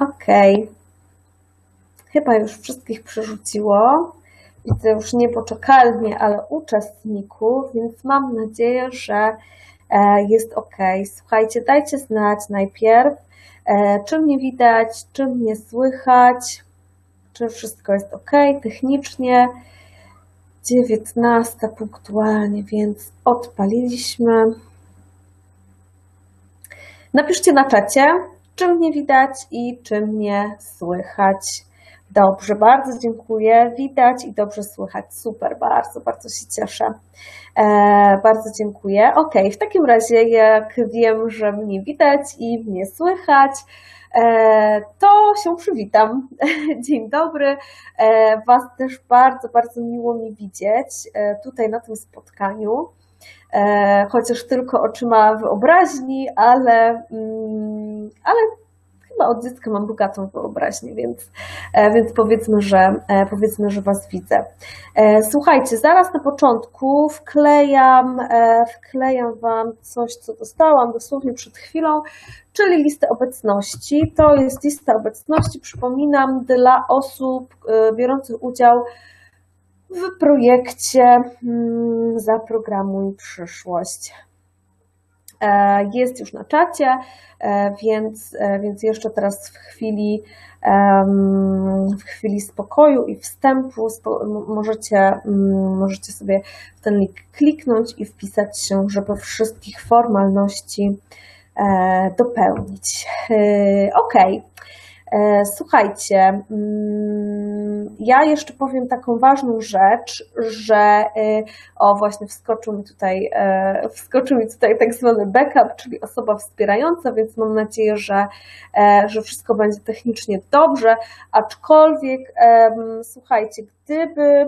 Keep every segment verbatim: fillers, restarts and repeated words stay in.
Okej. Chyba już wszystkich przerzuciło. Widzę już niepoczekalnie, ale uczestników, więc mam nadzieję, że jest ok. Słuchajcie, dajcie znać najpierw, czy mnie widać, czy mnie słychać, czy wszystko jest ok technicznie. dziewiętnasta punktualnie, więc odpaliliśmy. Napiszcie na czacie, czy mnie widać i czy mnie słychać. Dobrze, bardzo dziękuję. Widać i dobrze słychać. Super, bardzo, bardzo się cieszę. E, bardzo dziękuję. Ok, w takim razie jak wiem, że mnie widać i mnie słychać, e, to się przywitam. Dzień dobry. E, Was też bardzo, bardzo miło mi widzieć e, tutaj na tym spotkaniu. E, chociaż tylko oczyma wyobraźni, ale, mm, ale chyba od dziecka mam bogatą wyobraźnię, więc, więc powiedzmy, że, powiedzmy, że Was widzę. Słuchajcie, zaraz na początku wklejam, wklejam Wam coś, co dostałam dosłownie przed chwilą, czyli listę obecności. To jest lista obecności, przypominam, dla osób biorących udział w projekcie Zaprogramuj przyszłość. Jest już na czacie, więc, więc jeszcze teraz w chwili, w chwili spokoju i wstępu możecie, możecie sobie w ten link kliknąć i wpisać się, żeby wszystkich formalności dopełnić. Ok. Słuchajcie, ja jeszcze powiem taką ważną rzecz, że o właśnie wskoczył mi tutaj, wskoczył mi tutaj tak zwany backup, czyli osoba wspierająca, więc mam nadzieję, że, że wszystko będzie technicznie dobrze, aczkolwiek słuchajcie, gdyby,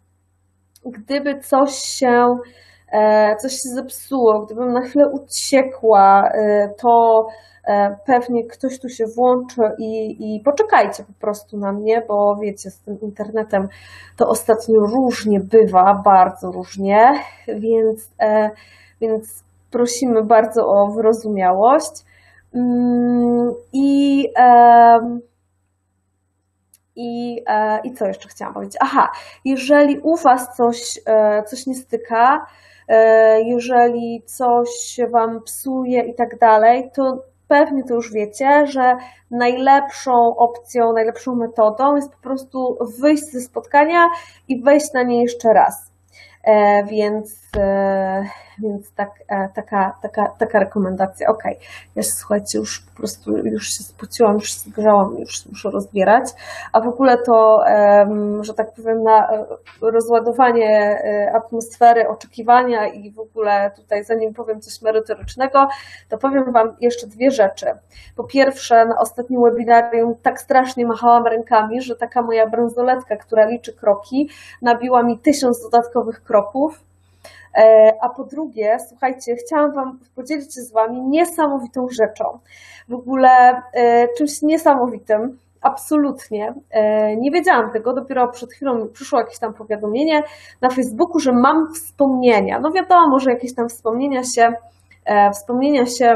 gdyby coś się coś się zepsuło, gdybym na chwilę uciekła, to pewnie ktoś tu się włączy i, i poczekajcie po prostu na mnie, bo wiecie, z tym internetem to ostatnio różnie bywa, bardzo różnie, więc, więc prosimy bardzo o wyrozumiałość. I, i, i co jeszcze chciałam powiedzieć? Aha, jeżeli u Was coś, coś nie styka, jeżeli coś Wam psuje i tak dalej, to pewnie to już wiecie, że najlepszą opcją, najlepszą metodą jest po prostu wyjść ze spotkania i wejść na nie jeszcze raz. E, więc e, więc tak, e, taka, taka, taka rekomendacja. Ok, ja się, słuchajcie, już po prostu już się spociłam, już się zgrzałam, już muszę rozbierać, a w ogóle to, e, że tak powiem, na rozładowanie atmosfery, oczekiwania i w ogóle tutaj, zanim powiem coś merytorycznego, to powiem Wam jeszcze dwie rzeczy. Po pierwsze, na ostatnim webinarium tak strasznie machałam rękami, że taka moja bransoletka, która liczy kroki, nabiła mi tysiąc dodatkowych kroków. A po drugie, słuchajcie, chciałam Wam podzielić się z Wami niesamowitą rzeczą. W ogóle czymś niesamowitym, absolutnie. Nie wiedziałam tego, dopiero przed chwilą mi przyszło jakieś tam powiadomienie na Facebooku, że mam wspomnienia. No wiadomo, że jakieś tam wspomnienia się, wspomnienia się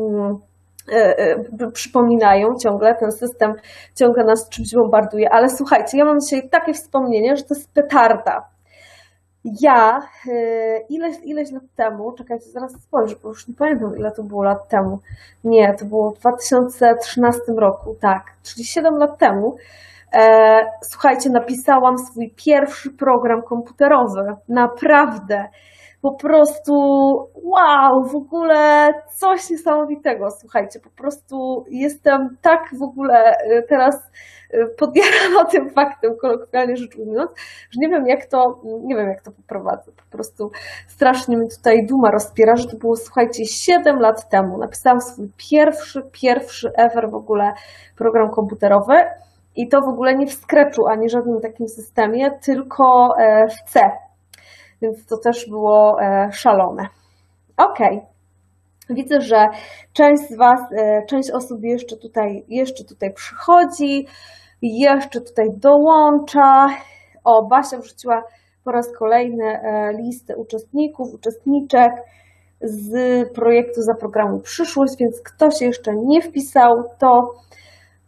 przypominają ciągle, ten system ciągle nas czymś bombarduje, ale słuchajcie, ja mam dzisiaj takie wspomnienie, że to jest petarda. Ja ileś, ileś lat temu, czekajcie, zaraz spojrzę, bo już nie pamiętam, ile to było lat temu. Nie, to było w dwa tysiące trzynastym roku, tak, czyli siedem lat temu. Słuchajcie, napisałam swój pierwszy program komputerowy, naprawdę. Po prostu wow, w ogóle coś niesamowitego, słuchajcie, po prostu jestem tak w ogóle teraz podjarana tym faktem, kolokwialnie rzecz ujmując, że nie wiem jak to, nie wiem jak to poprowadzę, po prostu strasznie mnie tutaj duma rozpiera, że to było, słuchajcie, siedem lat temu, napisałam swój pierwszy, pierwszy ever w ogóle program komputerowy i to w ogóle nie w Scratchu, ani żadnym takim systemie, tylko w C. Więc to też było szalone. Ok. Widzę, że część z Was, część osób jeszcze tutaj, jeszcze tutaj przychodzi, jeszcze tutaj dołącza. O, Basia wrzuciła po raz kolejny listę uczestników, uczestniczek z projektu Zaprogramuj przyszłość, więc kto się jeszcze nie wpisał, to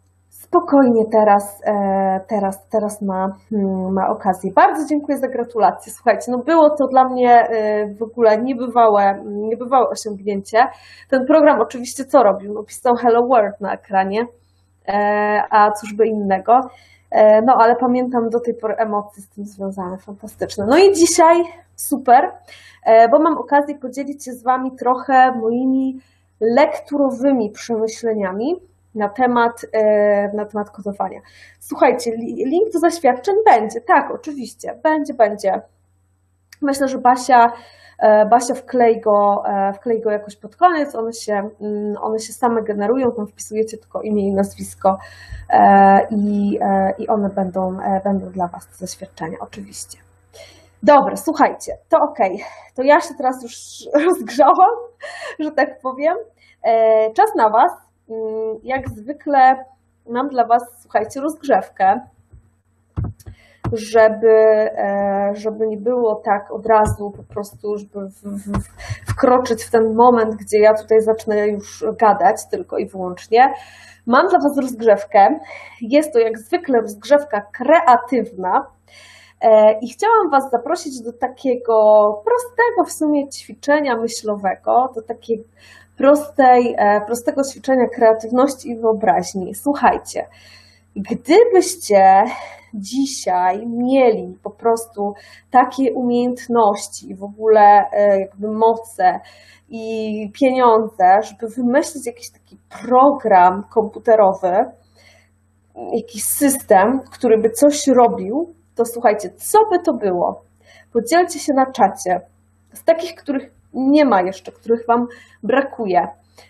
spokojnie teraz, teraz, teraz ma, ma okazję. Bardzo dziękuję za gratulacje. Słuchajcie, no było to dla mnie w ogóle niebywałe, niebywałe osiągnięcie. Ten program oczywiście co robił? No pisał Hello World na ekranie, a cóż by innego. No ale pamiętam do tej pory emocje z tym związane, fantastyczne. No i dzisiaj super, bo mam okazję podzielić się z Wami trochę moimi lekturowymi przemyśleniami na temat, na temat kodowania. Słuchajcie, link do zaświadczeń będzie, tak, oczywiście, będzie, będzie. Myślę, że Basia, Basia wklei go, wklei go jakoś pod koniec, one się, one się same generują, tam wpisujecie tylko imię i nazwisko i, i one będą, będą dla Was te zaświadczenia, oczywiście. Dobra, słuchajcie, to okej, okay. To ja się teraz już rozgrzałam, że tak powiem. Czas na Was. Jak zwykle mam dla Was, słuchajcie, rozgrzewkę, żeby, żeby nie było tak od razu po prostu, żeby w, w, wkroczyć w ten moment, gdzie ja tutaj zacznę już gadać tylko i wyłącznie. Mam dla Was rozgrzewkę. Jest to jak zwykle rozgrzewka kreatywna. I chciałam Was zaprosić do takiego prostego w sumie ćwiczenia myślowego, do takiej prostej, prostego ćwiczenia kreatywności i wyobraźni. Słuchajcie, gdybyście dzisiaj mieli po prostu takie umiejętności, w ogóle jakby moce i pieniądze, żeby wymyślić jakiś taki program komputerowy, jakiś system, który by coś robił, to słuchajcie, co by to było? Podzielcie się na czacie z takich, których nie ma jeszcze, których Wam brakuje.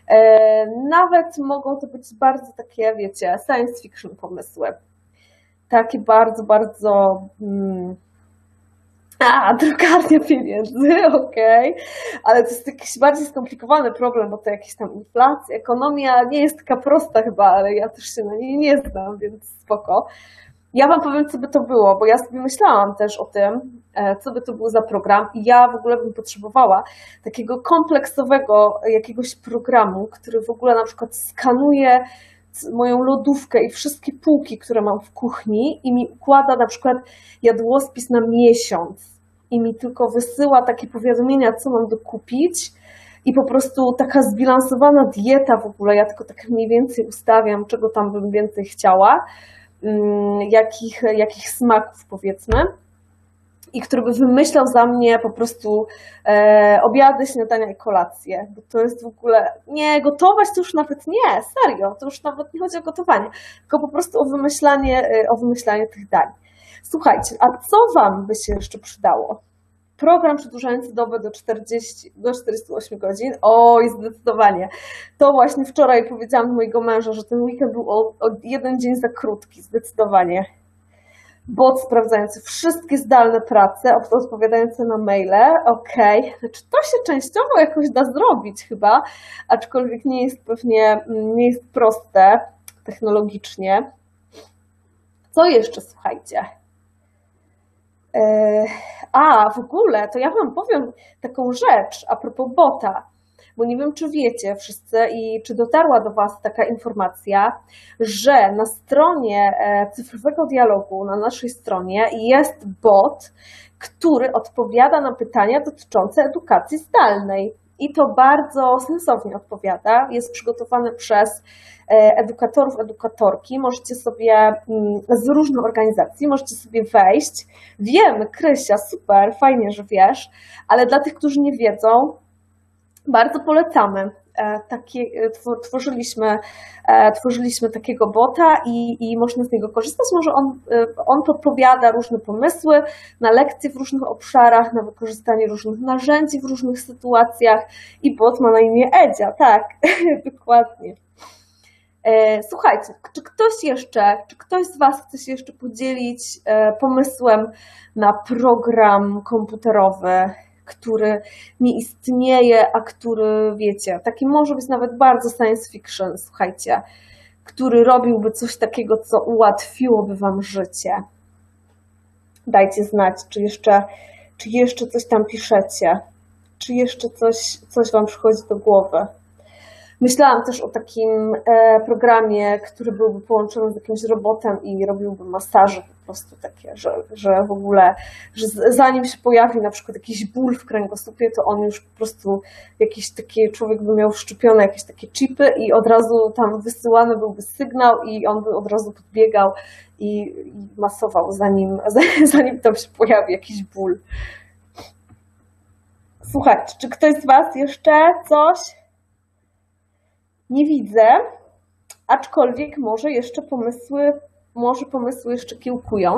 Nawet mogą to być bardzo takie, wiecie, science fiction pomysły. Takie bardzo, bardzo... Hmm, a, drukarnia pieniędzy, okej. Okay. Ale to jest jakiś bardziej skomplikowany problem, bo to jakieś tam inflacja, ekonomia nie jest taka prosta chyba, ale ja też się na niej nie znam, więc spoko. Ja Wam powiem, co by to było, bo ja sobie myślałam też o tym, co by to był za program i ja w ogóle bym potrzebowała takiego kompleksowego jakiegoś programu, który w ogóle na przykład skanuje moją lodówkę i wszystkie półki, które mam w kuchni i mi układa na przykład jadłospis na miesiąc i mi tylko wysyła takie powiadomienia, co mam dokupić i po prostu taka zbilansowana dieta w ogóle, ja tylko tak mniej więcej ustawiam, czego tam bym więcej chciała, jakich, jakich smaków powiedzmy i który by wymyślał za mnie po prostu e, obiady, śniadania i kolacje, bo to jest w ogóle, nie, gotować to już nawet nie, serio, to już nawet nie chodzi o gotowanie, tylko po prostu o wymyślanie, o wymyślanie tych dań. Słuchajcie, a co Wam by się jeszcze przydało? Program przedłużający dobę do czterdziestu do czterdziestu ośmiu godzin? Oj, zdecydowanie. To właśnie wczoraj powiedziałam do mojego męża, że ten weekend był o, o jeden dzień za krótki, zdecydowanie. Bot sprawdzający wszystkie zdalne prace, odpowiadające na maile, okej. Okay. Znaczy to się częściowo jakoś da zrobić chyba, aczkolwiek nie jest pewnie, nie jest proste technologicznie. Co jeszcze, słuchajcie? A, w ogóle, to ja Wam powiem taką rzecz a propos bota, bo nie wiem, czy wiecie wszyscy i czy dotarła do Was taka informacja, że na stronie cyfrowego dialogu, na naszej stronie jest bot, który odpowiada na pytania dotyczące edukacji zdalnej. I to bardzo sensownie odpowiada. Jest przygotowany przez edukatorów, edukatorki. Możecie sobie z różnych organizacji, możecie sobie wejść. Wiemy, Krysia, super, fajnie, że wiesz, ale dla tych, którzy nie wiedzą, bardzo polecamy. Takie, tworzyliśmy, tworzyliśmy takiego bota i, i można z niego korzystać. Może on, on podpowiada różne pomysły na lekcje w różnych obszarach, na wykorzystanie różnych narzędzi w różnych sytuacjach i bot ma na imię Edzia, tak, dokładnie. Słuchajcie, czy ktoś jeszcze, czy ktoś z Was chce się jeszcze podzielić pomysłem na program komputerowy, który nie istnieje, a który, wiecie, taki może być nawet bardzo science fiction, słuchajcie, który robiłby coś takiego, co ułatwiłoby Wam życie. Dajcie znać, czy jeszcze, czy jeszcze coś tam piszecie, czy jeszcze coś, coś Wam przychodzi do głowy. Myślałam też o takim e, programie, który byłby połączony z jakimś robotem i robiłby masaże po prostu takie, że, że w ogóle, że zanim się pojawi na przykład jakiś ból w kręgosłupie, to on już po prostu jakiś taki człowiek by miał wszczepione jakieś takie chipy i od razu tam wysyłany byłby sygnał i on by od razu podbiegał i, i masował, zanim, zanim tam się pojawi jakiś ból. Słuchajcie, czy ktoś z Was jeszcze coś? Nie widzę, aczkolwiek może jeszcze pomysły, może pomysły jeszcze kiełkują.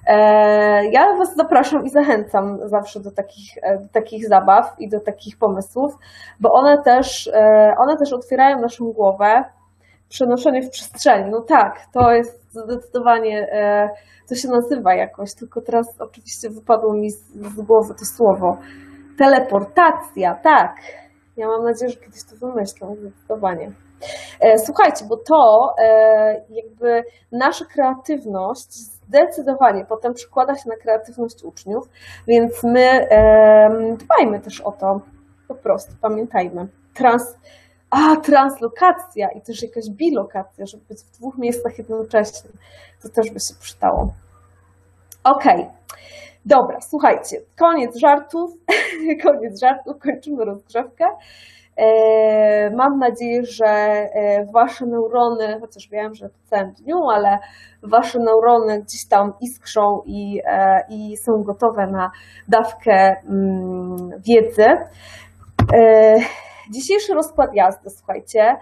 Ja Was zapraszam i zachęcam zawsze do takich, do takich zabaw i do takich pomysłów, bo one też, one też otwierają naszą głowę, przenoszenie w przestrzeni. No tak, to jest zdecydowanie, to się nazywa jakoś, tylko teraz oczywiście wypadło mi z, z głowy to słowo. Teleportacja, tak. Ja mam nadzieję, że kiedyś to wymyślę, zdecydowanie. Słuchajcie, bo to jakby nasza kreatywność zdecydowanie potem przekłada się na kreatywność uczniów, więc my dbajmy też o to, po prostu pamiętajmy. Trans, a, translokacja i też jakaś bilokacja, żeby być w dwóch miejscach jednocześnie, to też by się przydało. Okej. Okay. Dobra, słuchajcie, koniec żartów, koniec żartów, kończymy rozgrzewkę. Mam nadzieję, że Wasze neurony, chociaż wiem, że w całym dniu, ale Wasze neurony gdzieś tam iskrzą i, i są gotowe na dawkę wiedzy. Dzisiejszy rozkład jazdy, słuchajcie,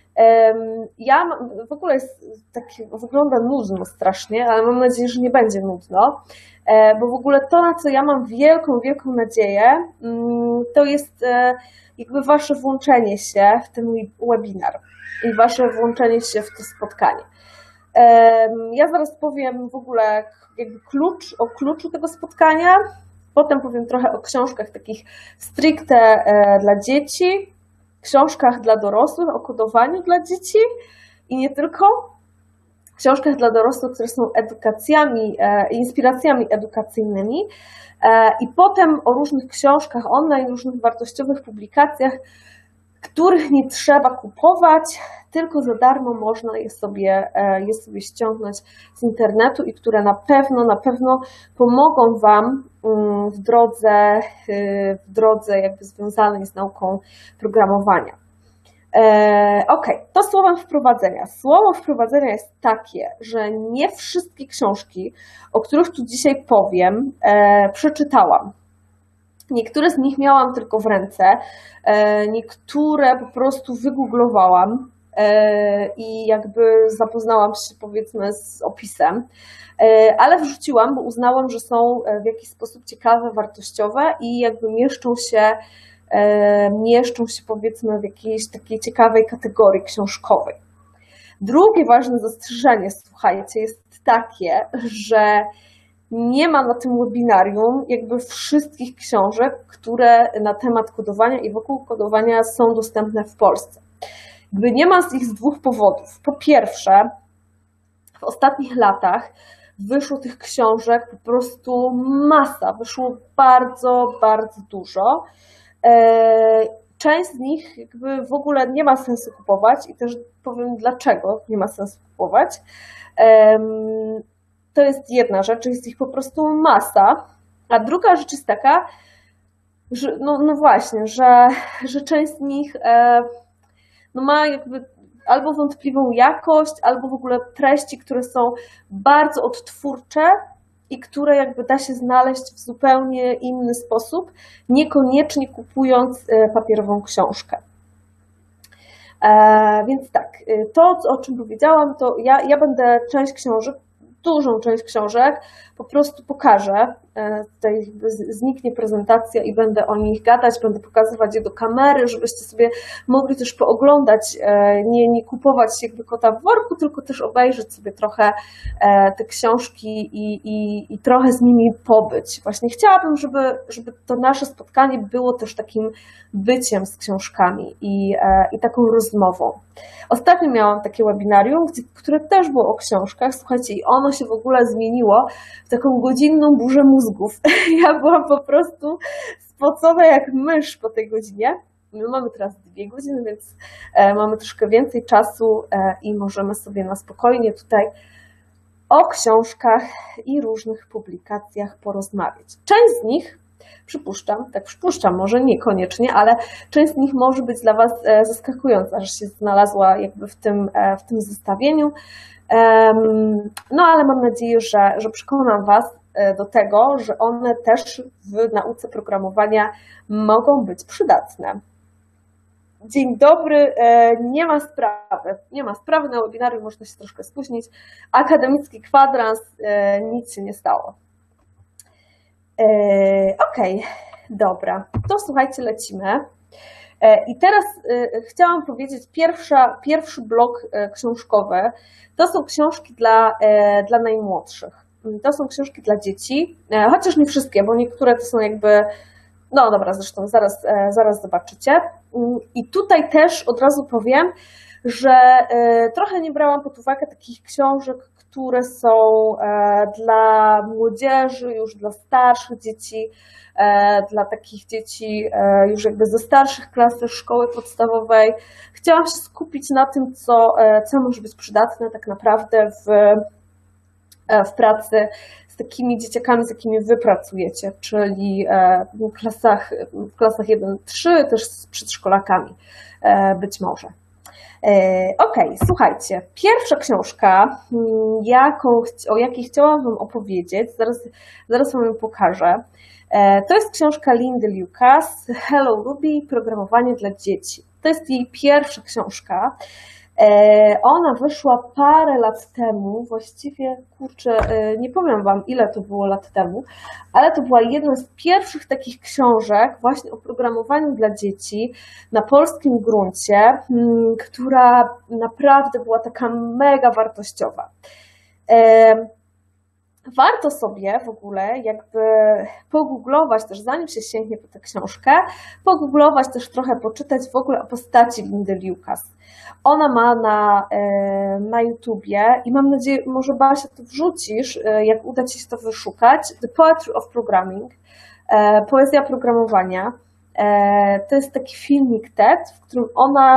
ja w ogóle jest tak, wygląda nudno strasznie, ale mam nadzieję, że nie będzie nudno, bo w ogóle to, na co ja mam wielką, wielką nadzieję, to jest jakby Wasze włączenie się w ten mój webinar i Wasze włączenie się w to spotkanie. Ja zaraz powiem w ogóle jakby klucz, o kluczu tego spotkania, potem powiem trochę o książkach takich stricte dla dzieci, książkach dla dorosłych, o kodowaniu dla dzieci i nie tylko, książkach dla dorosłych, które są edukacjami, inspiracjami edukacyjnymi i potem o różnych książkach online, różnych wartościowych publikacjach, których nie trzeba kupować, tylko za darmo można je sobie, je sobie ściągnąć z internetu i które na pewno, na pewno pomogą Wam w drodze, w drodze jakby związanej z nauką programowania. Ok, to słowem wprowadzenia. Słowo wprowadzenia jest takie, że nie wszystkie książki, o których tu dzisiaj powiem, przeczytałam. Niektóre z nich miałam tylko w ręce, niektóre po prostu wygooglowałam i jakby zapoznałam się powiedzmy z opisem, ale wrzuciłam, bo uznałam, że są w jakiś sposób ciekawe, wartościowe i jakby mieszczą się, mieszczą się powiedzmy w jakiejś takiej ciekawej kategorii książkowej. Drugie ważne zastrzeżenie, słuchajcie, jest takie, że nie ma na tym webinarium jakby wszystkich książek, które na temat kodowania i wokół kodowania są dostępne w Polsce. Jakby nie ma z ich z dwóch powodów. Po pierwsze, w ostatnich latach wyszło tych książek po prostu masa, wyszło bardzo, bardzo dużo. Część z nich jakby w ogóle nie ma sensu kupować i też powiem dlaczego nie ma sensu kupować. To jest jedna rzecz, jest ich po prostu masa, a druga rzecz jest taka, że no, no właśnie, że, że część z nich e, no ma jakby albo wątpliwą jakość, albo w ogóle treści, które są bardzo odtwórcze i które jakby da się znaleźć w zupełnie inny sposób, niekoniecznie kupując papierową książkę. E, więc tak, to o czym powiedziałam, to ja, ja będę część książek, dużą część książek po prostu pokażę. Tutaj zniknie prezentacja i będę o nich gadać, będę pokazywać je do kamery, żebyście sobie mogli też pooglądać, nie, nie kupować jakby kota w worku, tylko też obejrzeć sobie trochę te książki i, i, i trochę z nimi pobyć. Właśnie chciałabym, żeby, żeby to nasze spotkanie było też takim byciem z książkami i, i taką rozmową. Ostatnio miałam takie webinarium, które też było o książkach, słuchajcie, i ono się w ogóle zmieniło w taką godzinną burzę mózgów. Ja byłam po prostu spocona jak mysz po tej godzinie, My mamy teraz dwie godziny, więc mamy troszkę więcej czasu i możemy sobie na spokojnie tutaj o książkach i różnych publikacjach porozmawiać. Część z nich, przypuszczam, tak przypuszczam, może niekoniecznie, ale część z nich może być dla Was zaskakująca, że się znalazła jakby w tym, w tym zestawieniu. No ale mam nadzieję, że, że przekonam Was do tego, że one też w nauce programowania mogą być przydatne. Dzień dobry, nie ma sprawy, nie ma sprawy, na webinarium można się troszkę spóźnić. Akademicki kwadrans, nic się nie stało. Ok, dobra, to słuchajcie, lecimy. I teraz chciałam powiedzieć, pierwsza, pierwszy blok książkowy to są książki dla, dla najmłodszych. To są książki dla dzieci, chociaż nie wszystkie, bo niektóre to są jakby, no dobra, zresztą zaraz, zaraz zobaczycie. I tutaj też od razu powiem, że trochę nie brałam pod uwagę takich książek, które są dla młodzieży, już dla starszych dzieci, dla takich dzieci już jakby ze starszych klas szkoły podstawowej. Chciałam się skupić na tym, co, co może być przydatne tak naprawdę w, w pracy z takimi dzieciakami, z jakimi wy pracujecie, czyli w klasach, w klasach jeden trzy, też z przedszkolakami być może. Ok, słuchajcie, pierwsza książka, jaką, o jakiej chciałam Wam opowiedzieć, zaraz, zaraz Wam ją pokażę. To jest książka Lindy Lucas, Hello Ruby, programowanie dla dzieci. To jest jej pierwsza książka. Ona wyszła parę lat temu, właściwie, kurczę, nie powiem Wam, ile to było lat temu, ale to była jedna z pierwszych takich książek właśnie o programowaniu dla dzieci na polskim gruncie, która naprawdę była taka mega wartościowa. Warto sobie w ogóle jakby pogooglować też, zanim się sięgnie po tę książkę, pogooglować też trochę, poczytać w ogóle o postaci Lindy Lucas. Ona ma na, na YouTubie i mam nadzieję, może Basia to wrzucisz, jak uda Ci się to wyszukać, The Poetry of Programming, poezja programowania. To jest taki filmik T E D, w którym ona...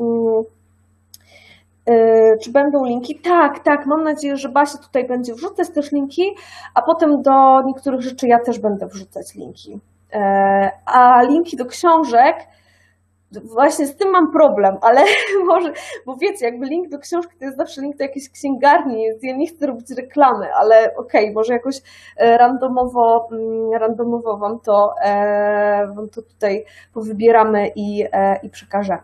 Czy będą linki? Tak, tak, mam nadzieję, że Basia tutaj będzie wrzucać też linki, a potem do niektórych rzeczy ja też będę wrzucać linki. A linki do książek, właśnie z tym mam problem, ale może, bo wiecie, jakby link do książki to jest zawsze link do jakiejś księgarni, więc ja nie chcę robić reklamy, ale okej, okay, może jakoś randomowo, randomowo wam to, wam to tutaj powybieramy i, i przekażemy.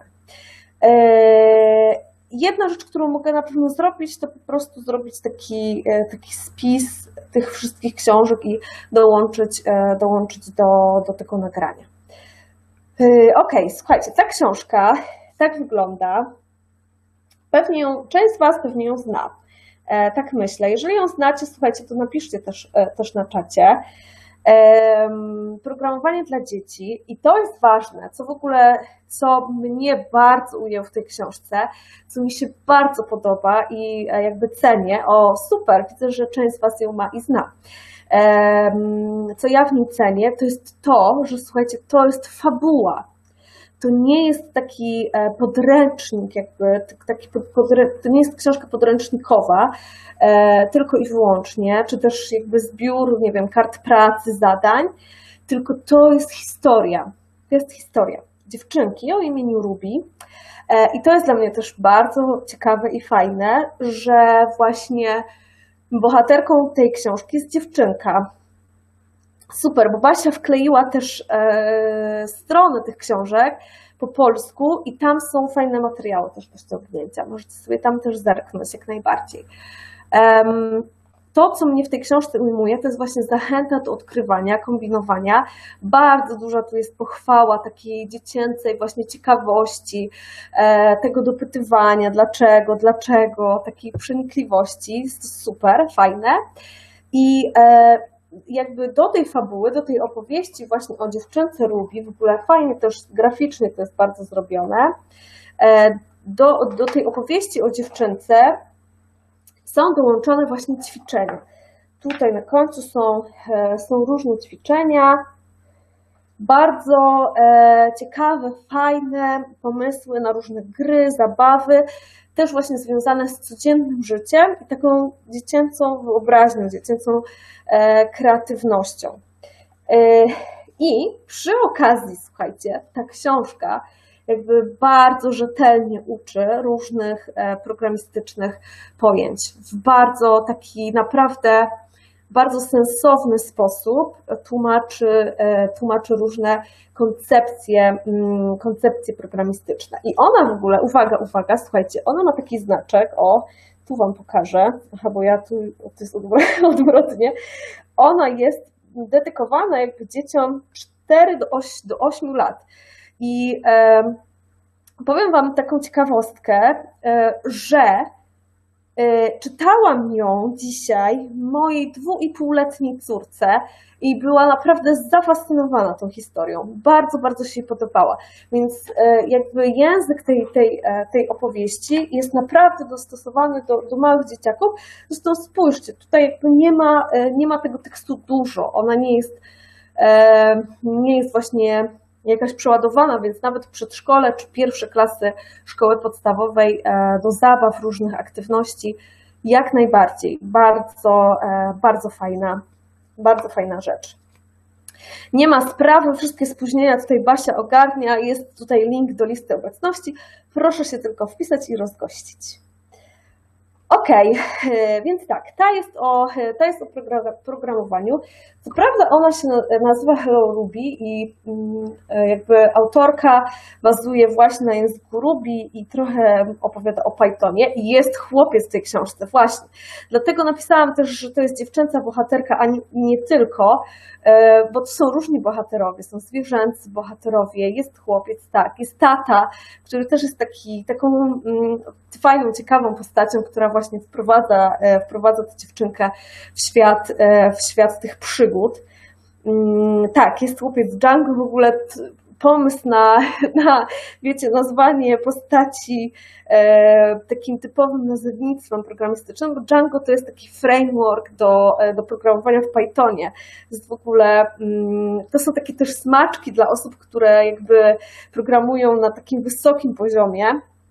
Jedna rzecz, którą mogę na pewno zrobić, to po prostu zrobić taki, taki spis tych wszystkich książek i dołączyć, dołączyć do, do tego nagrania. Ok, słuchajcie, ta książka tak wygląda. Pewnie ją, część z Was pewnie ją zna. Tak myślę. Jeżeli ją znacie, słuchajcie, to napiszcie też, też na czacie. Programowanie dla dzieci i to jest ważne, co w ogóle, co mnie bardzo ujęło w tej książce, co mi się bardzo podoba i jakby cenię. O, super, widzę, że część z Was ją ma i zna. Co ja w niej cenię, to jest to, że słuchajcie, to jest fabuła. To nie jest taki podręcznik, jakby, taki podrę... to nie jest książka podręcznikowa, tylko i wyłącznie, czy też jakby zbiór, nie wiem, kart pracy, zadań, tylko to jest historia. To jest historia dziewczynki o imieniu Ruby. I to jest dla mnie też bardzo ciekawe i fajne, że właśnie bohaterką tej książki jest dziewczynka. Super, bo Basia wkleiła też e, strony tych książek po polsku i tam są fajne materiały też do ściągnięcia. Możecie sobie tam też zerknąć jak najbardziej. Um, to, co mnie w tej książce ujmuje, to jest właśnie zachęta do odkrywania, kombinowania. Bardzo duża tu jest pochwała takiej dziecięcej właśnie ciekawości, e, tego dopytywania, dlaczego, dlaczego, takiej przenikliwości. Jest to super, fajne. I e, jakby do tej fabuły, do tej opowieści właśnie o dziewczynce Ruby, w ogóle fajnie też graficznie to jest bardzo zrobione, do, do tej opowieści o dziewczynce są dołączone właśnie ćwiczenia. Tutaj na końcu są, są różne ćwiczenia. Bardzo e, ciekawe, fajne pomysły na różne gry, zabawy, też właśnie związane z codziennym życiem i taką dziecięcą wyobraźnią, dziecięcą e, kreatywnością. E, I przy okazji, słuchajcie, ta książka jakby bardzo rzetelnie uczy różnych e, programistycznych pojęć w bardzo taki naprawdę bardzo sensowny sposób tłumaczy, tłumaczy różne koncepcje, koncepcje programistyczne. I ona w ogóle, uwaga, uwaga, słuchajcie, ona ma taki znaczek, o, tu wam pokażę, aha, bo ja tu, to jest odwrotnie, ona jest dedykowana jakby dzieciom czterech do ośmiu lat. I e, powiem wam taką ciekawostkę, e, że czytałam ją dzisiaj mojej dwuipółletniej córce i była naprawdę zafascynowana tą historią. Bardzo, bardzo się jej podobała. Więc jakby język tej, tej, tej opowieści jest naprawdę dostosowany do, do małych dzieciaków. Zresztą spójrzcie, tutaj jakby nie ma, nie ma tego tekstu dużo. Ona nie jest, nie jest właśnie jakaś przeładowana, więc nawet w przedszkole czy pierwsze klasy szkoły podstawowej do zabaw, różnych aktywności, jak najbardziej. Bardzo, bardzo fajna, bardzo fajna rzecz. Nie ma sprawy, wszystkie spóźnienia tutaj Basia ogarnia, jest tutaj link do listy obecności. Proszę się tylko wpisać i rozgościć. Ok, więc tak, ta jest o, ta jest o programowaniu. Co prawda ona się nazywa Hello Ruby i jakby autorka bazuje właśnie na języku Ruby i trochę opowiada o Pythonie i jest chłopiec w tej książce, właśnie. Dlatego napisałam też, że to jest dziewczęca bohaterka, a nie, nie tylko, bo to są różni bohaterowie, są zwierzęcy bohaterowie, jest chłopiec, tak, jest tata, który też jest taki, taką fajną, ciekawą postacią, która właśnie wprowadza, wprowadza tę dziewczynkę w świat, w świat tych przygód. Tak, jest chłopiec Django, w ogóle pomysł na, na wiecie, nazwanie postaci e, takim typowym nazewnictwem programistycznym, bo Django to jest taki framework do, do programowania w Pythonie. To jest w ogóle, to są takie też smaczki dla osób, które jakby programują na takim wysokim poziomie.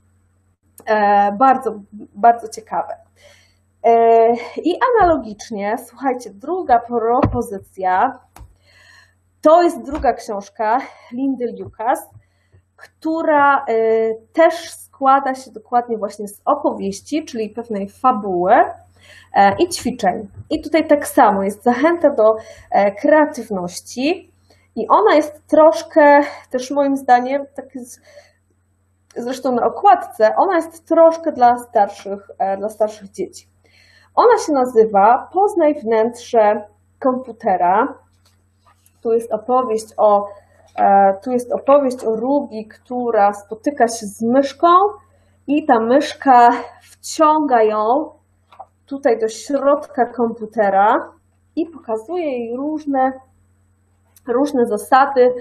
E, bardzo, bardzo ciekawe. E, I analogicznie, słuchajcie, druga propozycja, to jest druga książka Lindy Lucas, która też składa się dokładnie właśnie z opowieści, czyli pewnej fabuły i ćwiczeń. I tutaj tak samo jest zachęta do kreatywności i ona jest troszkę, też moim zdaniem, tak jest, zresztą na okładce, ona jest troszkę dla starszych, dla starszych dzieci. Ona się nazywa Poznaj wnętrze komputera. Tu jest opowieść o, tu jest opowieść o Ruby, która spotyka się z myszką i ta myszka wciąga ją tutaj do środka komputera i pokazuje jej różne, różne zasady,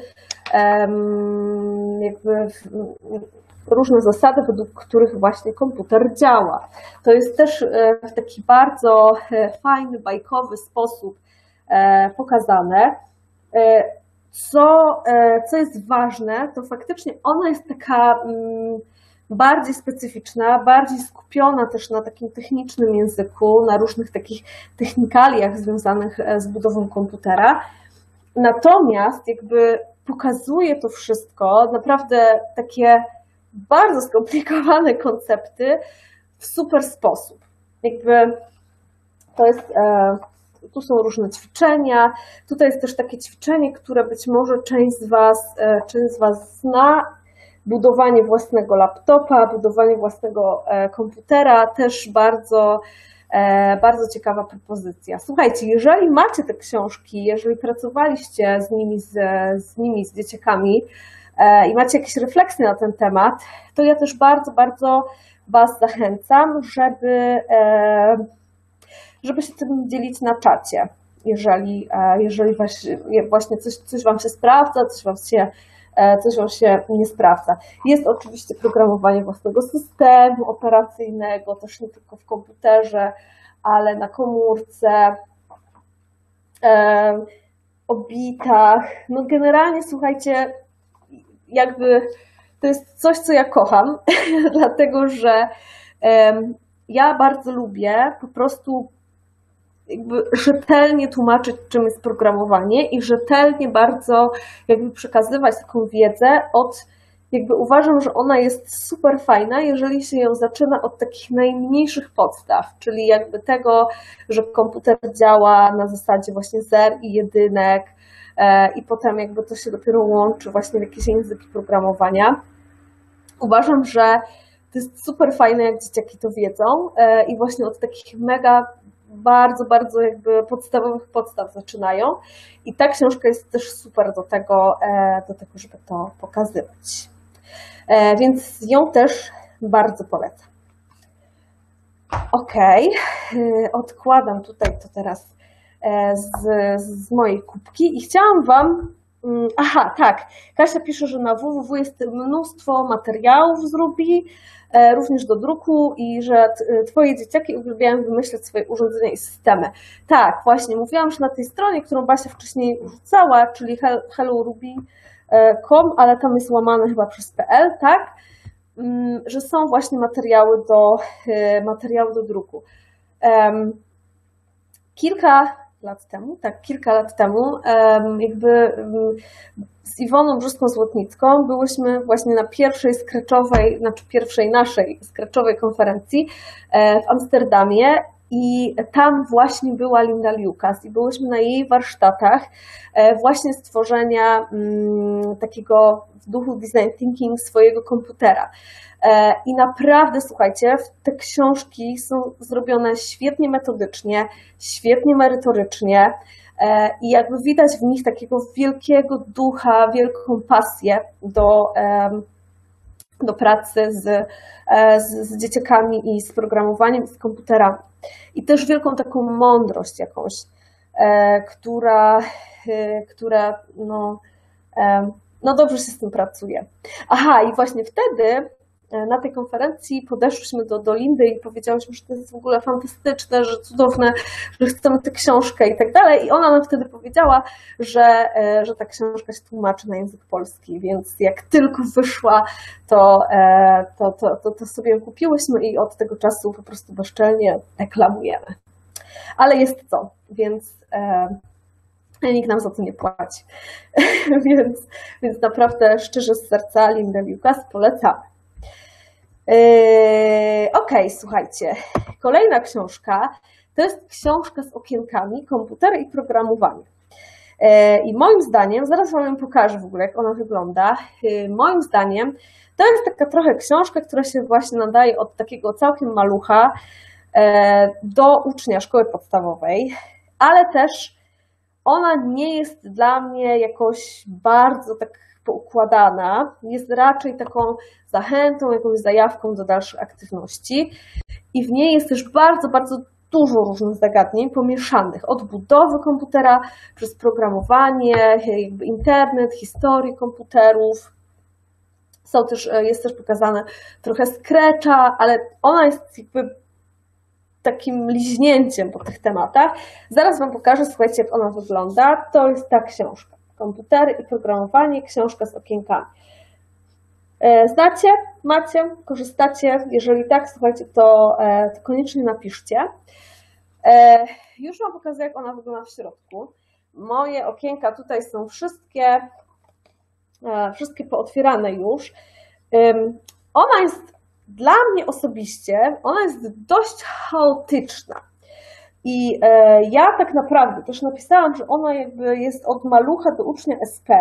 jakby różne zasady, według których właśnie komputer działa. To jest też w taki bardzo fajny, bajkowy sposób pokazane. Co, co jest ważne, to faktycznie ona jest taka bardziej specyficzna, bardziej skupiona też na takim technicznym języku, na różnych takich technikaliach związanych z budową komputera. Natomiast jakby pokazuje to wszystko, naprawdę takie bardzo skomplikowane koncepty w super sposób. Jakby to jest... Tu są różne ćwiczenia. Tutaj jest też takie ćwiczenie, które być może część z Was, część z Was zna. Budowanie własnego laptopa, budowanie własnego komputera. Też bardzo, bardzo ciekawa propozycja. Słuchajcie, jeżeli macie te książki, jeżeli pracowaliście z nimi, z, z nimi, z dzieciakami i macie jakieś refleksje na ten temat, to ja też bardzo, bardzo Was zachęcam, żeby żeby się tym dzielić na czacie, jeżeli, jeżeli właśnie coś, coś Wam się sprawdza, coś wam się, coś Wam się nie sprawdza. Jest oczywiście programowanie własnego systemu operacyjnego, też nie tylko w komputerze, ale na komórce. o bitach. No generalnie, słuchajcie, jakby to jest coś, co ja kocham, dlatego że um, ja bardzo lubię po prostu jakby rzetelnie tłumaczyć, czym jest programowanie i rzetelnie bardzo jakby przekazywać taką wiedzę od, jakby uważam, że ona jest super fajna, jeżeli się ją zaczyna od takich najmniejszych podstaw, czyli jakby tego, że komputer działa na zasadzie właśnie zer i jedynek e, i potem jakby to się dopiero łączy właśnie w jakieś języki programowania. Uważam, że to jest super fajne, jak dzieciaki to wiedzą e, i właśnie od takich mega bardzo, bardzo jakby podstawowych podstaw zaczynają i ta książka jest też super do tego, do tego, żeby to pokazywać. Więc ją też bardzo polecam. Ok, odkładam tutaj to teraz z, z mojej kubki i chciałam Wam, aha, tak, Kasia pisze, że na www jest mnóstwo materiałów z Ruby, również do druku i że Twoje dzieciaki uwielbiają wymyślać swoje urządzenia i systemy. Tak, właśnie, mówiłam, że na tej stronie, którą Basia wcześniej rzucała, czyli hello ruby kropka com, ale tam jest łamane chyba przez P L, tak, że są właśnie materiały do, materiały do druku. Kilka lat temu, tak, kilka lat temu, jakby z Iwoną Brzuską-Złotnicką byłyśmy właśnie na pierwszej scratchowej, znaczy pierwszej naszej scratchowej konferencji w Amsterdamie i tam właśnie była Linda Liukas i byłyśmy na jej warsztatach właśnie stworzenia takiego w duchu design thinking swojego komputera. I naprawdę, słuchajcie, te książki są zrobione świetnie metodycznie, świetnie merytorycznie i jakby widać w nich takiego wielkiego ducha, wielką pasję do, do pracy z, z, z dzieciakami i z programowaniem, i z komputerami. I też wielką taką mądrość jakąś, która, która no, no dobrze się z tym pracuje. Aha, i właśnie wtedy na tej konferencji podeszliśmy do, do Lindy i powiedziałyśmy, że to jest w ogóle fantastyczne, że cudowne, że chcemy tę książkę i tak dalej. I ona nam wtedy powiedziała, że, że ta książka się tłumaczy na język polski, więc jak tylko wyszła, to, to, to, to, to sobie ją kupiłyśmy i od tego czasu po prostu bezczelnie reklamujemy. Ale jest co, więc nikt nam za to nie płaci. więc, więc naprawdę szczerze z serca Linda Liukas polecamy. Yy, ok, słuchajcie, kolejna książka to jest książka z okienkami, komputery i programowanie. Yy, I moim zdaniem, zaraz Wam ją pokażę w ogóle, jak ona wygląda. Yy, moim zdaniem to jest taka trochę książka, która się właśnie nadaje od takiego całkiem malucha yy, do ucznia szkoły podstawowej, ale też ona nie jest dla mnie jakoś bardzo tak poukładana, jest raczej taką zachętą, jakąś zajawką do dalszych aktywności i w niej jest też bardzo, bardzo dużo różnych zagadnień pomieszanych, od budowy komputera, przez programowanie, jakby internet, historię komputerów. Są też, jest też pokazane trochę Scratcha, ale ona jest jakby takim liźnięciem po tych tematach. Zaraz Wam pokażę, słuchajcie, jak ona wygląda. To jest ta książka. Komputery i programowanie, książka z okienkami. Znacie? Macie? Korzystacie? Jeżeli tak, słuchajcie, to, to koniecznie napiszcie. Już Wam pokazuję, jak ona wygląda w środku. Moje okienka tutaj są wszystkie, wszystkie pootwierane już. Ona jest dla mnie osobiście, ona jest dość chaotyczna. I ja tak naprawdę też napisałam, że ona jakby jest od malucha do ucznia S P,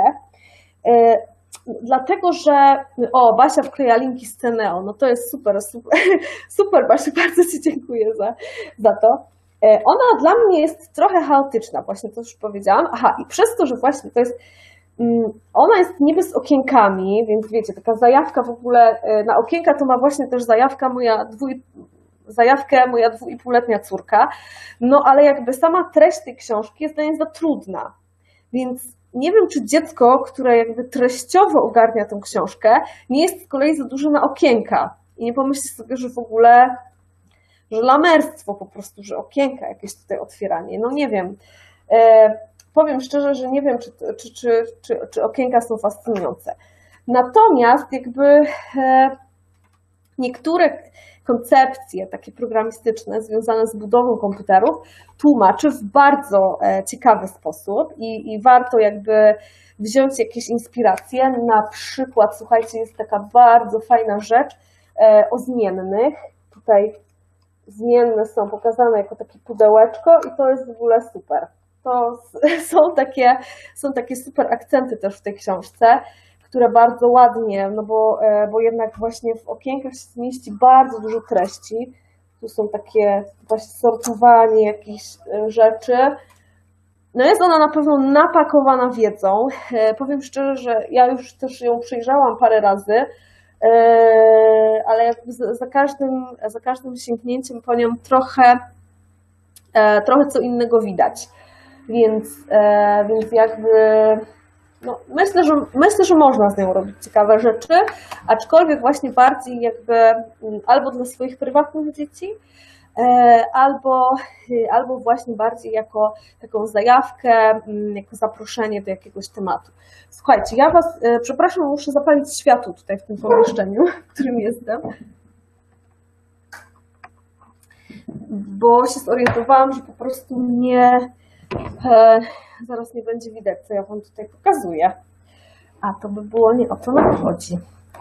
dlatego że, o, Basia wkleja linki z Ceneo, no to jest super, super, super Basiu, bardzo Ci dziękuję za, za to. Ona dla mnie jest trochę chaotyczna, właśnie to już powiedziałam, aha, i przez to, że właśnie to jest, ona jest niby z okienkami, więc wiecie, taka zajawka w ogóle, na okienka to ma właśnie też zajawka moja dwuj, zajawkę moja dwu i półletnia córka, no ale jakby sama treść tej książki jest dla niej za trudna, więc nie wiem, czy dziecko, które jakby treściowo ogarnia tę książkę, nie jest z kolei za duże na okienka i nie pomyśli sobie, że w ogóle, że lamerstwo po prostu, że okienka jakieś tutaj otwieranie, no nie wiem. powiem szczerze, że nie wiem, czy, czy, czy, czy, czy okienka są fascynujące. Natomiast jakby niektóre koncepcje takie programistyczne związane z budową komputerów tłumaczy w bardzo ciekawy sposób i, i warto jakby wziąć jakieś inspiracje. Na przykład, słuchajcie, jest taka bardzo fajna rzecz o zmiennych. Tutaj zmienne są pokazane jako takie pudełeczko i to jest w ogóle super. To są takie, są takie super akcenty też w tej książce, które bardzo ładnie, no bo, bo jednak właśnie w okienkach się zmieści bardzo dużo treści. Tu są takie właśnie sortowanie jakichś rzeczy. No jest ona na pewno napakowana wiedzą. Powiem szczerze, że ja już też ją przejrzałam parę razy, ale jakby za każdym, za każdym sięgnięciem po nią trochę, trochę co innego widać. Więc, więc jakby no, myślę, że, myślę, że można z nią robić ciekawe rzeczy, aczkolwiek właśnie bardziej jakby albo dla swoich prywatnych dzieci, albo, albo właśnie bardziej jako taką zajawkę, jako zaproszenie do jakiegoś tematu. Słuchajcie, ja was, przepraszam, muszę zapalić światło tutaj w tym pomieszczeniu, w którym jestem, bo się zorientowałam, że po prostu nie, e, zaraz nie będzie widać, co ja wam tutaj pokazuję, a to by było nie o to nam chodzi.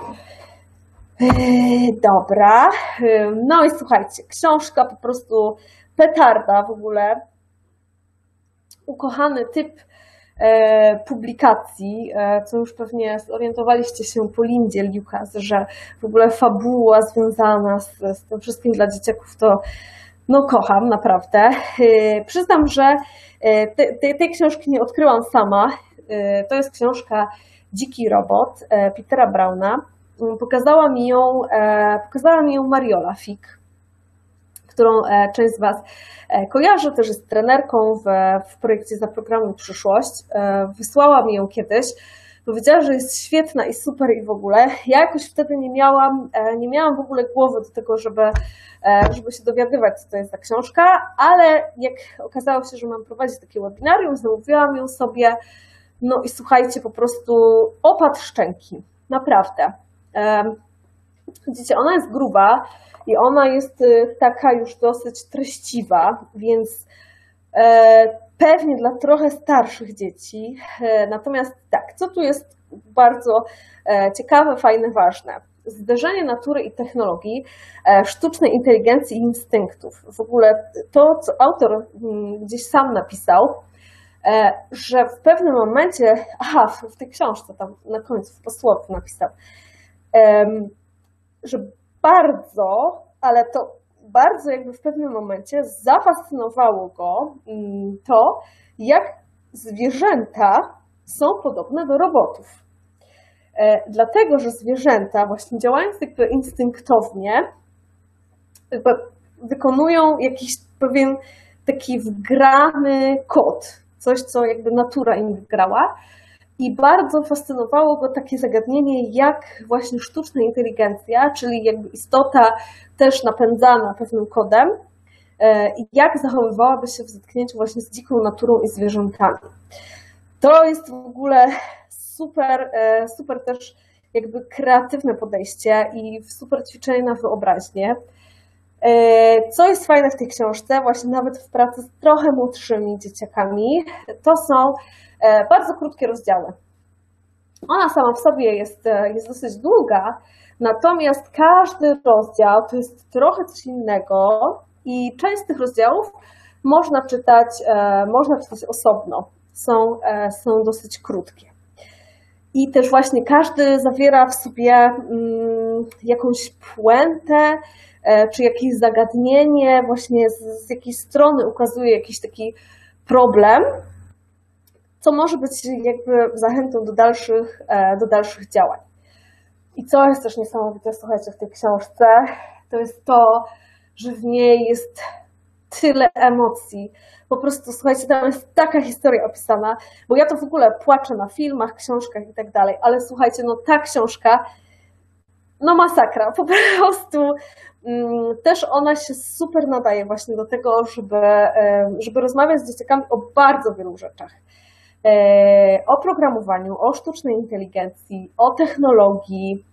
Dobra, no i słuchajcie, książka po prostu petarda w ogóle, ukochany typ e, publikacji, e, co już pewnie zorientowaliście się po Lindzie Lucas, że w ogóle fabuła związana z, z tym wszystkim dla dzieciaków to no kocham naprawdę. E, przyznam, że te, te, tej książki nie odkryłam sama, e, to jest książka Dziki robot e, Petera Browna. Pokazała mi ją, pokazała mi ją Mariola Fik, którą część z Was kojarzy, też jest trenerką w, w projekcie Zaprogramuj Przyszłość. Wysłała mi ją kiedyś, powiedziała, że jest świetna i super i w ogóle. Ja jakoś wtedy nie miałam, nie miałam w ogóle głowy do tego, żeby, żeby się dowiadywać, co to jest za książka, ale jak okazało się, że mam prowadzić takie webinarium, zamówiłam ją sobie, no i słuchajcie, po prostu opad szczęki, naprawdę. Widzicie, ona jest gruba i ona jest taka już dosyć treściwa, więc pewnie dla trochę starszych dzieci. Natomiast tak, co tu jest bardzo ciekawe, fajne, ważne? Zderzenie natury i technologii, sztucznej inteligencji i instynktów. W ogóle to, co autor gdzieś sam napisał, że w pewnym momencie, aha, w tej książce tam na końcu, w posłowie napisał, że bardzo, ale to bardzo jakby w pewnym momencie zafascynowało go to, jak zwierzęta są podobne do robotów. Dlatego, że zwierzęta właśnie działając jakby instynktownie jakby wykonują jakiś pewien taki wgrany kod, coś, co jakby natura im wgrała. I bardzo fascynowało go takie zagadnienie, jak właśnie sztuczna inteligencja, czyli jakby istota też napędzana pewnym kodem, jak zachowywałaby się w zetknięciu właśnie z dziką naturą i zwierzętami. To jest w ogóle super, super też jakby kreatywne podejście i super ćwiczenie na wyobraźnię. Co jest fajne w tej książce, właśnie nawet w pracy z trochę młodszymi dzieciakami, to są bardzo krótkie rozdziały. Ona sama w sobie jest, jest dosyć długa, natomiast każdy rozdział to jest trochę coś innego i część z tych rozdziałów można czytać, można czytać osobno, są, są dosyć krótkie. I też właśnie każdy zawiera w sobie jakąś puentę, czy jakieś zagadnienie, właśnie z, z jakiej strony ukazuje jakiś taki problem, co może być jakby zachętą do dalszych, do dalszych działań. I co jest też niesamowite, słuchajcie, w tej książce, to jest to, że w niej jest tyle emocji. Po prostu, słuchajcie, tam jest taka historia opisana, bo ja to w ogóle płaczę na filmach, książkach i tak dalej, ale słuchajcie, no ta książka, no masakra, po prostu um, też ona się super nadaje właśnie do tego, żeby, um, żeby rozmawiać z dzieciakami o bardzo wielu rzeczach. o programowaniu, o sztucznej inteligencji, o technologii,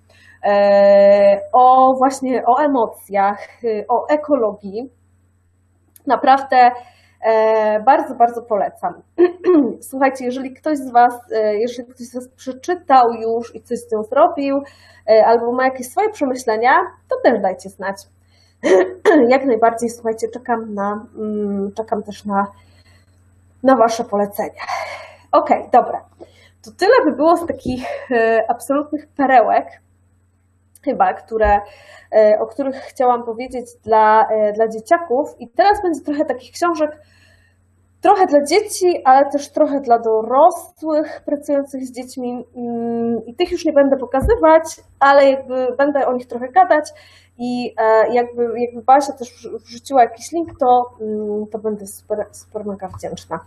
o właśnie o emocjach, o ekologii. Naprawdę bardzo, bardzo polecam. Słuchajcie, jeżeli ktoś z Was, jeżeli ktoś z Was przeczytał już i coś z tym zrobił, albo ma jakieś swoje przemyślenia, to też dajcie znać. Jak najbardziej, słuchajcie, czekam na, czekam też na, na Wasze polecenia. Okej, okay, dobra. To tyle by było z takich absolutnych perełek, chyba, które, o których chciałam powiedzieć dla, dla dzieciaków. I teraz będzie trochę takich książek, trochę dla dzieci, ale też trochę dla dorosłych pracujących z dziećmi. I tych już nie będę pokazywać, ale jakby będę o nich trochę gadać i jakby, jakby Basia też wrzuciła jakiś link, to, to będę super, super mega wdzięczna.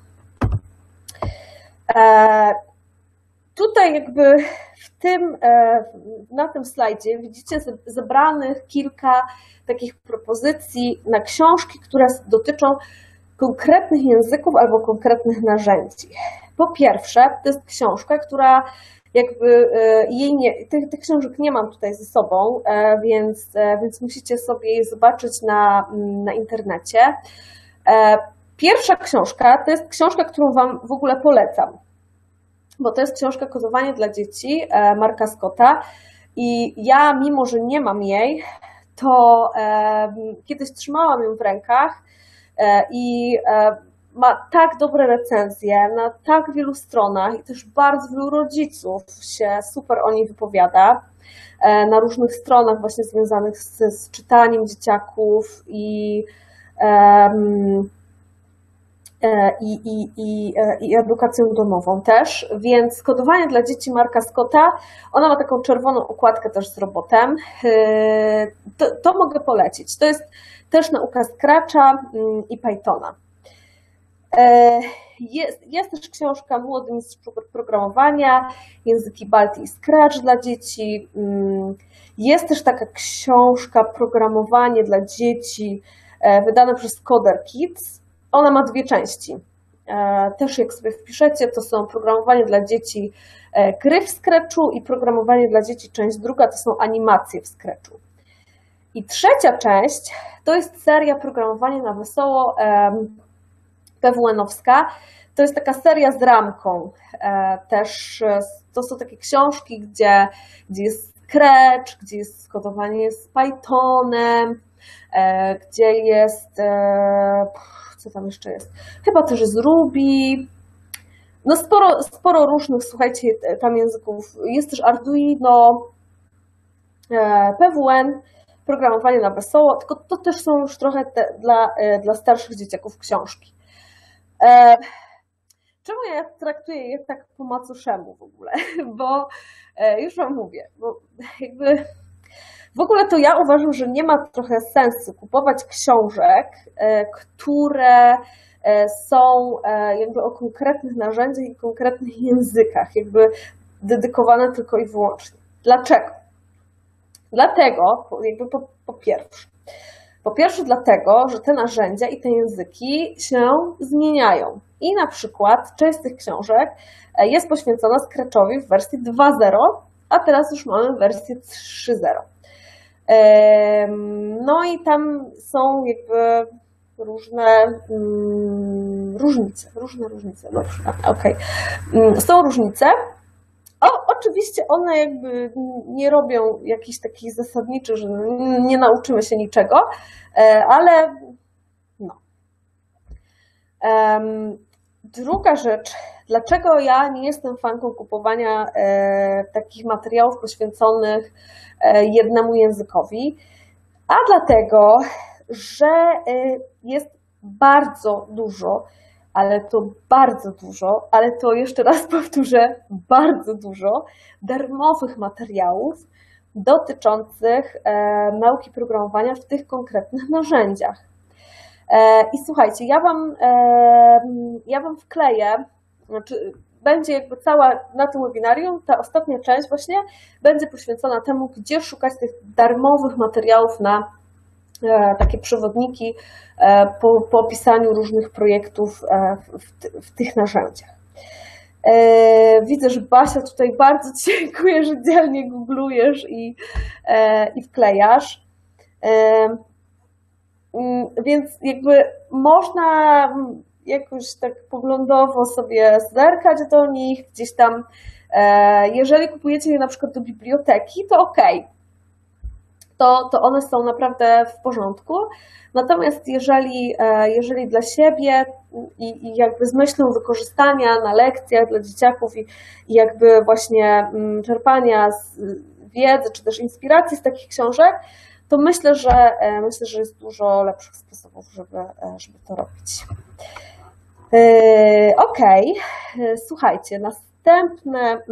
Tutaj jakby w tym, na tym slajdzie widzicie zebranych kilka takich propozycji na książki, które dotyczą konkretnych języków albo konkretnych narzędzi. Po pierwsze, to jest książka, która jakby jej nie, tych, tych książek nie mam tutaj ze sobą, więc, więc musicie sobie je zobaczyć na, na internecie. Pierwsza książka to jest książka, którą Wam w ogóle polecam, bo to jest książka Kodowanie dla dzieci Marka Scotta i ja, mimo że nie mam jej, to kiedyś trzymałam ją w rękach i ma tak dobre recenzje na tak wielu stronach i też bardzo wielu rodziców się super o niej wypowiada na różnych stronach właśnie związanych z, z czytaniem dzieciaków i um, I, i, i, i edukacją domową też, więc Kodowanie dla dzieci Marka Scotta, ona ma taką czerwoną okładkę też z robotem, to, to mogę polecić. To jest też nauka Scratcha i Pythona. Jest, jest też książka Młody Mistrz Programowania, Języki Balti i Scratch dla dzieci. Jest też taka książka Programowanie dla dzieci, wydana przez Coder Kids. Ona ma dwie części. Też jak sobie wpiszecie, to są programowanie dla dzieci gry w Scratchu i programowanie dla dzieci część druga, to są animacje w Scratchu. I trzecia część to jest seria Programowanie na wesoło P W N-owska. To jest taka seria z ramką. Też to są takie książki, gdzie, gdzie jest Scratch, gdzie jest skodowanie z Pythonem, gdzie jest... Co tam jeszcze jest? Chyba też z Ruby. No sporo, sporo różnych, słuchajcie, tam języków. Jest też Arduino, P W N, programowanie na wesoło, tylko to też są już trochę te, dla, dla starszych dzieciaków książki. Czemu ja traktuję je tak po macoszemu w ogóle? Bo już Wam mówię, bo jakby... W ogóle to ja uważam, że nie ma trochę sensu kupować książek, które są jakby o konkretnych narzędziach i konkretnych językach, jakby dedykowane tylko i wyłącznie. Dlaczego? Dlatego, jakby po, po pierwsze, po pierwsze dlatego, że te narzędzia i te języki się zmieniają. I na przykład część z tych książek jest poświęcona Scratchowi w wersji dwa zero, a teraz już mamy wersję trzy zero. No i tam są jakby różne um, różnice, różne różnice, dobrze, okej. Okay. Są różnice. O, oczywiście one jakby nie robią jakichś takich zasadniczych, że nie nauczymy się niczego, ale no. Um, druga rzecz, dlaczego ja nie jestem fanką kupowania e, takich materiałów poświęconych e, jednemu językowi? A dlatego, że e, jest bardzo dużo, ale to bardzo dużo, ale to jeszcze raz powtórzę, bardzo dużo darmowych materiałów dotyczących e, nauki programowania w tych konkretnych narzędziach. I słuchajcie, ja wam, ja wam wkleję, znaczy będzie jakby cała, na tym webinarium, ta ostatnia część właśnie będzie poświęcona temu, gdzie szukać tych darmowych materiałów na takie przewodniki po, po opisaniu różnych projektów w, w tych narzędziach. Widzę, że Basia tutaj bardzo Ci dziękuję, że dzielnie googlujesz i, i wklejasz. Więc jakby można jakoś tak poglądowo sobie zerkać do nich, gdzieś tam, jeżeli kupujecie je na przykład do biblioteki, to okej, okay. to, to one są naprawdę w porządku. Natomiast jeżeli, jeżeli dla siebie i, i jakby z myślą wykorzystania na lekcjach dla dzieciaków i, i jakby właśnie czerpania z wiedzy czy też inspiracji z takich książek, to myślę, że myślę, że jest dużo lepszych sposobów, żeby, żeby to robić. Okej, okay. Słuchajcie, następne.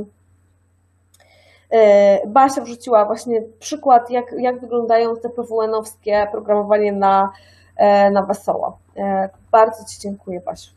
Basia wrzuciła właśnie przykład, jak, jak wyglądają te P W N-owskie programowanie na, na wesoło. Bardzo Ci dziękuję, Basiu.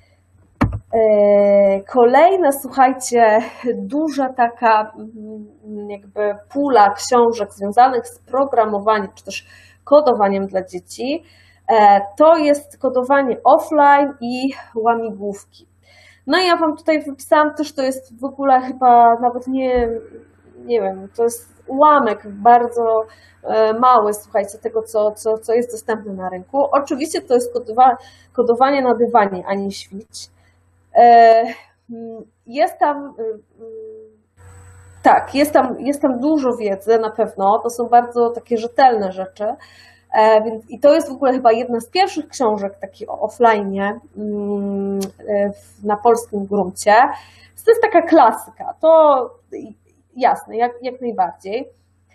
Kolejna, słuchajcie, duża taka jakby pula książek związanych z programowaniem, czy też kodowaniem dla dzieci, to jest kodowanie offline i łamigłówki. No i ja Wam tutaj wypisałam też, to jest w ogóle chyba nawet nie, nie wiem, to jest ułamek bardzo mały, słuchajcie, tego, co, co, co jest dostępne na rynku. Oczywiście to jest kodowa, kodowanie na dywanie, a nie świć. Jest tam, tak, jest tam, jest tam dużo wiedzy na pewno, to są bardzo takie rzetelne rzeczy. Więc, i to jest w ogóle chyba jedna z pierwszych książek takiej o offline na polskim gruncie. To jest taka klasyka, to jasne, jak, jak najbardziej.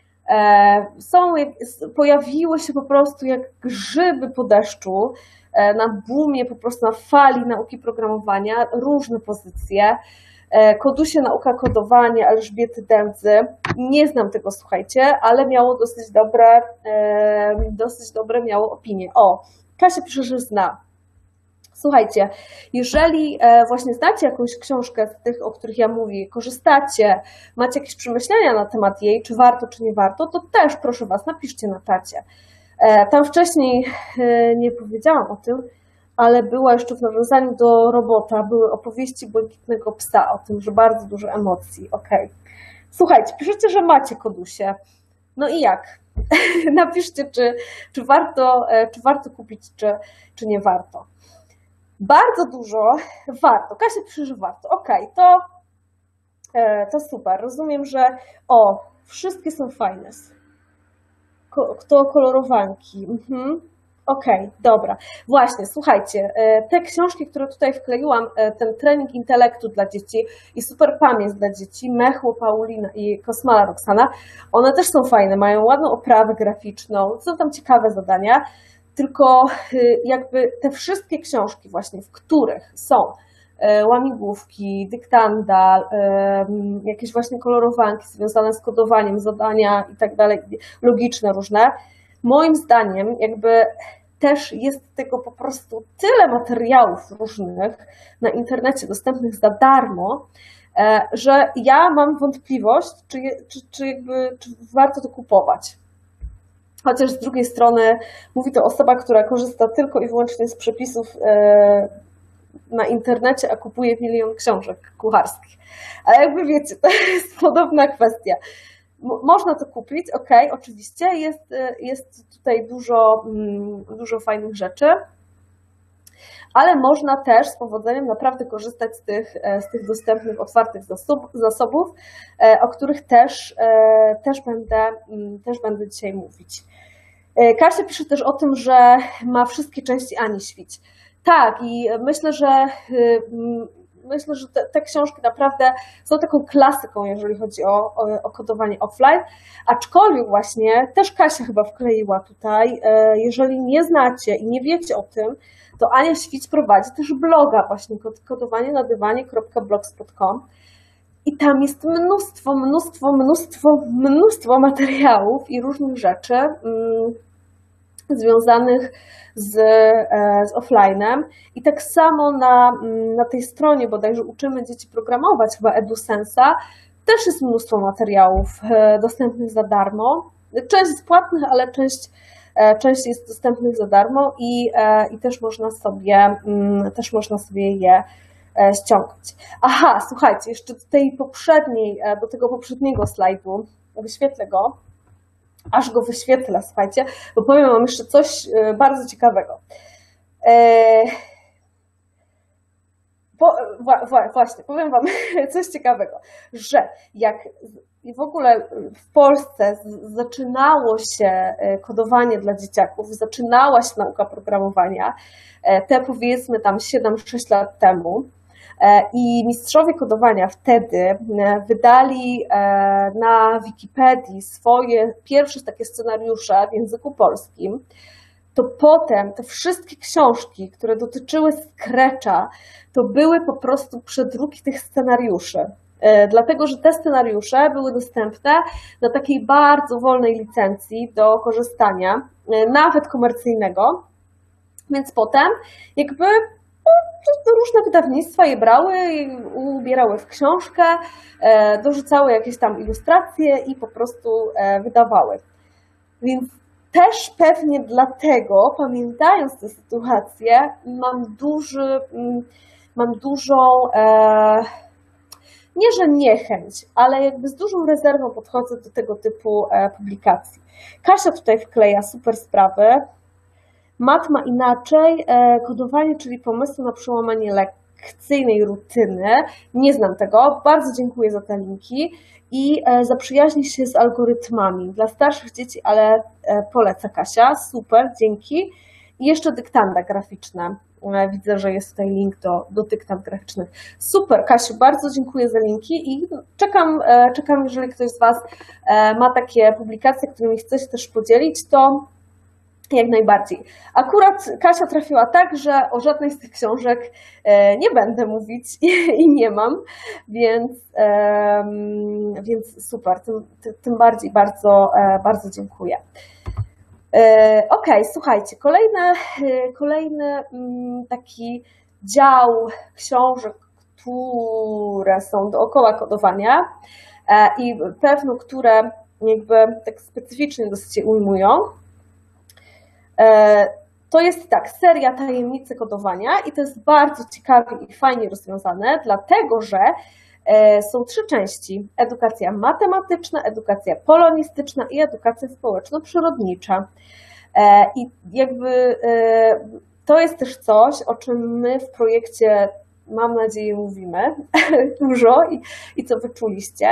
Są, pojawiły się po prostu jak grzyby po deszczu, na boomie, po prostu na fali nauki programowania, różne pozycje. Kodusie nauka kodowania Elżbiety Dędzy. Nie znam tego, słuchajcie, ale miało dosyć dobre, dosyć dobre miało opinie. O, Kasia pisze, że zna. Słuchajcie, jeżeli właśnie znacie jakąś książkę z tych, o których ja mówię, korzystacie, macie jakieś przemyślenia na temat jej, czy warto, czy nie warto, to też proszę Was, napiszcie na czacie. Tam wcześniej nie powiedziałam o tym, ale była jeszcze w nawiązaniu do Robota, były opowieści Błękitnego Psa, o tym, że bardzo dużo emocji. Okej. Okay. Słuchajcie, piszecie, że macie Kodusie. No i jak? Napiszcie, czy, czy, warto, czy warto kupić, czy, czy nie warto. Bardzo dużo warto. Kasia pisze, że warto. Okej, okay, to, to super. Rozumiem, że o, wszystkie są fajne. Kto kolorowanki. Mhm. Okej, okay, dobra. Właśnie, słuchajcie, te książki, które tutaj wkleiłam, ten trening intelektu dla dzieci i super pamięć dla dzieci, Mechło Paulina i Kosmala Roxana, one też są fajne, mają ładną oprawę graficzną, są tam ciekawe zadania, tylko jakby te wszystkie książki właśnie, w których są łamigłówki, dyktanda, jakieś właśnie kolorowanki związane z kodowaniem, zadania i tak dalej, logiczne różne, moim zdaniem jakby też jest tego po prostu tyle materiałów różnych na internecie dostępnych za darmo, że ja mam wątpliwość, czy, czy, czy, jakby, czy warto to kupować. Chociaż z drugiej strony mówi to osoba, która korzysta tylko i wyłącznie z przepisów na internecie, a kupuje milion książek kucharskich. Ale jakby wiecie, to jest podobna kwestia. Można to kupić, ok, oczywiście, jest, jest tutaj dużo, dużo fajnych rzeczy, ale można też z powodzeniem naprawdę korzystać z tych, z tych dostępnych, otwartych zasób, zasobów, o których też, też, będę, też będę dzisiaj mówić. Kasia pisze też o tym, że ma wszystkie części Ani Świć. Tak, i myślę, że Myślę, że te, te książki naprawdę są taką klasyką, jeżeli chodzi o, o, o kodowanie offline, aczkolwiek właśnie też Kasia chyba wkleiła tutaj, jeżeli nie znacie i nie wiecie o tym, to Ania Świć prowadzi też bloga właśnie kodowanie na dywanie kropka blogspot kropka com i tam jest mnóstwo, mnóstwo, mnóstwo, mnóstwo materiałów i różnych rzeczy mm, związanych z, z offline'em i tak samo na, na tej stronie bodajże uczymy dzieci programować, chyba EduSensa, też jest mnóstwo materiałów dostępnych za darmo. Część jest płatnych, ale część, część jest dostępnych za darmo i, i też można sobie, też można sobie je ściągać. Aha, słuchajcie, jeszcze do tej poprzedniej, do tego poprzedniego slajdu, wyświetlę go, aż go wyświetlę, słuchajcie, bo powiem wam jeszcze coś bardzo ciekawego. Po, właśnie, powiem wam coś ciekawego, że jak w ogóle w Polsce zaczynało się kodowanie dla dzieciaków, zaczynała się nauka programowania, te powiedzmy tam siedem sześć lat temu, i mistrzowie kodowania wtedy wydali na Wikipedii swoje pierwsze takie scenariusze w języku polskim, to potem te wszystkie książki, które dotyczyły Scratcha, to były po prostu przedruki tych scenariuszy. Dlatego, że te scenariusze były dostępne na takiej bardzo wolnej licencji do korzystania, nawet komercyjnego, więc potem jakby różne wydawnictwa je brały, ubierały w książkę, dorzucały jakieś tam ilustracje i po prostu wydawały. Więc też pewnie dlatego, pamiętając tę sytuację, mam duży, mam dużą, nie że niechęć, ale jakby z dużą rezerwą podchodzę do tego typu publikacji. Kasia tutaj wkleja super sprawy. Mat ma inaczej, kodowanie, czyli pomysły na przełamanie lekcyjnej rutyny. Nie znam tego, bardzo dziękuję za te linki i zaprzyjaźni się z algorytmami dla starszych dzieci, ale poleca Kasia, super, dzięki. I jeszcze dyktanda graficzne. Widzę, że jest tutaj link do, do dyktand graficznych. Super, Kasiu, bardzo dziękuję za linki i czekam, czekam, jeżeli ktoś z Was ma takie publikacje, którymi chce się też podzielić, to jak najbardziej. Akurat Kasia trafiła tak, że o żadnej z tych książek nie będę mówić i nie mam, więc, więc super, tym, tym bardziej bardzo, bardzo dziękuję. Ok, słuchajcie, kolejny, kolejny taki dział książek, które są dookoła kodowania i pewno, które jakby tak specyficznie dosyć ujmują. To jest tak, seria Tajemnice kodowania i to jest bardzo ciekawie i fajnie rozwiązane, dlatego że są trzy części. Edukacja matematyczna, edukacja polonistyczna i edukacja społeczno-przyrodnicza. I jakby to jest też coś, o czym my w projekcie, mam nadzieję, mówimy dużo i, i co wyczuliście,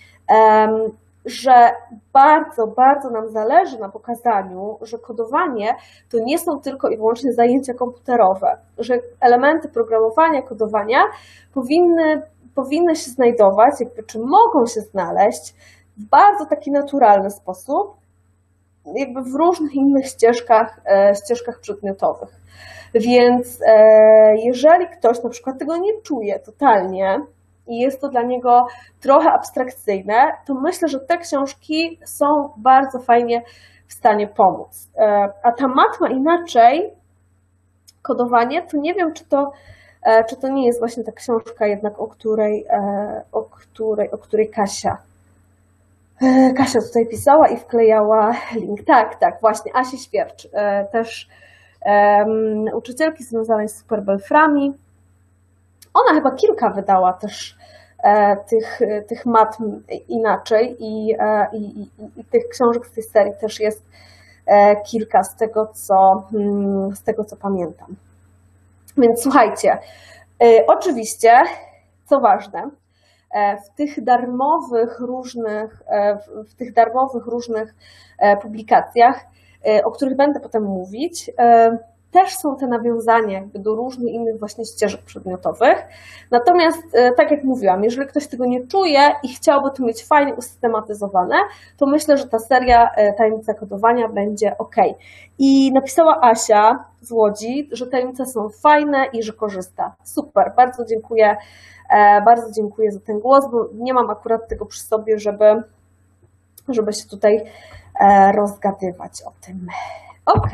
że bardzo, bardzo nam zależy na pokazaniu, że kodowanie to nie są tylko i wyłącznie zajęcia komputerowe, że elementy programowania, kodowania powinny, powinny się znajdować, jakby, czy mogą się znaleźć w bardzo taki naturalny sposób, jakby w różnych innych ścieżkach, ścieżkach przedmiotowych. Więc jeżeli ktoś na przykład tego nie czuje totalnie, i jest to dla niego trochę abstrakcyjne, to myślę, że te książki są bardzo fajnie w stanie pomóc. A ta mat ma inaczej kodowanie, to nie wiem, czy to, czy to nie jest właśnie ta książka jednak, o której, o której, o której Kasia, Kasia tutaj pisała i wklejała link. Tak, tak, właśnie, Asi Świercz, też um, uczycielki związanej z Superbelframi. Ona chyba kilka wydała też e, tych, tych mat inaczej i, e, i, i, i tych książek z tej serii też jest e, kilka z tego, co, mm, z tego, co pamiętam. Więc słuchajcie, e, oczywiście, co ważne, e, w tych darmowych różnych, e, w, w tych darmowych różnych e, publikacjach, e, o których będę potem mówić, e, też są te nawiązania jakby do różnych innych właśnie ścieżek przedmiotowych. Natomiast, tak jak mówiłam, jeżeli ktoś tego nie czuje i chciałby to mieć fajnie usystematyzowane, to myślę, że ta seria Tajemnica kodowania będzie ok. I napisała Asia z Łodzi, że tajemnice są fajne i że korzysta. Super, bardzo dziękuję, bardzo dziękuję za ten głos, bo nie mam akurat tego przy sobie, żeby, żeby się tutaj rozgadywać o tym. Ok.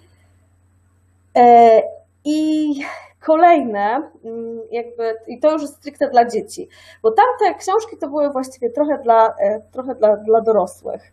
I kolejne, jakby, i to już jest stricte dla dzieci, bo tamte książki to były właściwie trochę dla, trochę dla, dla dorosłych.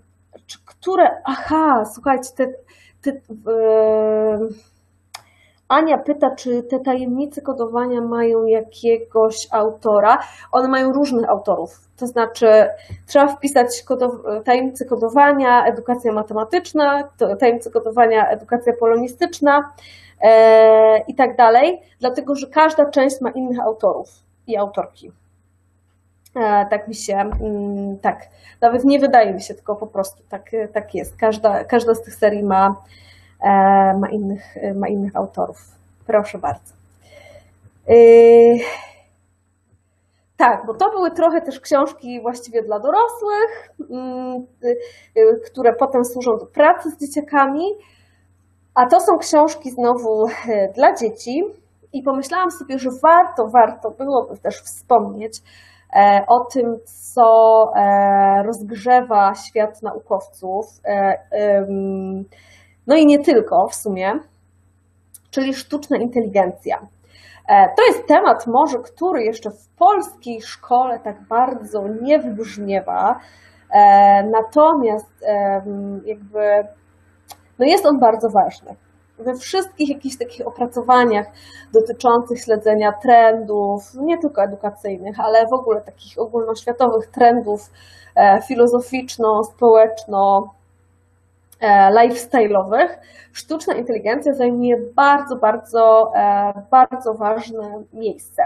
Które, aha, słuchajcie, te, te, Ania pyta, czy te tajemnice kodowania mają jakiegoś autora. One mają różnych autorów. To znaczy trzeba wpisać kodow- tajemnice kodowania, edukacja matematyczna, tajemnice kodowania, edukacja polonistyczna e, i tak dalej, dlatego że każda część ma innych autorów i autorki. E, tak mi się, mm, tak, nawet nie wydaje mi się, tylko po prostu tak, tak jest. Każda, każda z tych serii ma Ma innych, ma innych autorów. Proszę bardzo. Yy, tak, bo to były trochę też książki właściwie dla dorosłych, yy, które potem służą do pracy z dzieciakami, a to są książki znowu dla dzieci i pomyślałam sobie, że warto, warto byłoby też wspomnieć e, o tym, co e, rozgrzewa świat naukowców, e, ym, no i nie tylko w sumie, czyli sztuczna inteligencja. To jest temat może, który jeszcze w polskiej szkole tak bardzo nie wybrzmiewa, natomiast jakby no jest on bardzo ważny. We wszystkich jakichś takich opracowaniach dotyczących śledzenia trendów, nie tylko edukacyjnych, ale w ogóle takich ogólnoświatowych trendów filozoficzno-społeczno- lifestyle'owych, sztuczna inteligencja zajmuje bardzo, bardzo, bardzo ważne miejsce.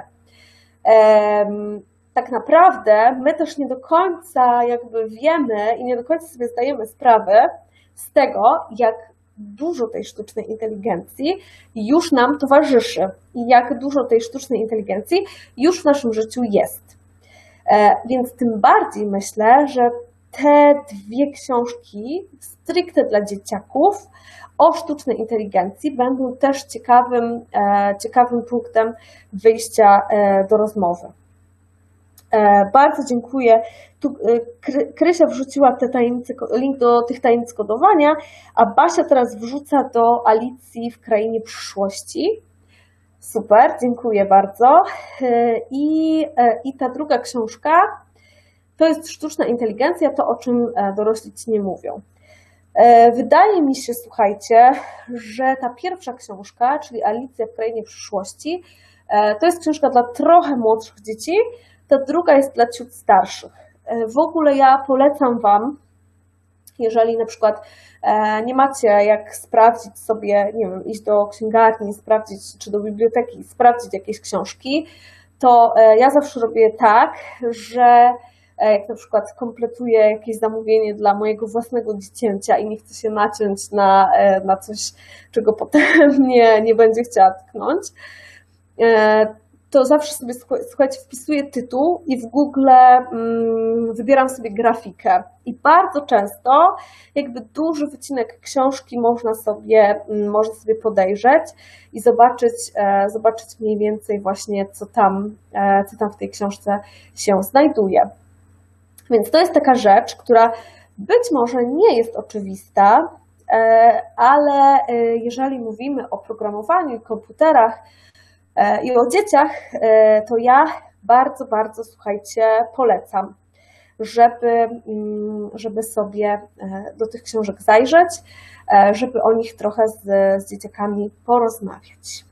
Tak naprawdę my też nie do końca jakby wiemy i nie do końca sobie zdajemy sprawę z tego, jak dużo tej sztucznej inteligencji już nam towarzyszy i jak dużo tej sztucznej inteligencji już w naszym życiu jest. Więc tym bardziej myślę, że te dwie książki stricte dla dzieciaków o sztucznej inteligencji będą też ciekawym, ciekawym punktem wyjścia do rozmowy. Bardzo dziękuję. Tu Krysia wrzuciła te tajemnice, link do tych tajemnic kodowania, a Basia teraz wrzuca do Alicji w Krainie Przyszłości. Super, dziękuję bardzo. I, i ta druga książka to jest sztuczna inteligencja, to o czym dorośli ci nie mówią. Wydaje mi się, słuchajcie, że ta pierwsza książka, czyli Alicja w Krainie Przyszłości, to jest książka dla trochę młodszych dzieci, ta druga jest dla ciut starszych. W ogóle ja polecam Wam, jeżeli na przykład nie macie jak sprawdzić sobie, nie wiem, iść do księgarni, sprawdzić, czy do biblioteki, sprawdzić jakieś książki, to ja zawsze robię tak, że jak na przykład kompletuję jakieś zamówienie dla mojego własnego dziecięcia i nie chcę się naciąć na, na coś, czego potem nie, nie będzie chciała tknąć, to zawsze sobie, słuchajcie, wpisuję tytuł i w Google mm, wybieram sobie grafikę. I bardzo często jakby duży wycinek książki można sobie, mm, można sobie podejrzeć i zobaczyć, e, zobaczyć mniej więcej właśnie, co tam, e, co tam w tej książce się znajduje. Więc to jest taka rzecz, która być może nie jest oczywista, e, ale e, jeżeli mówimy o programowaniu i komputerach, i o dzieciach, to ja bardzo, bardzo, słuchajcie, polecam, żeby, żeby sobie do tych książek zajrzeć, żeby o nich trochę z, z dzieciakami porozmawiać.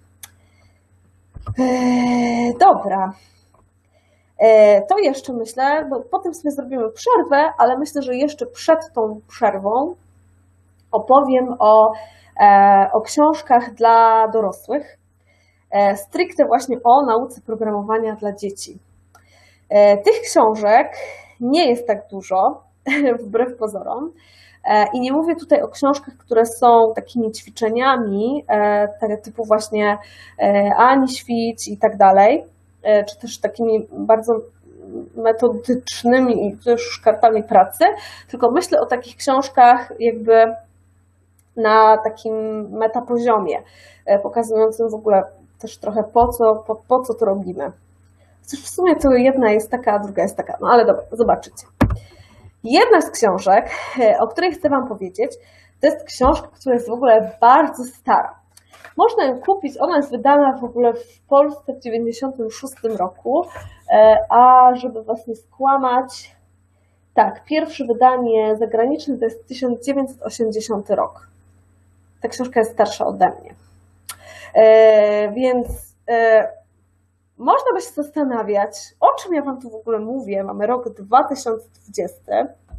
Dobra. To jeszcze myślę, bo potem sobie zrobimy przerwę, ale myślę, że jeszcze przed tą przerwą opowiem o, o książkach dla dorosłych, stricte właśnie o nauce programowania dla dzieci. Tych książek nie jest tak dużo, wbrew pozorom. I nie mówię tutaj o książkach, które są takimi ćwiczeniami, typu właśnie Ani Świć i tak dalej, czy też takimi bardzo metodycznymi i też kartami pracy, tylko myślę o takich książkach jakby na takim metapoziomie, pokazującym w ogóle też trochę po co, po, po co to robimy. Chociaż w sumie to jedna jest taka, a druga jest taka. No ale dobra, zobaczycie. Jedna z książek, o której chcę Wam powiedzieć, to jest książka, która jest w ogóle bardzo stara. Można ją kupić, ona jest wydana w ogóle w Polsce w dziewięćdziesiątym szóstym roku, a żeby Was nie skłamać, tak, pierwsze wydanie zagraniczne to jest tysiąc dziewięćset osiemdziesiąty rok. Ta książka jest starsza ode mnie. Więc można by się zastanawiać, o czym ja Wam tu w ogóle mówię. Mamy rok dwa tysiące dwudziesty.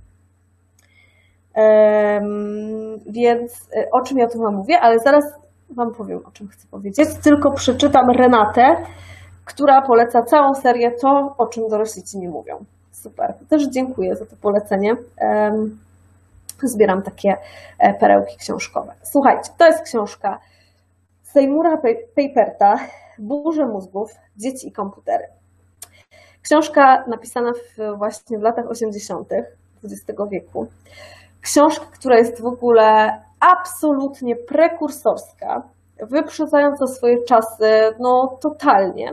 Więc o czym ja tu Wam mówię, ale zaraz Wam powiem, o czym chcę powiedzieć. Tylko przeczytam Renatę, która poleca całą serię To, o czym dorośli Ci nie mówią. Super. Też dziękuję za to polecenie. Zbieram takie perełki książkowe. Słuchajcie, to jest książka Seymoura Paperta Burze mózgów, dzieci i komputery. Książka napisana w, właśnie w latach osiemdziesiątych dwudziestego wieku. Książka, która jest w ogóle absolutnie prekursorska, wyprzedzająca swoje czasy, no totalnie.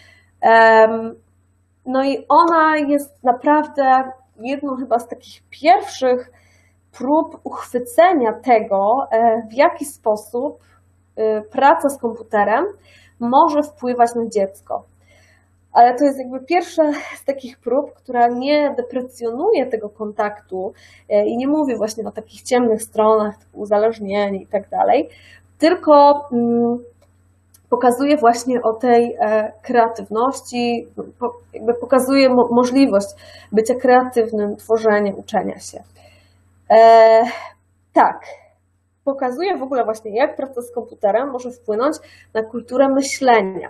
No i ona jest naprawdę jedną chyba z takich pierwszych prób uchwycenia tego, w jaki sposób praca z komputerem może wpływać na dziecko. Ale to jest jakby pierwsza z takich prób, która nie deprecjonuje tego kontaktu i nie mówi właśnie o takich ciemnych stronach, typu uzależnienie i tak dalej, tylko pokazuje właśnie o tej kreatywności, jakby pokazuje możliwość bycia kreatywnym, tworzenia, uczenia się. Tak, pokazuje w ogóle właśnie, jak praca z komputerem może wpłynąć na kulturę myślenia.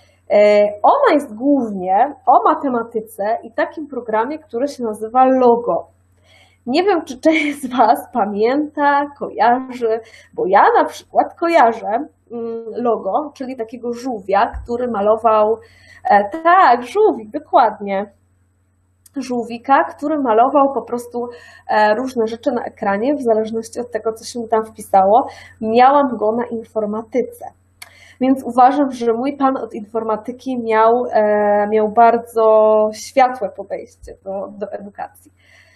Ona jest głównie o matematyce i takim programie, który się nazywa Logo. Nie wiem, czy część z Was pamięta, kojarzy, bo ja na przykład kojarzę Logo, czyli takiego żółwia, który malował, tak, żółwik, dokładnie, żółwika, który malował po prostu różne rzeczy na ekranie, w zależności od tego, co się tam wpisało. Miałam go na informatyce. Więc uważam, że mój pan od informatyki miał, miał bardzo światłe podejście do, do edukacji.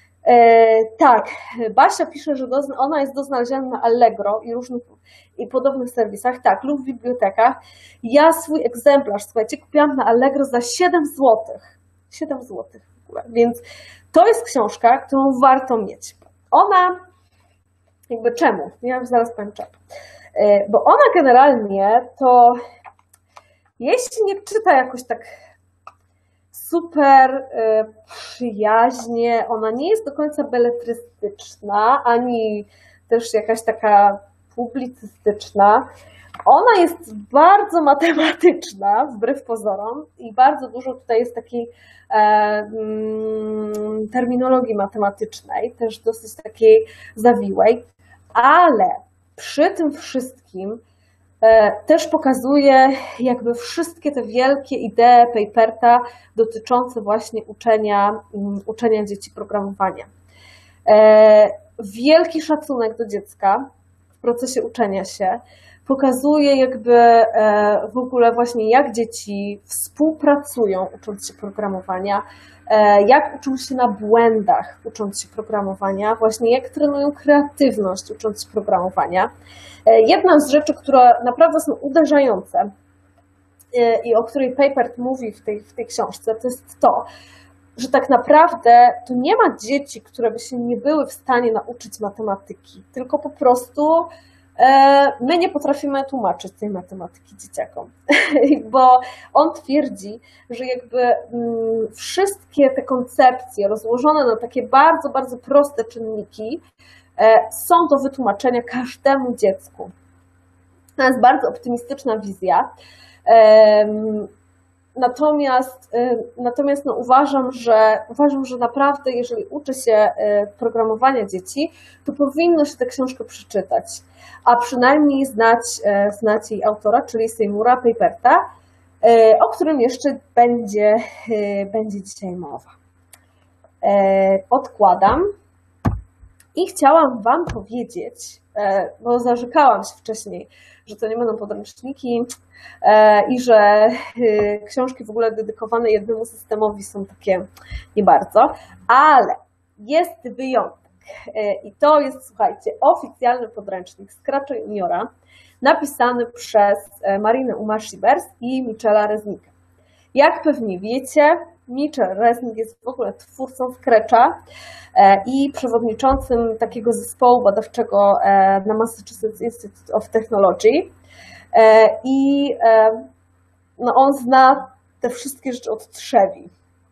Tak, Basia pisze, że do, ona jest do znalezienia na Allegro i różnych i podobnych serwisach, tak, lub w bibliotekach. Ja swój egzemplarz, słuchajcie, kupiłam na Allegro za siedem złotych. siedem złotych w ogóle, więc to jest książka, którą warto mieć. Ona, jakby czemu? Ja już zaraz powiem czemu. Bo ona generalnie to, jeśli nie czyta jakoś tak super przyjaźnie, ona nie jest do końca beletrystyczna, ani też jakaś taka publicystyczna. Ona jest bardzo matematyczna, wbrew pozorom, i bardzo dużo tutaj jest takiej e, mm, terminologii matematycznej, też dosyć takiej zawiłej, ale przy tym wszystkim e, też pokazuje jakby wszystkie te wielkie idee Paperta dotyczące właśnie uczenia, um, uczenia dzieci programowania. E, wielki szacunek do dziecka w procesie uczenia się. Pokazuje jakby e, w ogóle właśnie, jak dzieci współpracują, ucząc się programowania, e, jak uczą się na błędach, ucząc się programowania, właśnie jak trenują kreatywność, ucząc się programowania. E, jedna z rzeczy, które naprawdę są uderzające e, i o której Papert mówi w tej, w tej książce, to jest to, że tak naprawdę to nie ma dzieci, które by się nie były w stanie nauczyć matematyki, tylko po prostu my nie potrafimy tłumaczyć tej matematyki dzieciakom, bo on twierdzi, że jakby wszystkie te koncepcje rozłożone na takie bardzo, bardzo proste czynniki są do wytłumaczenia każdemu dziecku. To jest bardzo optymistyczna wizja. Natomiast, natomiast no uważam, że, uważam, że naprawdę, jeżeli uczy się programowania dzieci, to powinno się tę książkę przeczytać, a przynajmniej znać, znać jej autora, czyli Seymoura Paperta, o którym jeszcze będzie, będzie dzisiaj mowa. Odkładam i chciałam Wam powiedzieć, bo zarzekałam się wcześniej, że to nie będą podręczniki i że książki w ogóle dedykowane jednemu systemowi są takie nie bardzo, ale jest wyjątek i to jest, słuchajcie, oficjalny podręcznik Scratcha Juniora napisany przez Marinę Umarz-Sibers i Michela Reznika. Jak pewnie wiecie, Michel Reznik jest w ogóle twórcą Scratcha i przewodniczącym takiego zespołu badawczego na Massachusetts Institute of Technology. i no, on zna te wszystkie rzeczy od trzewi.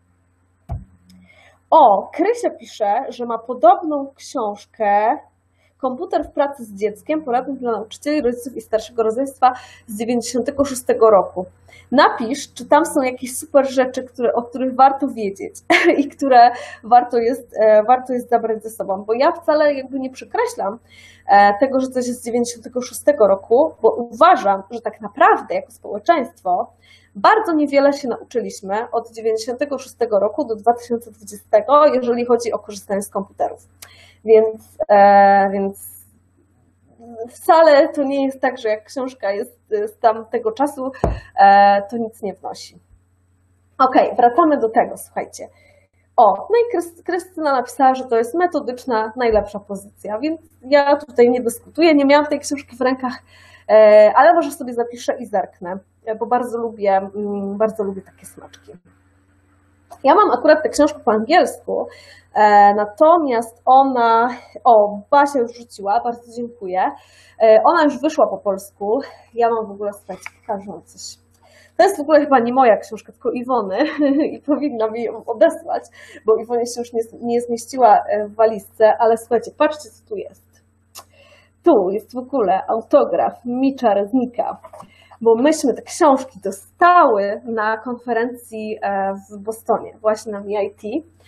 O, Krysia pisze, że ma podobną książkę Komputer w pracy z dzieckiem, poradnik dla nauczycieli, rodziców i starszego rodzeństwa z dziewięćdziesiątego szóstego roku. Napisz, czy tam są jakieś super rzeczy, które, o których warto wiedzieć i które warto jest, warto jest zabrać ze sobą, bo ja wcale jakby nie przekreślam tego, że coś jest z dziewięćdziesiątego szóstego roku, bo uważam, że tak naprawdę jako społeczeństwo bardzo niewiele się nauczyliśmy od dziewięćdziesiątego szóstego roku do dwa tysiące dwudziestego, jeżeli chodzi o korzystanie z komputerów. Więc, e, więc wcale to nie jest tak, że jak książka jest z tamtego czasu, e, to nic nie wnosi. Ok, wracamy do tego, słuchajcie. O, no i Krystyna napisała, że to jest metodyczna, najlepsza pozycja, więc ja tutaj nie dyskutuję, nie miałam tej książki w rękach, e, ale może sobie zapiszę i zerknę, bo bardzo lubię, bardzo lubię takie smaczki. Ja mam akurat tę książkę po angielsku, e, natomiast ona, o, Basia już rzuciła, bardzo dziękuję. E, ona już wyszła po polsku. Ja mam w ogóle, słuchajcie, pokażę wam coś. To jest w ogóle chyba nie moja książka, tylko Iwony i powinna mi ją odesłać, bo Iwonie się już nie, nie zmieściła w walizce, ale słuchajcie, patrzcie, co tu jest. Tu jest w ogóle autograf Micza Reznika, bo myśmy te książki dostały na konferencji w Bostonie, właśnie na M I T.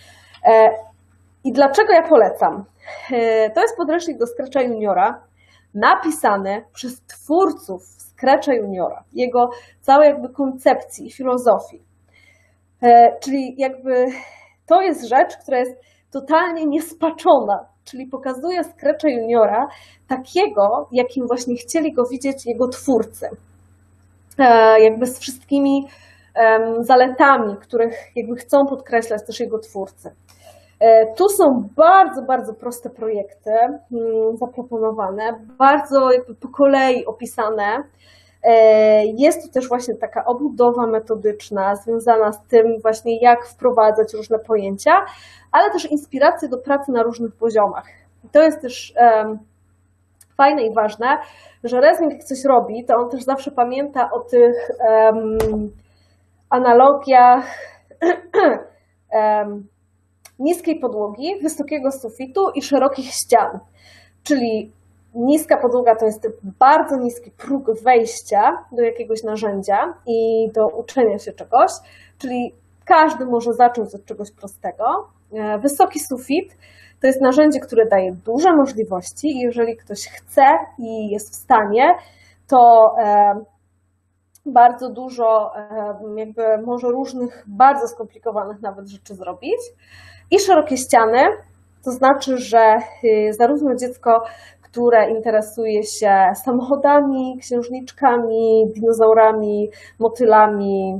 I dlaczego ja polecam? To jest podręcznik do Scratcha Juniora, napisany przez twórców Scratcha Juniora, jego całej jakby koncepcji i filozofii. Czyli jakby to jest rzecz, która jest totalnie niespaczona, czyli pokazuje Scratcha Juniora takiego, jakim właśnie chcieli go widzieć jego twórcy. Jakby z wszystkimi zaletami, których jakby chcą podkreślać też jego twórcy. Tu są bardzo, bardzo proste projekty zaproponowane, bardzo jakby po kolei opisane. Jest tu też właśnie taka obudowa metodyczna związana z tym właśnie, jak wprowadzać różne pojęcia, ale też inspiracje do pracy na różnych poziomach. I to jest też um, fajne i ważne, że Reznik jak coś robi, to on też zawsze pamięta o tych um, analogiach um, niskiej podłogi, wysokiego sufitu i szerokich ścian. Czyli niska podłoga to jest bardzo niski próg wejścia do jakiegoś narzędzia i do uczenia się czegoś, czyli każdy może zacząć od czegoś prostego. Wysoki sufit to jest narzędzie, które daje duże możliwości i jeżeli ktoś chce i jest w stanie, to bardzo dużo jakby może różnych bardzo skomplikowanych nawet rzeczy zrobić. I szerokie ściany, to znaczy, że zarówno dziecko, które interesuje się samochodami, księżniczkami, dinozaurami, motylami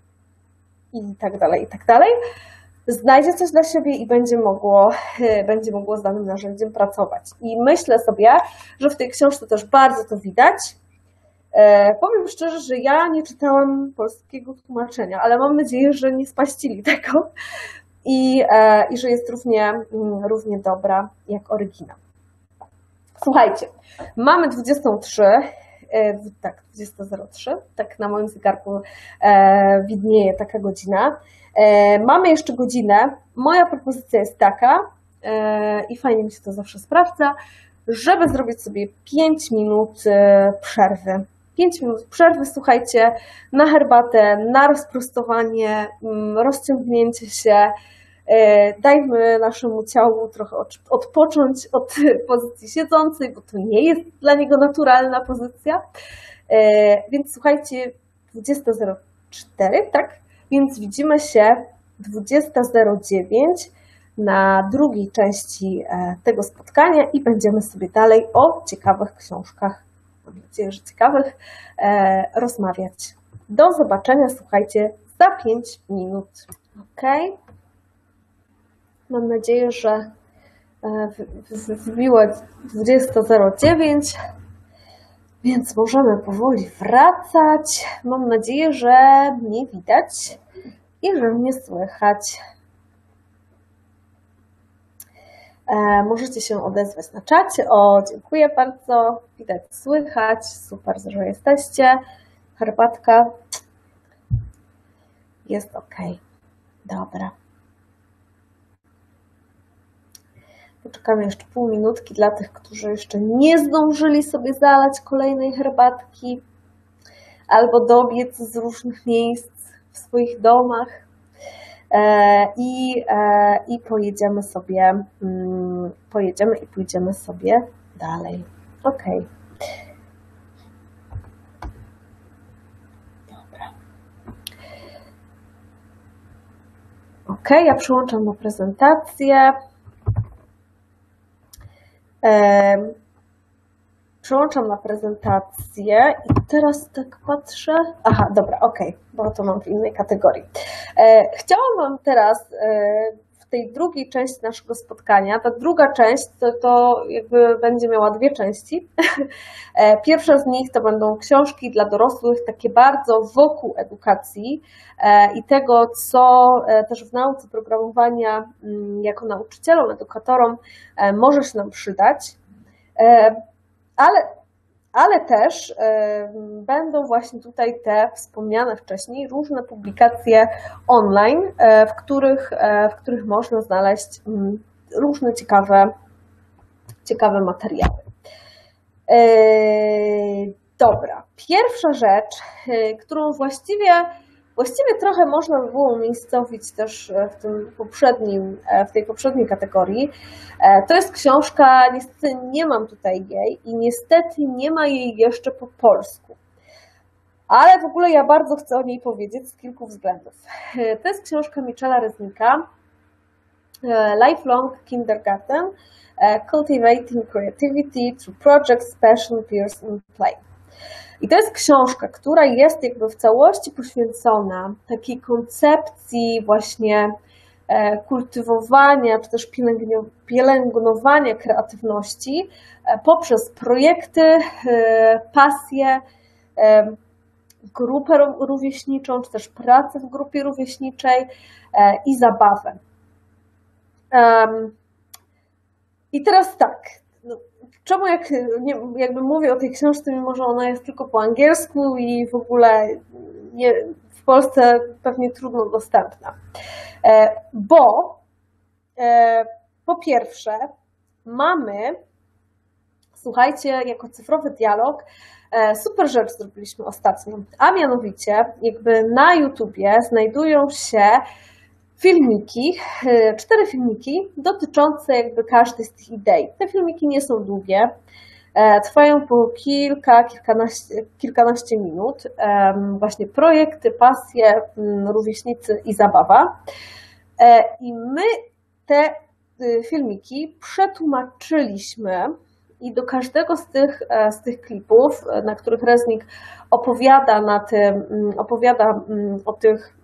i tak dalej, i tak dalej, znajdzie coś dla siebie i będzie mogło, będzie mogło z danym narzędziem pracować. I myślę sobie, że w tej książce też bardzo to widać. Powiem szczerze, że ja nie czytałam polskiego tłumaczenia, ale mam nadzieję, że nie spaścili tego i, i że jest równie, równie dobra jak oryginał. Słuchajcie, mamy dwudziestą trzy, tak, dwudziesta zero trzy, tak na moim zegarku widnieje taka godzina. Mamy jeszcze godzinę. Moja propozycja jest taka, i fajnie mi się to zawsze sprawdza, żeby zrobić sobie pięć minut przerwy. pięć minut przerwy, słuchajcie, na herbatę, na rozprostowanie, rozciągnięcie się. Dajmy naszemu ciału trochę odpocząć od pozycji siedzącej, bo to nie jest dla niego naturalna pozycja. Więc słuchajcie, dwudziesta zero cztery, tak? Więc widzimy się dwudziesta zero dziewięć na drugiej części tego spotkania i będziemy sobie dalej o ciekawych książkach, mam nadzieję, że ciekawych, rozmawiać. Do zobaczenia, słuchajcie, za pięć minut. Ok? Mam nadzieję, że wbiło dwudziesta zero dziewięć, więc możemy powoli wracać. Mam nadzieję, że mnie widać i że mnie słychać. Możecie się odezwać na czacie. O, dziękuję bardzo. Widać, słychać. Super, że jesteście. Herbatka. Jest ok. Dobra. Poczekamy jeszcze pół minutki dla tych, którzy jeszcze nie zdążyli sobie zalać kolejnej herbatki albo dobiec z różnych miejsc w swoich domach. I, i pojedziemy sobie, pojedziemy i pójdziemy sobie dalej. Ok. Dobra. Ok, ja przełączam na prezentację. Przełączam na prezentację i teraz tak patrzę. Aha, dobra, ok, bo to mam w innej kategorii. Chciałam Wam teraz w tej drugiej części naszego spotkania, ta druga część to, to jakby będzie miała dwie części. Pierwsza z nich to będą książki dla dorosłych, takie bardzo wokół edukacji i tego, co też w nauce programowania jako nauczycielom, edukatorom może się nam przydać. Ale, ale też y, będą właśnie tutaj te wspomniane wcześniej różne publikacje online, y, w, których, y, w których można znaleźć y, różne ciekawe, ciekawe materiały. Y, dobra, pierwsza rzecz, y, którą właściwie Właściwie trochę można by było umiejscowić też w, tym poprzednim, w tej poprzedniej kategorii. To jest książka, niestety nie mam tutaj jej i niestety nie ma jej jeszcze po polsku. Ale w ogóle ja bardzo chcę o niej powiedzieć z kilku względów. To jest książka Michela Resnicka, Lifelong Kindergarten, Cultivating Creativity Through Projects, Passion, Peers and Play. I to jest książka, która jest jakby w całości poświęcona takiej koncepcji właśnie kultywowania, czy też pielęgnowania kreatywności poprzez projekty, pasje, grupę rówieśniczą, czy też pracę w grupie rówieśniczej i zabawę. I teraz tak. Czemu jak, nie, jakby mówię o tej książce, mimo że ona jest tylko po angielsku i w ogóle nie, w Polsce pewnie trudno dostępna? E, bo e, po pierwsze mamy, słuchajcie, jako cyfrowy dialog, e, super rzecz zrobiliśmy ostatnio, a mianowicie jakby na YouTubie znajdują się filmiki, cztery filmiki dotyczące jakby każdej z tych idei. Te filmiki nie są długie, trwają po kilka, kilkanaście, kilkanaście minut. Właśnie projekty, pasje, rówieśnicy i zabawa. I my te filmiki przetłumaczyliśmy i do każdego z tych, z tych klipów, na których Resnick opowiada, na tym, opowiada o tych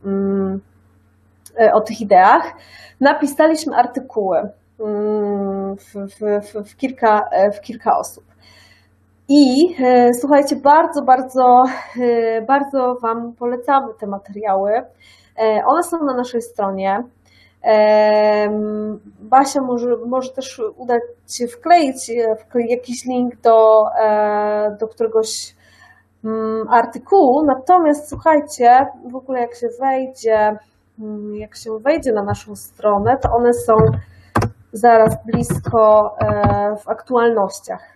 o tych ideach, napisaliśmy artykuły w, w, w, w, kilka, w kilka osób. I słuchajcie, bardzo, bardzo, bardzo Wam polecamy te materiały. One są na naszej stronie. Basia może, może też udać się wkleić jakiś link do, do któregoś artykułu. Natomiast słuchajcie, w ogóle jak się wejdzie jak się wejdzie na naszą stronę, to one są zaraz blisko w aktualnościach.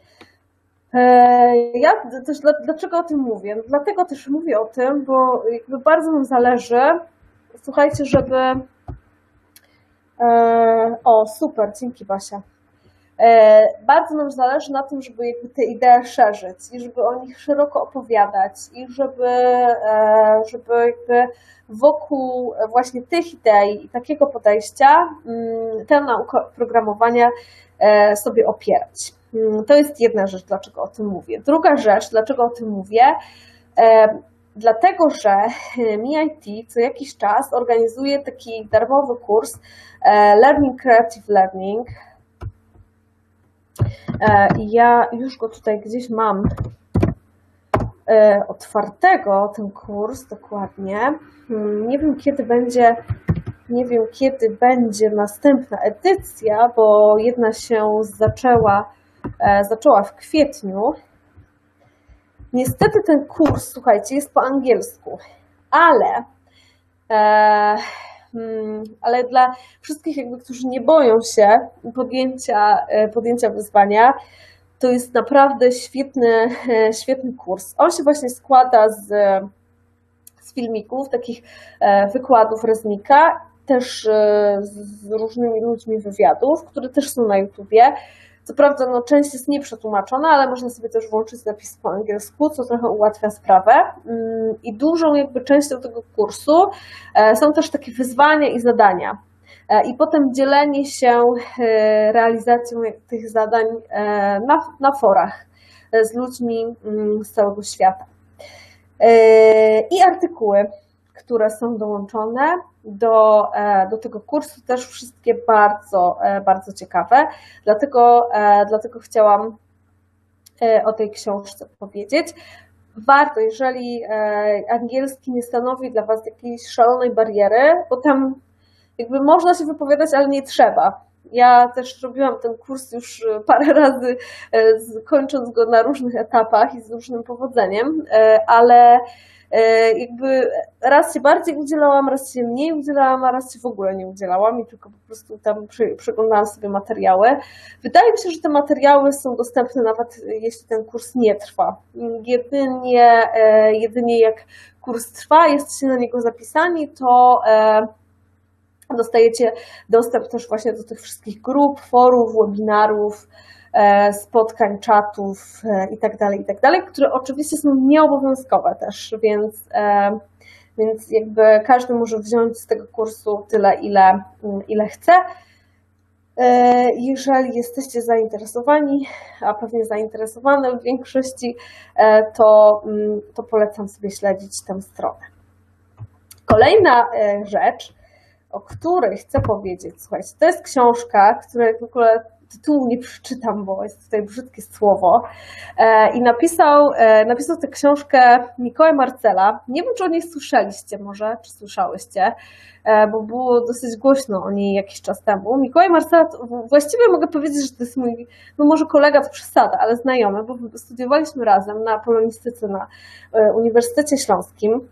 Ja też dlaczego o tym mówię? Dlatego też mówię o tym, bo jakby bardzo nam zależy, słuchajcie, żeby... O, super, dzięki Basia. Bardzo nam zależy na tym, żeby jakby te idee szerzyć i żeby o nich szeroko opowiadać i żeby, żeby jakby wokół właśnie tych idei i takiego podejścia tę naukę programowania sobie opierać. To jest jedna rzecz, dlaczego o tym mówię. Druga rzecz, dlaczego o tym mówię, dlatego, że M I T co jakiś czas organizuje taki darmowy kurs Learning Creative Learning. Ja już go tutaj gdzieś mam otwartego, ten kurs dokładnie. Nie wiem, kiedy będzie nie wiem, kiedy będzie następna edycja, bo jedna się zaczęła, zaczęła w kwietniu. Niestety ten kurs, słuchajcie, jest po angielsku, ale, e, ale dla wszystkich, jakby, którzy nie boją się podjęcia, podjęcia wyzwania, to jest naprawdę świetny, świetny kurs. On się właśnie składa z, z filmików, takich wykładów Reznika, też z różnymi ludźmi wywiadów, które też są na YouTubie. Co prawda, no, część jest nieprzetłumaczona, ale można sobie też włączyć napis po angielsku, co trochę ułatwia sprawę. I dużą jakby częścią tego kursu są też takie wyzwania i zadania. I potem dzielenie się realizacją tych zadań na, na forach z ludźmi z całego świata. I artykuły, które są dołączone do, do tego kursu, też wszystkie bardzo, bardzo ciekawe. Dlatego, dlatego chciałam o tej książce powiedzieć. Warto, jeżeli angielski nie stanowi dla Was jakiejś szalonej bariery, bo tam jakby można się wypowiadać, ale nie trzeba. Ja też robiłam ten kurs już parę razy, kończąc go na różnych etapach i z różnym powodzeniem, ale jakby raz się bardziej udzielałam, raz się mniej udzielałam, a raz się w ogóle nie udzielałam i tylko po prostu tam przeglądałam sobie materiały. Wydaje mi się, że te materiały są dostępne nawet jeśli ten kurs nie trwa. Jedynie, jedynie jak kurs trwa, jesteście na niego zapisani, to dostajecie dostęp też właśnie do tych wszystkich grup, forów, webinarów, spotkań, czatów itd., itd., które oczywiście są nieobowiązkowe też, więc, więc jakby każdy może wziąć z tego kursu tyle, ile, ile chce. Jeżeli jesteście zainteresowani, a pewnie zainteresowane w większości, to, to polecam sobie śledzić tę stronę. Kolejna rzecz, o której chcę powiedzieć, słuchajcie, to jest książka, której w ogóle tytułu nie przeczytam, bo jest tutaj brzydkie słowo. I napisał, napisał tę książkę Mikołaj Marcela. Nie wiem, czy o niej słyszeliście może, czy słyszałyście, bo było dosyć głośno o niej jakiś czas temu. Mikołaj Marcela, właściwie mogę powiedzieć, że to jest mój, no może kolega to przesada, ale znajomy, bo studiowaliśmy razem na polonistyce na Uniwersytecie Śląskim.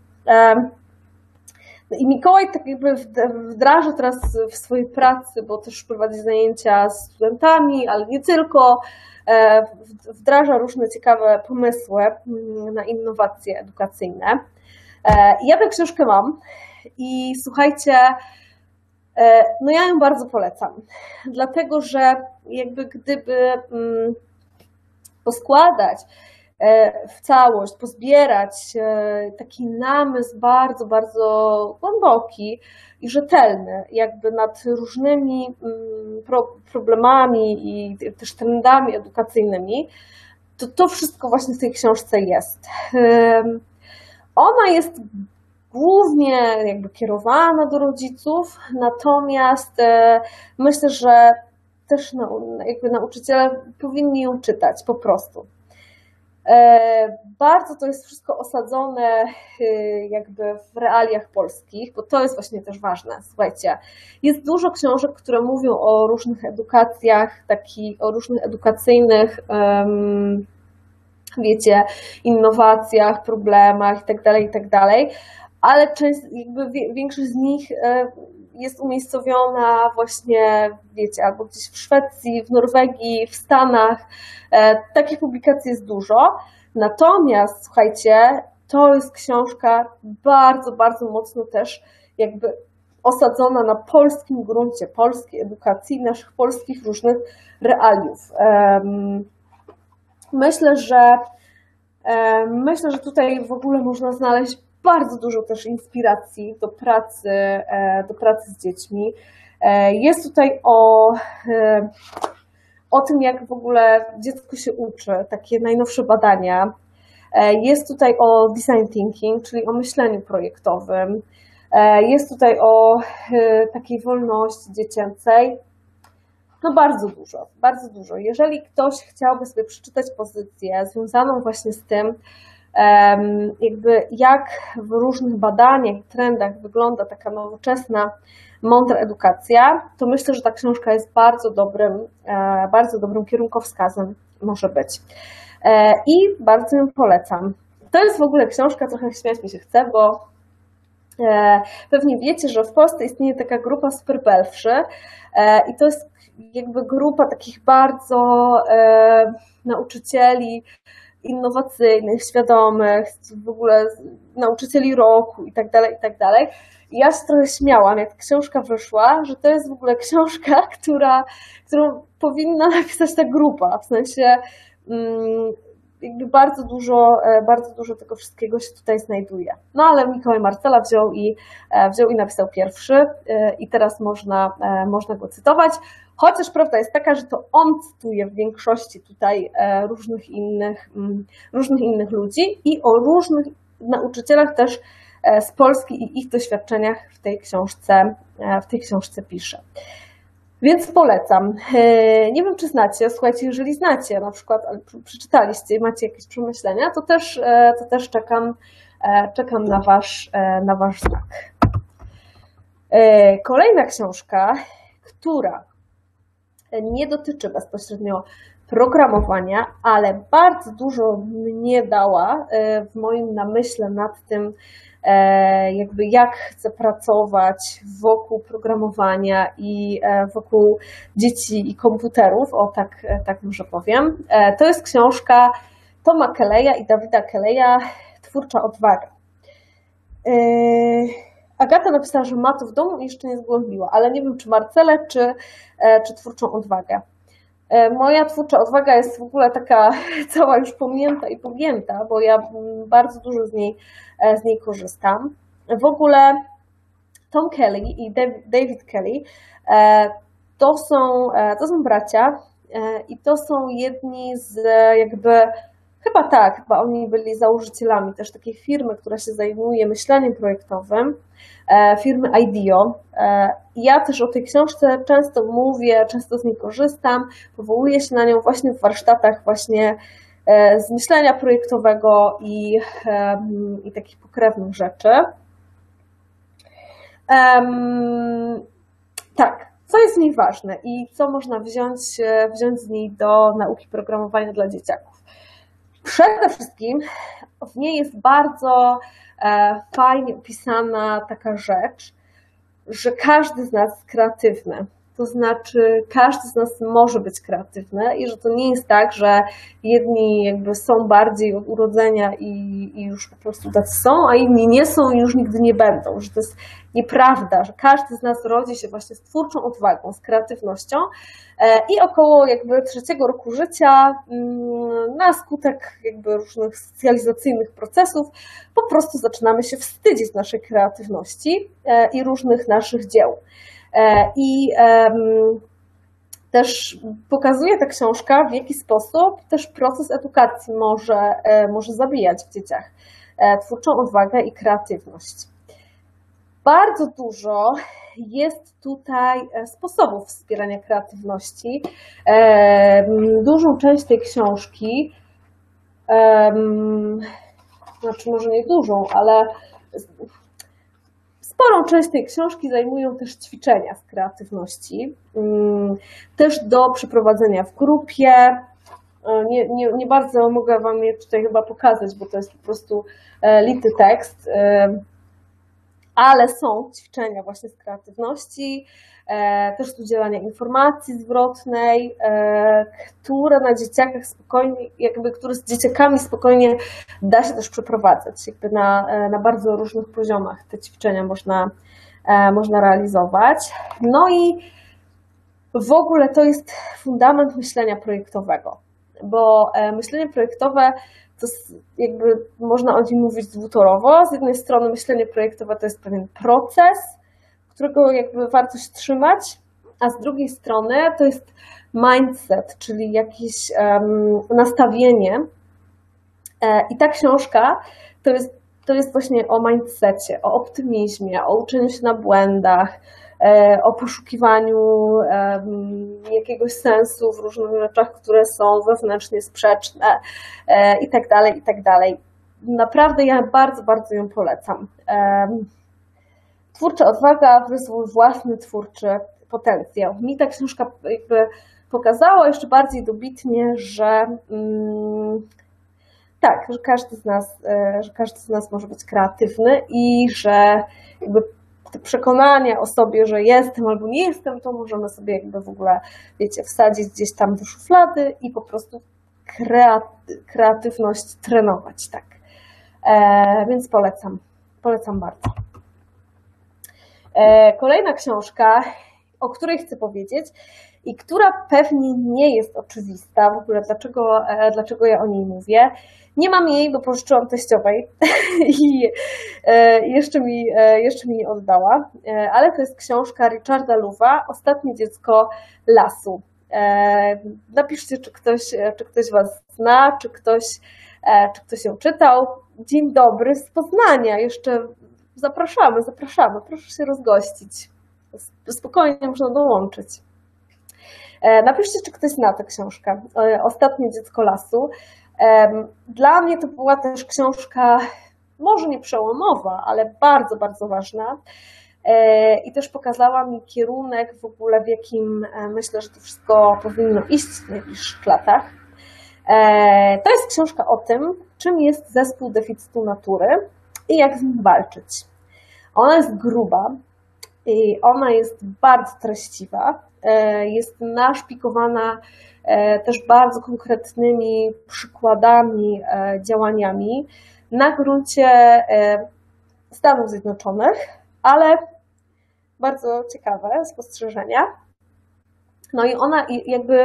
I Mikołaj tak jakby wdraża teraz w swojej pracy, bo też prowadzi zajęcia z studentami, ale nie tylko, wdraża różne ciekawe pomysły na innowacje edukacyjne. Ja tę książkę mam i słuchajcie, no ja ją bardzo polecam, dlatego że jakby gdyby poskładać w całość, pozbierać taki namysł bardzo, bardzo głęboki i rzetelny, jakby nad różnymi problemami i też trendami edukacyjnymi, to to wszystko właśnie w tej książce jest. Ona jest głównie jakby kierowana do rodziców, natomiast myślę, że też jakby nauczyciele powinni ją czytać po prostu. Bardzo to jest wszystko osadzone jakby w realiach polskich, bo to jest właśnie też ważne. Słuchajcie, jest dużo książek, które mówią o różnych edukacjach, taki, o różnych edukacyjnych, um, wiecie, innowacjach, problemach itd., itd., ale część, jakby większość z nich jest umiejscowiona właśnie, wiecie, albo gdzieś w Szwecji, w Norwegii, w Stanach. Takich publikacji jest dużo. Natomiast, słuchajcie, to jest książka bardzo, bardzo mocno też jakby osadzona na polskim gruncie, polskiej edukacji, naszych polskich różnych realiów. Myślę, że myślę, że tutaj w ogóle można znaleźć bardzo dużo też inspiracji do pracy, do pracy z dziećmi. Jest tutaj o, o tym, jak w ogóle dziecko się uczy, takie najnowsze badania. Jest tutaj o design thinking, czyli o myśleniu projektowym. Jest tutaj o takiej wolności dziecięcej. No bardzo dużo, bardzo dużo. Jeżeli ktoś chciałby sobie przeczytać pozycję związaną właśnie z tym, jakby jak w różnych badaniach i trendach wygląda taka nowoczesna, mądra edukacja, to myślę, że ta książka jest bardzo dobrym, bardzo dobrym kierunkowskazem może być. I bardzo ją polecam. To jest w ogóle książka, trochę śmiać mi się chce, bo pewnie wiecie, że w Polsce istnieje taka grupa Superbelwszy i to jest jakby grupa takich bardzo nauczycieli innowacyjnych, świadomych, w ogóle nauczycieli roku i tak dalej, i tak dalej. I ja się trochę śmiałam, jak książka wyszła, że to jest w ogóle książka, która, którą powinna napisać ta grupa, w sensie jakby bardzo dużo, bardzo dużo tego wszystkiego się tutaj znajduje. No ale Mikołaj Marcela wziął i, wziął i napisał pierwszy i teraz można, można go cytować. Chociaż prawda jest taka, że to on cytuje w większości tutaj różnych innych, różnych innych ludzi i o różnych nauczycielach też z Polski i ich doświadczeniach w tej książce, w tej książce pisze. Więc polecam. Nie wiem, czy znacie, słuchajcie, jeżeli znacie na przykład, ale przeczytaliście i macie jakieś przemyślenia, to też, to też czekam, czekam na wasz, na wasz znak. Kolejna książka, która nie dotyczy bezpośrednio programowania, ale bardzo dużo mnie dała w moim namyśle nad tym, jakby jak chcę pracować wokół programowania i wokół dzieci i komputerów, o tak, tak może powiem. To jest książka Toma Kelleya i Davida Kelleya, Twórcza odwaga. Agata napisała, że ma to w domu i jeszcze nie zgłębiła, ale nie wiem, czy Marcelę, czy, czy Twórczą odwagę. Moja Twórcza odwaga jest w ogóle taka cała już pominięta i pogięta, bo ja bardzo dużo z niej, z niej korzystam. W ogóle Tom Kelly i David Kelly to są, to są bracia i to są jedni z jakby, chyba tak, chyba oni byli założycielami też takiej firmy, która się zajmuje myśleniem projektowym, firmy IDEO. Ja też o tej książce często mówię, często z niej korzystam, powołuję się na nią właśnie w warsztatach właśnie z myślenia projektowego i, i takich pokrewnych rzeczy. Um, tak, co jest w niej ważne i co można wziąć, wziąć z niej do nauki programowania dla dzieciaków? Przede wszystkim w niej jest bardzo e, fajnie opisana taka rzecz, że każdy z nas jest kreatywny. To znaczy każdy z nas może być kreatywny i że to nie jest tak, że jedni jakby są bardziej od urodzenia i, i już po prostu tacy są, a inni nie są i już nigdy nie będą. Że to jest nieprawda, że każdy z nas rodzi się właśnie z twórczą odwagą, z kreatywnością i około jakby trzeciego roku życia na skutek jakby różnych socjalizacyjnych procesów po prostu zaczynamy się wstydzić naszej kreatywności i różnych naszych dzieł. I też pokazuje ta książka, w jaki sposób też proces edukacji może, może zabijać w dzieciach twórczą odwagę i kreatywność. Bardzo dużo jest tutaj sposobów wspierania kreatywności. Dużą część tej książki, znaczy może nie dużą, ale sporą część tej książki zajmują też ćwiczenia z kreatywności, też do przeprowadzenia w grupie. Nie, nie, nie bardzo mogę Wam je tutaj chyba pokazać, bo to jest po prostu lity tekst, ale są ćwiczenia właśnie z kreatywności, też z udzielania informacji zwrotnej, które na dzieciakach spokojnie, jakby, które z dzieciakami spokojnie da się też przeprowadzać, jakby na, na bardzo różnych poziomach te ćwiczenia można, można realizować. No i w ogóle to jest fundament myślenia projektowego, bo myślenie projektowe to jest, jakby można o nim mówić dwutorowo. Z jednej strony myślenie projektowe to jest pewien proces, którego jakby warto się trzymać, a z drugiej strony to jest mindset, czyli jakieś um, nastawienie. E, I ta książka to jest, to jest właśnie o mindsetie, o optymizmie, o uczeniu się na błędach, e, o poszukiwaniu e, jakiegoś sensu w różnych rzeczach, które są wewnętrznie sprzeczne e, i tak dalej, i tak dalej. naprawdę ja bardzo, bardzo ją polecam. Twórcza odwaga, wyzwól własny twórczy potencjał. Mi ta książka jakby pokazała jeszcze bardziej dobitnie, że mm, tak, że każdy z nas, że każdy z nas może być kreatywny i że jakby te przekonania o sobie, że jestem albo nie jestem, to możemy sobie jakby w ogóle, wiecie, wsadzić gdzieś tam do szuflady i po prostu kreatywność trenować, tak. E, więc polecam, polecam bardzo. E, kolejna książka, o której chcę powiedzieć i która pewnie nie jest oczywista, w ogóle dlaczego, e, dlaczego ja o niej mówię. Nie mam jej, bo pożyczyłam teściowej i e, jeszcze, mi, e, jeszcze mi nie oddała, e, ale to jest książka Richarda Louva, Ostatnie dziecko lasu. E, napiszcie, czy ktoś, czy ktoś Was zna, czy ktoś, e, czy ktoś ją czytał. Dzień dobry z Poznania, jeszcze zapraszamy, zapraszamy, proszę się rozgościć. Spokojnie można dołączyć. E, napiszcie, czy ktoś zna tę książkę, e, Ostatnie dziecko lasu. Dla mnie to była też książka, może nie przełomowa, ale bardzo, bardzo ważna i też pokazała mi kierunek w ogóle, w jakim myślę, że to wszystko powinno iść w najbliższych latach. To jest książka o tym, czym jest zespół deficytu natury i jak z nim walczyć. Ona jest gruba i ona jest bardzo treściwa, jest naszpikowana też bardzo konkretnymi przykładami, działaniami na gruncie Stanów Zjednoczonych, ale bardzo ciekawe spostrzeżenia. No i ona jakby,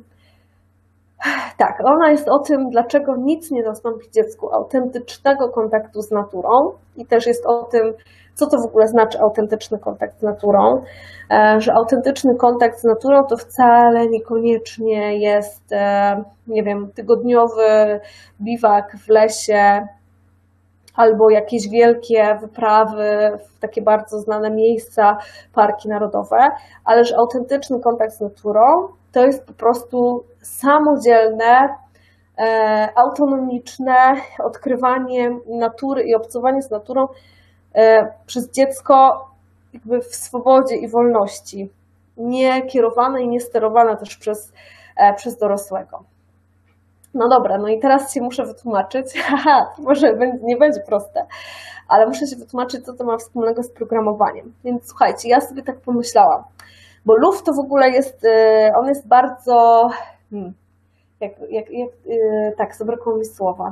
tak, ona jest o tym, dlaczego nic nie zastąpi dziecku autentycznego kontaktu z naturą i też jest o tym, co to w ogóle znaczy autentyczny kontakt z naturą, że autentyczny kontakt z naturą to wcale niekoniecznie jest, nie wiem, tygodniowy biwak w lesie albo jakieś wielkie wyprawy w takie bardzo znane miejsca, parki narodowe, ale że autentyczny kontakt z naturą to jest po prostu samodzielne, autonomiczne odkrywanie natury i obcowanie z naturą przez dziecko jakby w swobodzie i wolności, nie kierowane i nie sterowane też przez, przez dorosłego. No dobra, no i teraz się muszę wytłumaczyć, haha, może nie będzie proste, ale muszę się wytłumaczyć, co to ma wspólnego z programowaniem. Więc słuchajcie, ja sobie tak pomyślałam, bo Louv to w ogóle jest, on jest bardzo, hmm, jak, jak, jak, tak, zabrakło mi słowa,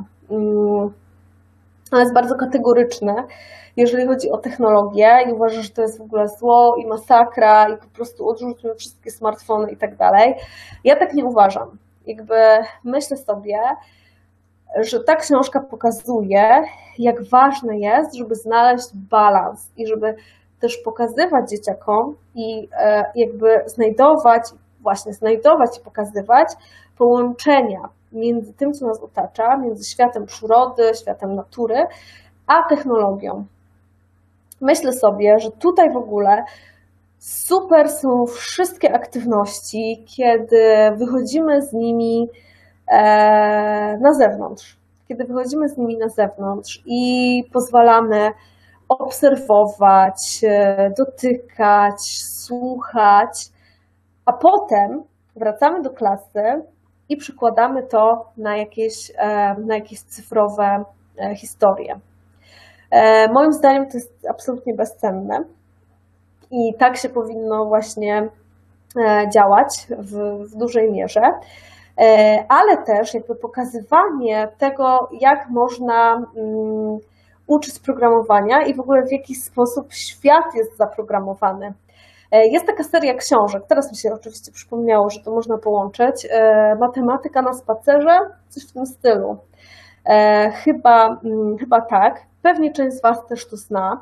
on jest bardzo kategoryczny, jeżeli chodzi o technologię i uważa, że to jest w ogóle zło i masakra i po prostu odrzućmy wszystkie smartfony i tak dalej. Ja tak nie uważam. Jakby myślę sobie, że ta książka pokazuje, jak ważne jest, żeby znaleźć balans i żeby też pokazywać dzieciakom i jakby znajdować, właśnie znajdować i pokazywać połączenia między tym, co nas otacza, między światem przyrody, światem natury, a technologią. Myślę sobie, że tutaj w ogóle super są wszystkie aktywności, kiedy wychodzimy z nimi na zewnątrz. Kiedy wychodzimy z nimi na zewnątrz i pozwalamy obserwować, dotykać, słuchać, a potem wracamy do klasy i przykładamy to na jakieś, na jakieś cyfrowe historie. Moim zdaniem to jest absolutnie bezcenne i tak się powinno właśnie działać w, w dużej mierze, ale też jakby pokazywanie tego, jak można um, uczyć programowania i w ogóle w jaki sposób świat jest zaprogramowany. Jest taka seria książek, teraz mi się oczywiście przypomniało, że to można połączyć, Matematyka na spacerze, coś w tym stylu. Chyba, chyba tak, pewnie część z Was też to zna.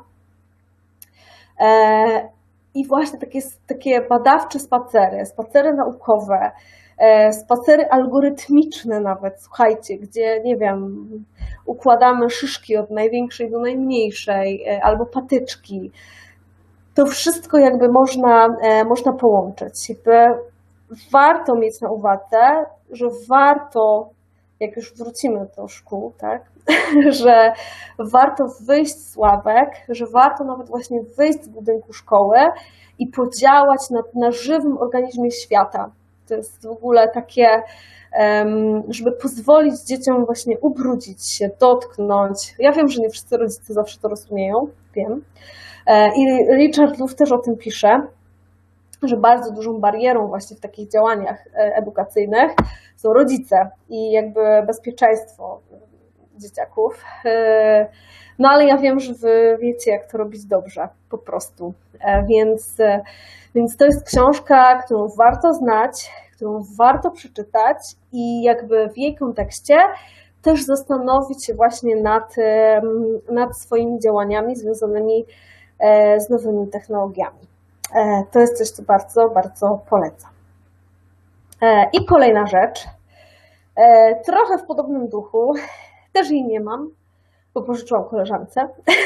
I właśnie takie, takie badawcze spacery, spacery naukowe, spacery algorytmiczne nawet, słuchajcie, gdzie, nie wiem, układamy szyszki od największej do najmniejszej, albo patyczki. To wszystko jakby można, można połączyć. Jakby warto mieć na uwadze, że warto jak już wrócimy do szkół, tak, że warto wyjść z ławek, że warto nawet właśnie wyjść z budynku szkoły i podziałać na, na żywym organizmie świata. To jest w ogóle takie, żeby pozwolić dzieciom właśnie ubrudzić się, dotknąć. Ja wiem, że nie wszyscy rodzice zawsze to rozumieją, wiem. I Richard Louv też o tym pisze, że bardzo dużą barierą właśnie w takich działaniach edukacyjnych są rodzice i jakby bezpieczeństwo dzieciaków. No ale ja wiem, że wy wiecie, jak to robić dobrze, po prostu. Więc, więc to jest książka, którą warto znać, którą warto przeczytać i jakby w jej kontekście też zastanowić się właśnie nad, nad swoimi działaniami związanymi z nowymi technologiami. To jest coś, co bardzo, bardzo polecam. I kolejna rzecz, trochę w podobnym duchu, też jej nie mam, bo pożyczyłam koleżance.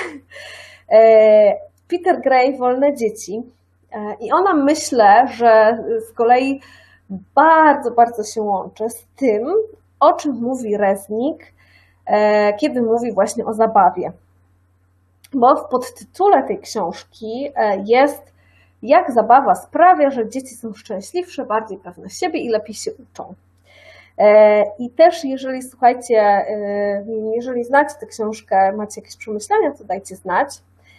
Peter Gray, Wolne dzieci. I ona, myślę, że z kolei bardzo, bardzo się łączy z tym, o czym mówi Reznik, kiedy mówi właśnie o zabawie. Bo w podtytule tej książki jest: jak zabawa sprawia, że dzieci są szczęśliwsze, bardziej pewne siebie i lepiej się uczą. I też jeżeli, słuchajcie, jeżeli znacie tę książkę, macie jakieś przemyślenia, to dajcie znać.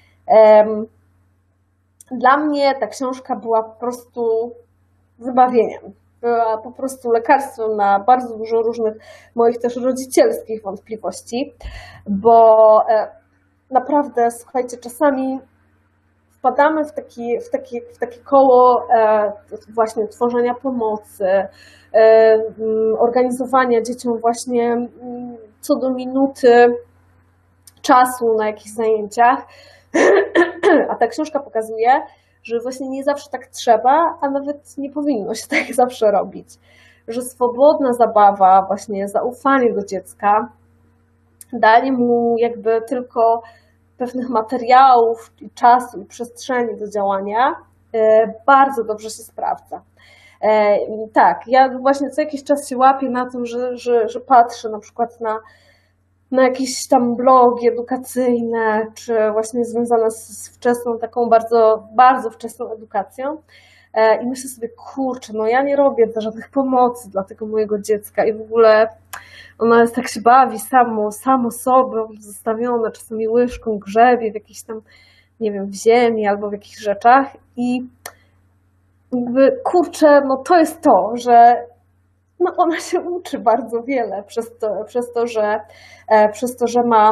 Dla mnie ta książka była po prostu wybawieniem. Była po prostu lekarstwem na bardzo dużo różnych moich też rodzicielskich wątpliwości, bo naprawdę, słuchajcie, czasami wpadamy w, taki, w, taki, w takie koło właśnie tworzenia pomocy, organizowania dzieciom właśnie co do minuty czasu na jakichś zajęciach, a ta książka pokazuje, że właśnie nie zawsze tak trzeba, a nawet nie powinno się tak zawsze robić. Że swobodna zabawa, właśnie zaufanie do dziecka, danie mu jakby tylko pewnych materiałów, i czasu i przestrzeni do działania, bardzo dobrze się sprawdza. Tak, ja właśnie co jakiś czas się łapię na tym, że, że, że patrzę na przykład na, na jakieś tam blogi edukacyjne, czy właśnie związane z, z wczesną, taką bardzo, bardzo wczesną edukacją. I myślę sobie, kurczę, no ja nie robię żadnych pomocy dla tego mojego dziecka i w ogóle ono jest, tak się bawi samo, samo sobą, zostawione, czasami łyżką grzebie w jakiejś tam, nie wiem, w ziemi albo w jakichś rzeczach i jakby, kurczę, no to jest to, że no ona się uczy bardzo wiele przez to, przez to, że, przez to, że ma,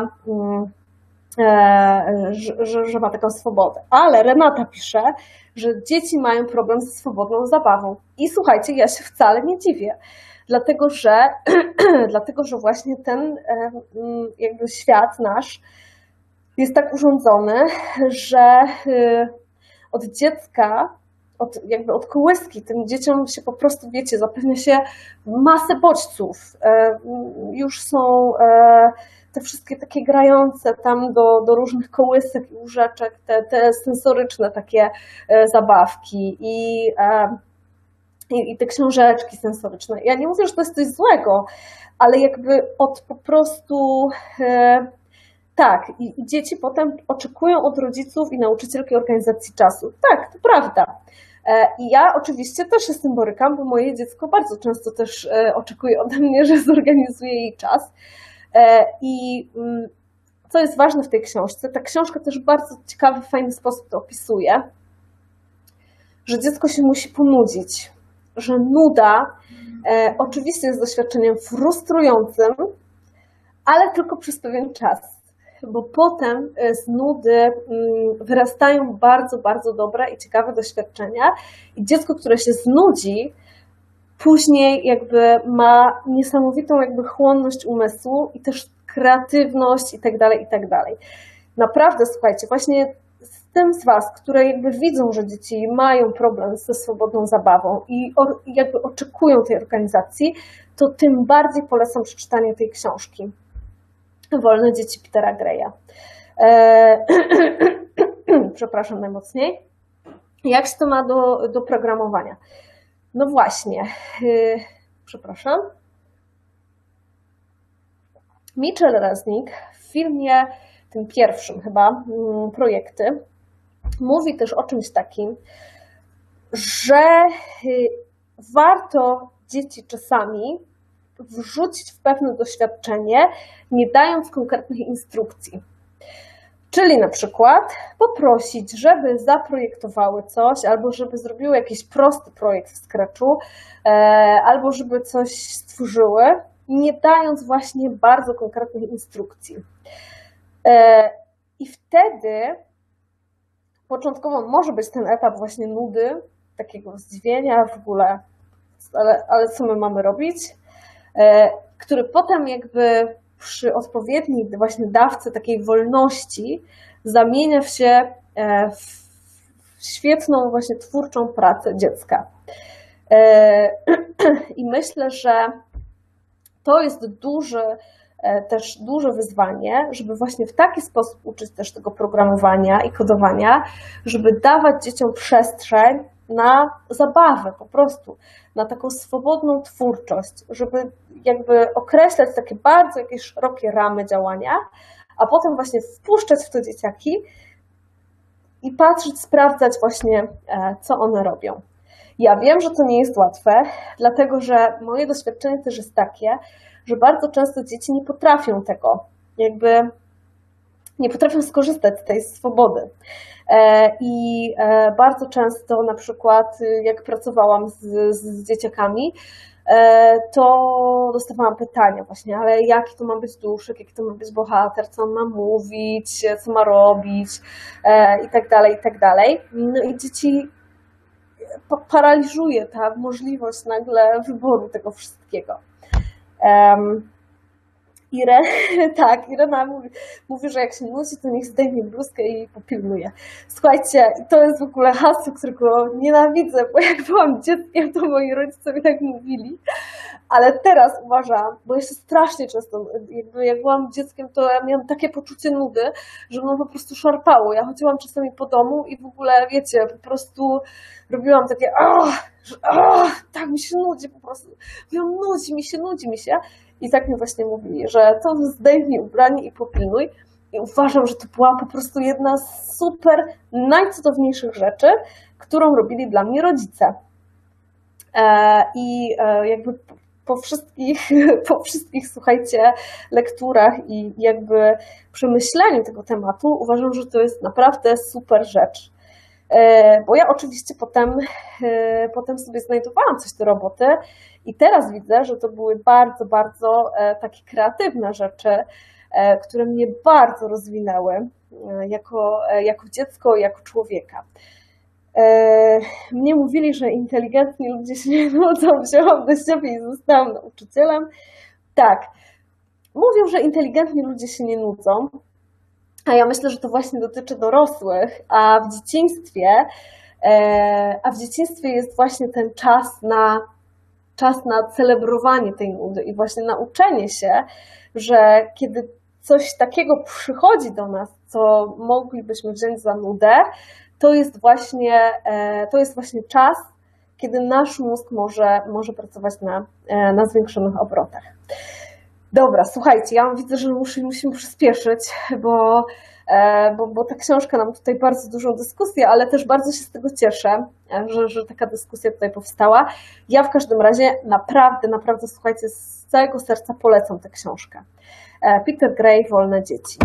że, że ma taką swobodę. Ale Renata pisze, że dzieci mają problem ze swobodną zabawą. I słuchajcie, ja się wcale nie dziwię. Dlatego, że, dlatego, że właśnie ten jakby świat nasz jest tak urządzony, że od dziecka, od, jakby od kołyski tym dzieciom się po prostu, wiecie, zapewnia się masę bodźców. Już są te wszystkie takie grające tam do, do różnych kołysek i łóżeczek, te, te sensoryczne takie zabawki i I, i te książeczki sensoryczne. Ja nie mówię, że to jest coś złego, ale jakby od po prostu e, tak, i, i dzieci potem oczekują od rodziców i nauczycielki organizacji czasu. Tak, to prawda. E, I ja oczywiście też się z tym borykam, bo moje dziecko bardzo często też e, oczekuje ode mnie, że zorganizuję jej czas. E, I mm, co jest ważne w tej książce, ta książka też w bardzo ciekawy, fajny sposób to opisuje, że dziecko się musi ponudzić. Że nuda e, oczywiście jest doświadczeniem frustrującym, ale tylko przez pewien czas, bo potem z nudy mm, wyrastają bardzo, bardzo dobre i ciekawe doświadczenia i dziecko, które się znudzi, później jakby ma niesamowitą jakby chłonność umysłu i też kreatywność i tak dalej, i tak dalej. Naprawdę, słuchajcie, właśnie tym z Was, które jakby widzą, że dzieci mają problem ze swobodną zabawą i jakby oczekują tej organizacji, to tym bardziej polecam przeczytanie tej książki. Wolne dzieci Petera Graya. Eee, przepraszam najmocniej. Jak się to ma do, do programowania? No właśnie. Eee, przepraszam. Mitchell Resnick w filmie, tym pierwszym chyba, Projekty, mówi też o czymś takim, że warto dzieci czasami wrzucić w pewne doświadczenie, nie dając konkretnych instrukcji. Czyli na przykład poprosić, żeby zaprojektowały coś, albo żeby zrobiły jakiś prosty projekt w Scratchu, albo żeby coś stworzyły, nie dając właśnie bardzo konkretnych instrukcji. I wtedy początkowo może być ten etap właśnie nudy, takiego zdziwienia w ogóle, ale, ale co my mamy robić, który potem jakby przy odpowiedniej właśnie dawce takiej wolności zamienia się w świetną właśnie twórczą pracę dziecka. I myślę, że to jest duży, też duże wyzwanie, żeby właśnie w taki sposób uczyć też tego programowania i kodowania, żeby dawać dzieciom przestrzeń na zabawę po prostu, na taką swobodną twórczość, żeby jakby określać takie bardzo jakieś szerokie ramy działania, a potem właśnie wpuszczać w to dzieciaki i patrzeć, sprawdzać właśnie, co one robią. Ja wiem, że to nie jest łatwe, dlatego że moje doświadczenie też jest takie, że bardzo często dzieci nie potrafią tego, jakby nie potrafią skorzystać z tej swobody. I bardzo często na przykład jak pracowałam z, z dzieciakami, to dostawałam pytania właśnie, ale jaki to ma być duszek, jaki to ma być bohater, co on ma mówić, co ma robić i tak dalej, i tak dalej. No i dzieci paraliżuje ta możliwość nagle wyboru tego wszystkiego. Um, Ire, tak, Irena mówi, mówi, że jak się nudzi, to niech zdejmie bluzkę i popilnuje. Słuchajcie, to jest w ogóle hasło, którego nienawidzę, bo jak byłam dzieckiem, to moi rodzice mi tak mówili, ale teraz uważam, bo ja się strasznie często, jakby jak byłam dzieckiem, to ja miałam takie poczucie nudy, że ono po prostu szarpało. Ja chodziłam czasami po domu i w ogóle, wiecie, po prostu robiłam takie oh, oh, tak mi się nudzi po prostu. Mówiłam, nudzi mi się, nudzi mi się. I tak mi właśnie mówili, że to zdejmij ubranie i popilnuj. I uważam, że to była po prostu jedna z super, najcudowniejszych rzeczy, którą robili dla mnie rodzice. I jakby po wszystkich, po wszystkich, słuchajcie, lekturach i jakby przemyśleniu tego tematu uważam, że to jest naprawdę super rzecz. Bo ja oczywiście potem, potem sobie znajdowałam coś do roboty i teraz widzę, że to były bardzo, bardzo takie kreatywne rzeczy, które mnie bardzo rozwinęły jako, jako dziecko, jako człowieka. Mnie mówili, że inteligentni ludzie się nie nudzą, wzięłam do siebie i zostałam nauczycielem. Tak, mówią, że inteligentni ludzie się nie nudzą, a ja myślę, że to właśnie dotyczy dorosłych, a w dzieciństwie, a w dzieciństwie jest właśnie ten czas na, czas na celebrowanie tej nudy i właśnie nauczenie się, że kiedy coś takiego przychodzi do nas, co moglibyśmy wziąć za nudę, to jest właśnie, to jest właśnie czas, kiedy nasz mózg może, może pracować na, na zwiększonych obrotach. Dobra, słuchajcie, ja widzę, że musimy, musimy przyspieszyć, bo, bo, bo ta książka nam tutaj bardzo dużą dyskusję, ale też bardzo się z tego cieszę, że, że taka dyskusja tutaj powstała. Ja w każdym razie naprawdę, naprawdę, słuchajcie, z całego serca polecam tę książkę. Peter Gray, Wolne dzieci.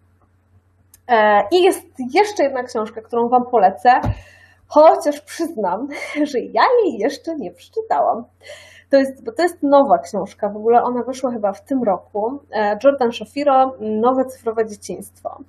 I jest jeszcze jedna książka, którą wam polecę, chociaż przyznam, że ja jej jeszcze nie przeczytałam. To jest, bo to jest nowa książka, w ogóle ona wyszła chyba w tym roku. Jordan Shapiro, Nowe cyfrowe dzieciństwo.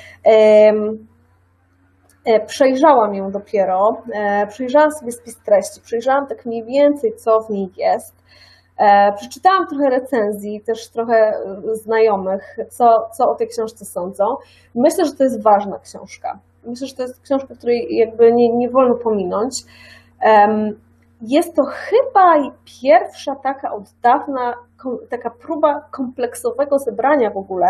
Przejrzałam ją dopiero, przejrzałam sobie spis treści, przejrzałam tak mniej więcej, co w niej jest. Przeczytałam trochę recenzji, też trochę znajomych, co, co o tej książce sądzą. Myślę, że to jest ważna książka. Myślę, że to jest książka, której jakby nie, nie wolno pominąć. Jest to chyba pierwsza taka od dawna, taka próba kompleksowego zebrania w ogóle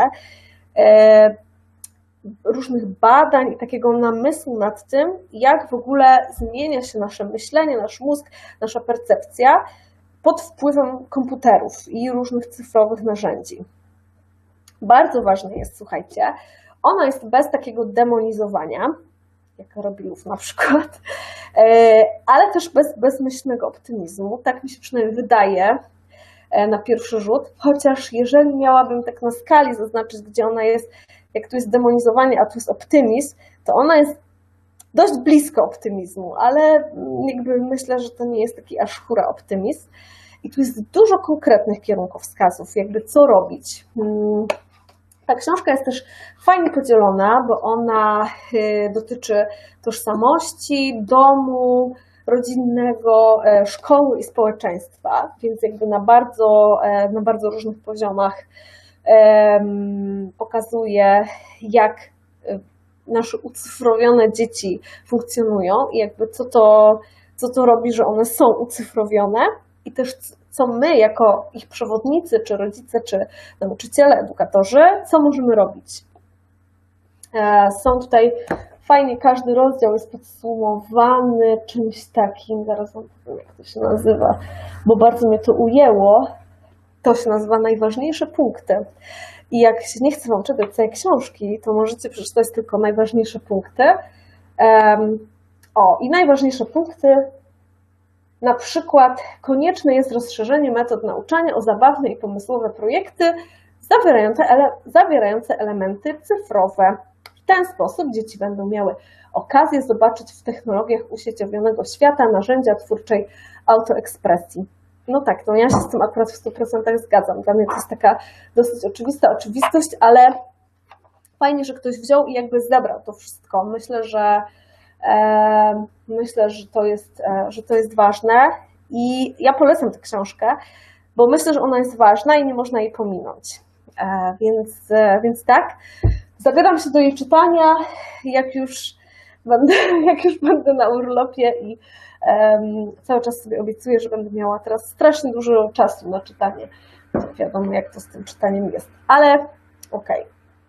różnych badań i takiego namysłu nad tym, jak w ogóle zmienia się nasze myślenie, nasz mózg, nasza percepcja pod wpływem komputerów i różnych cyfrowych narzędzi. Bardzo ważne jest, słuchajcie, ona jest bez takiego demonizowania, jak Robilów na przykład, ale też bez bezmyślnego optymizmu. Tak mi się przynajmniej wydaje na pierwszy rzut, chociaż jeżeli miałabym tak na skali zaznaczyć, gdzie ona jest, jak tu jest demonizowanie, a tu jest optymizm, to ona jest dość blisko optymizmu, ale jakby myślę, że to nie jest taki aż hura optymizm. I tu jest dużo konkretnych kierunkowskazów, jakby co robić. Ta książka jest też fajnie podzielona, bo ona dotyczy tożsamości, domu rodzinnego, szkoły i społeczeństwa, więc jakby na bardzo, na bardzo różnych poziomach pokazuje, jak nasze ucyfrowione dzieci funkcjonują i jakby co to, co to robi, że one są ucyfrowione i też co my jako ich przewodnicy, czy rodzice, czy nauczyciele, edukatorzy, co możemy robić. Są tutaj fajnie, każdy rozdział jest podsumowany czymś takim, zaraz wam powiem, jak to się nazywa, bo bardzo mnie to ujęło. To się nazywa najważniejsze punkty. I jak nie chcę wam czytać całej książki, to możecie przeczytać tylko najważniejsze punkty. Um, o, i najważniejsze punkty, na przykład konieczne jest rozszerzenie metod nauczania o zabawne i pomysłowe projekty zawierające, ele zawierające elementy cyfrowe. W ten sposób dzieci będą miały okazję zobaczyć w technologiach usieciowionego świata narzędzia twórczej autoekspresji. No tak, no ja się z tym akurat w stu procentach zgadzam. Dla mnie to jest taka dosyć oczywista oczywistość, ale fajnie, że ktoś wziął i jakby zebrał to wszystko. Myślę, że e, myślę, że to jest, e, że to jest ważne i ja polecam tę książkę, bo myślę, że ona jest ważna i nie można jej pominąć. E, więc, e, więc tak, zabieram się do jej czytania, jak już będę, jak już będę na urlopie i Um, cały czas sobie obiecuję, że będę miała teraz strasznie dużo czasu na czytanie. Wiadomo, jak to z tym czytaniem jest, ale okej.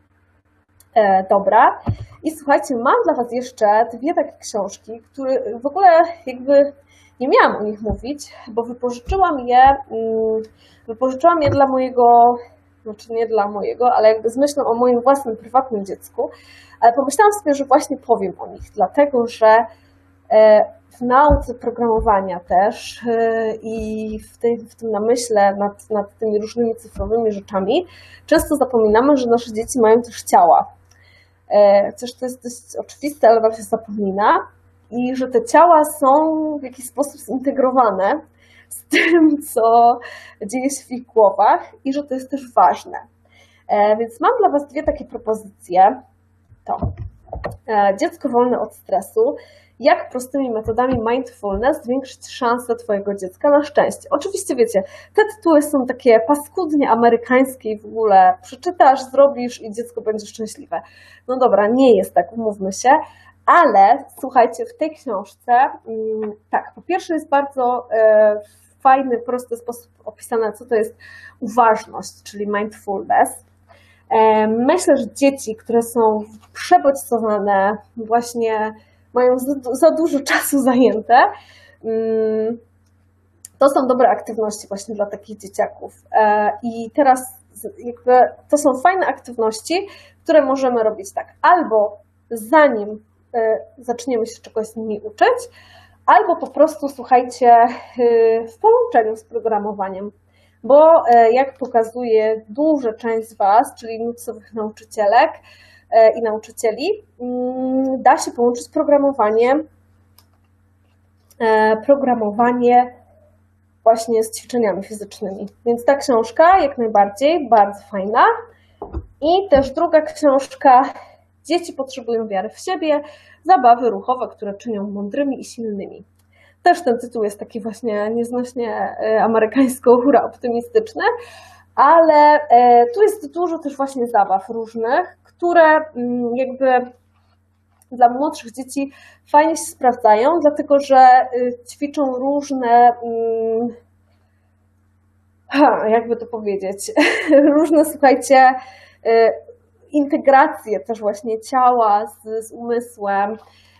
Okay. E, dobra. I słuchajcie, mam dla was jeszcze dwie takie książki, które w ogóle jakby nie miałam o nich mówić, bo wypożyczyłam je, um, wypożyczyłam je dla mojego, znaczy nie dla mojego, ale jakby z myślą o moim własnym, prywatnym dziecku, ale pomyślałam sobie, że właśnie powiem o nich, dlatego że e, w nauce programowania też i w, tej, w tym namyśle nad, nad tymi różnymi cyfrowymi rzeczami często zapominamy, że nasze dzieci mają też ciała. Chociaż to jest dość oczywiste, ale nam się zapomina i że te ciała są w jakiś sposób zintegrowane z tym, co dzieje się w ich głowach i że to jest też ważne. Więc mam dla was dwie takie propozycje. To dziecko wolne od stresu. Jak prostymi metodami mindfulness zwiększyć szanse twojego dziecka na szczęście. Oczywiście wiecie, te tytuły są takie paskudnie amerykańskie i w ogóle przeczytasz, zrobisz i dziecko będzie szczęśliwe. No dobra, nie jest tak, umówmy się, ale słuchajcie, w tej książce, tak, po pierwsze jest bardzo w fajny, prosty sposób opisane, co to jest uważność, czyli mindfulness. Myślę, że dzieci, które są przebodźcowane, właśnie mają za, za dużo czasu zajęte, to są dobre aktywności właśnie dla takich dzieciaków. I teraz jakby to są fajne aktywności, które możemy robić tak, albo zanim zaczniemy się czegoś z nimi uczyć, albo po prostu, słuchajcie, w połączeniu z programowaniem. Bo jak pokazuje duża część z was, czyli nutsowych nauczycielek i nauczycieli, da się połączyć programowanie, programowanie właśnie z ćwiczeniami fizycznymi. Więc ta książka jak najbardziej, bardzo fajna. I też druga książka, Dzieci potrzebują wiary w siebie, zabawy ruchowe, które czynią mądrymi i silnymi. Też ten tytuł jest taki właśnie nieznośnie amerykańsko-hura optymistyczny, ale tu jest dużo też właśnie zabaw różnych, które jakby dla młodszych dzieci fajnie się sprawdzają, dlatego że ćwiczą różne, jakby to powiedzieć, różne, słuchajcie, integracje też właśnie ciała z, z umysłem.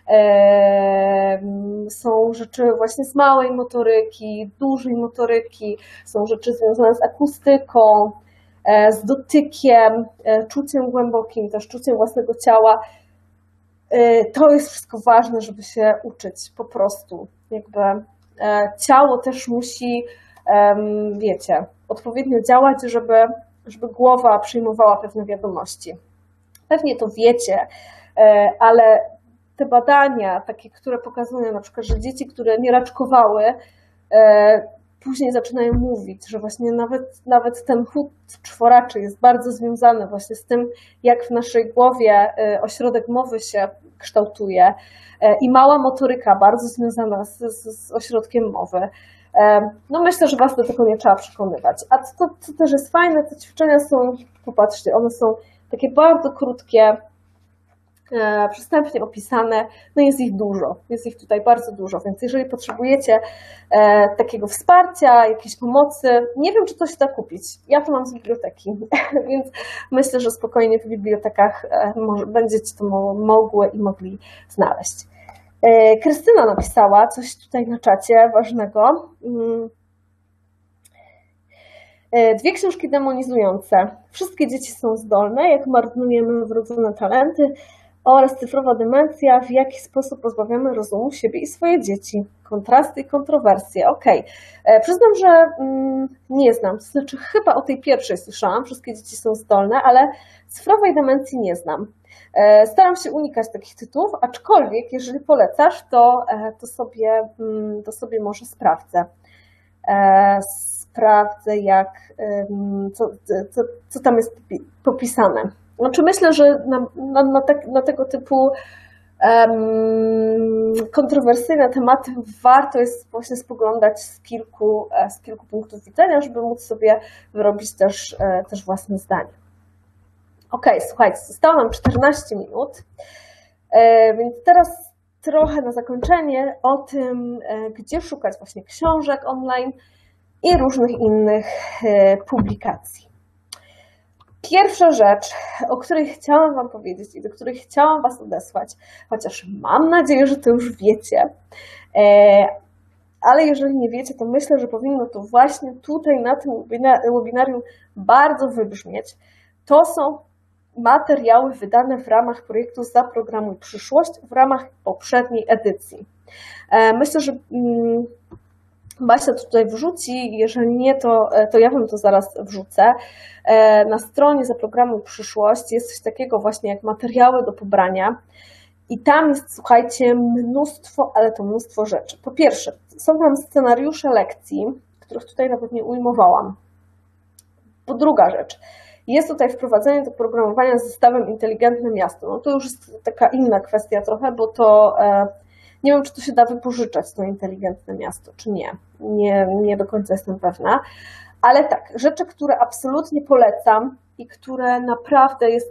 Są rzeczy właśnie z małej motoryki, dużej motoryki, są rzeczy związane z akustyką, z dotykiem, czuciem głębokim, też czuciem własnego ciała. To jest wszystko ważne, żeby się uczyć po prostu. Jakby ciało też musi, wiecie, odpowiednio działać, żeby, żeby głowa przyjmowała pewne wiadomości. Pewnie to wiecie, ale te badania, takie, które pokazują na przykład, że dzieci, które nie raczkowały, później zaczynają mówić, że właśnie nawet, nawet ten chód czworaczy jest bardzo związany właśnie z tym, jak w naszej głowie ośrodek mowy się kształtuje i mała motoryka bardzo związana z, z, z ośrodkiem mowy. No myślę, że was do tego nie trzeba przekonywać. A co, co też jest fajne, te ćwiczenia są, popatrzcie, one są takie bardzo krótkie, przystępnie opisane, no jest ich dużo, jest ich tutaj bardzo dużo, więc jeżeli potrzebujecie e, takiego wsparcia, jakiejś pomocy, nie wiem, czy to się da kupić, ja to mam z biblioteki, więc myślę, że spokojnie w bibliotekach e, może, będziecie to mogły i mogli znaleźć. E, Krystyna napisała coś tutaj na czacie ważnego. Mm. Dwie książki demonizujące. Wszystkie dzieci są zdolne, jak marnujemy wrodzone talenty, oraz cyfrowa demencja, w jaki sposób pozbawiamy rozumu siebie i swoje dzieci. Kontrasty i kontrowersje. Okej, okay. Przyznam, że mm, nie znam, to znaczy chyba o tej pierwszej słyszałam, wszystkie dzieci są zdolne, ale cyfrowej demencji nie znam. E, staram się unikać takich tytułów, aczkolwiek jeżeli polecasz, to, e, to, sobie, mm, to sobie może sprawdzę. E, sprawdzę, jak, um, co, co, co tam jest popisane. Znaczy myślę, że na, na, na, te, na tego typu um, kontrowersyjne tematy warto jest właśnie spoglądać z kilku, z kilku punktów widzenia, żeby móc sobie wyrobić też, też własne zdanie. Ok, słuchajcie, zostało nam czternaście minut, więc teraz trochę na zakończenie o tym, gdzie szukać właśnie książek online i różnych innych publikacji. Pierwsza rzecz, o której chciałam wam powiedzieć i do której chciałam was odesłać, chociaż mam nadzieję, że to już wiecie, ale jeżeli nie wiecie, to myślę, że powinno to właśnie tutaj na tym webinarium bardzo wybrzmieć. To są materiały wydane w ramach projektu Zaprogramuj Przyszłość w ramach poprzedniej edycji. Myślę, że Basia to tutaj wrzuci, jeżeli nie, to, to ja wam to zaraz wrzucę. Na stronie Zaprogramuj Przyszłość jest coś takiego właśnie jak materiały do pobrania i tam jest, słuchajcie, mnóstwo, ale to mnóstwo rzeczy. Po pierwsze, są tam scenariusze lekcji, których tutaj nawet nie ujmowałam. Po druga rzecz, jest tutaj wprowadzenie do programowania z zestawem Inteligentne Miasto. No to już jest taka inna kwestia trochę, bo to nie wiem, czy to się da wypożyczać, to inteligentne miasto, czy nie. Nie, nie do końca jestem pewna. Ale tak, rzeczy, które absolutnie polecam i które naprawdę jest,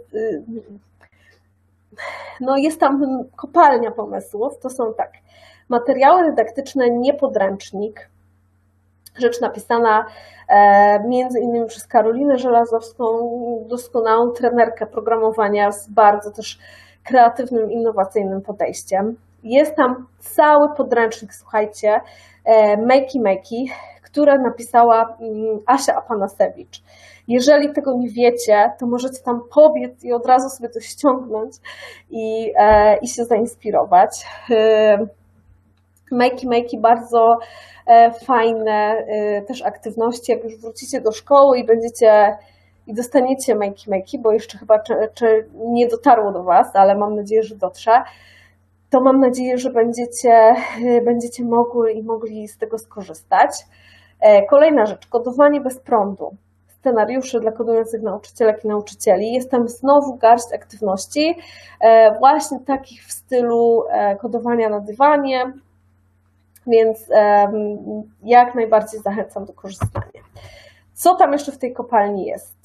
no jest tam kopalnia pomysłów, to są tak, materiały dydaktyczne, nie podręcznik, rzecz napisana między innymi przez Karolinę Żelazowską, doskonałą trenerkę programowania z bardzo też kreatywnym, innowacyjnym podejściem. Jest tam cały podręcznik, słuchajcie, Makey Makey, które napisała Asia Apanasewicz. Jeżeli tego nie wiecie, to możecie tam pobiec i od razu sobie to ściągnąć i, i się zainspirować. Makey Makey bardzo fajne też aktywności, jak już wrócicie do szkoły i będziecie i dostaniecie Makey Makey, bo jeszcze chyba czy, czy nie dotarło do was, ale mam nadzieję, że dotrze. To mam nadzieję, że będziecie, będziecie mogły i mogli z tego skorzystać. Kolejna rzecz, kodowanie bez prądu. Scenariusze dla kodujących nauczycielek i nauczycieli. Jest tam znowu garść aktywności, właśnie takich w stylu kodowania na dywanie, więc jak najbardziej zachęcam do korzystania. Co tam jeszcze w tej kopalni jest?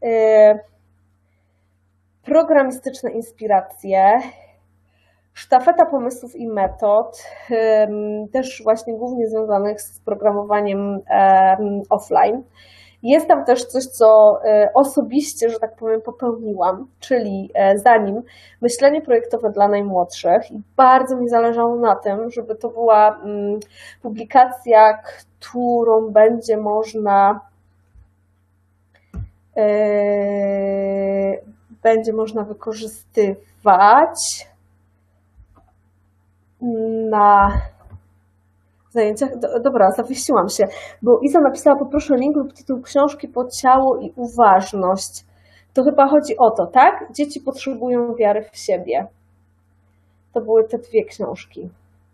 Programistyczne inspiracje, sztafeta pomysłów i metod, też właśnie głównie związanych z programowaniem offline. Jest tam też coś, co osobiście, że tak powiem, popełniłam, czyli zanim myślenie projektowe dla najmłodszych i bardzo mi zależało na tym, żeby to była publikacja, którą będzie można będzie można wykorzystywać na zajęciach. Dobra, zawiesiłam się, bo Iza napisała: poproszę link lub tytuł książki po ciało i uważność. To chyba chodzi o to, tak? Dzieci potrzebują wiary w siebie. To były te dwie książki.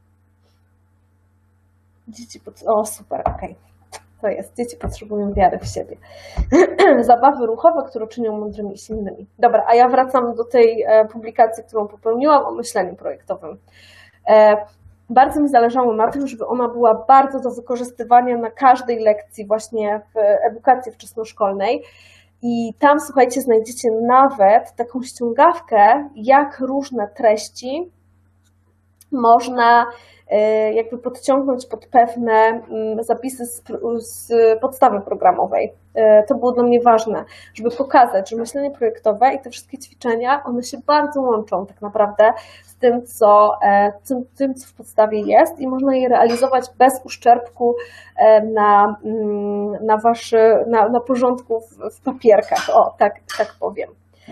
Dzieci pot... O, super, okej. Okay. To jest. Dzieci potrzebują wiary w siebie. Zabawy ruchowe, które czynią mądrymi i silnymi. Dobra, a ja wracam do tej publikacji, którą popełniłam o myśleniu projektowym. Bardzo mi zależało na tym, żeby ona była bardzo do wykorzystywania na każdej lekcji właśnie w edukacji wczesnoszkolnej. I tam, słuchajcie, znajdziecie nawet taką ściągawkę, jak różne treści można jakby podciągnąć pod pewne zapisy z, z podstawy programowej. To było dla mnie ważne, żeby pokazać, że myślenie projektowe i te wszystkie ćwiczenia, one się bardzo łączą tak naprawdę z tym, co, tym, tym, co w podstawie jest i można je realizować bez uszczerbku na, na, waszy, na, na porządku w, w papierkach, o, tak, tak powiem.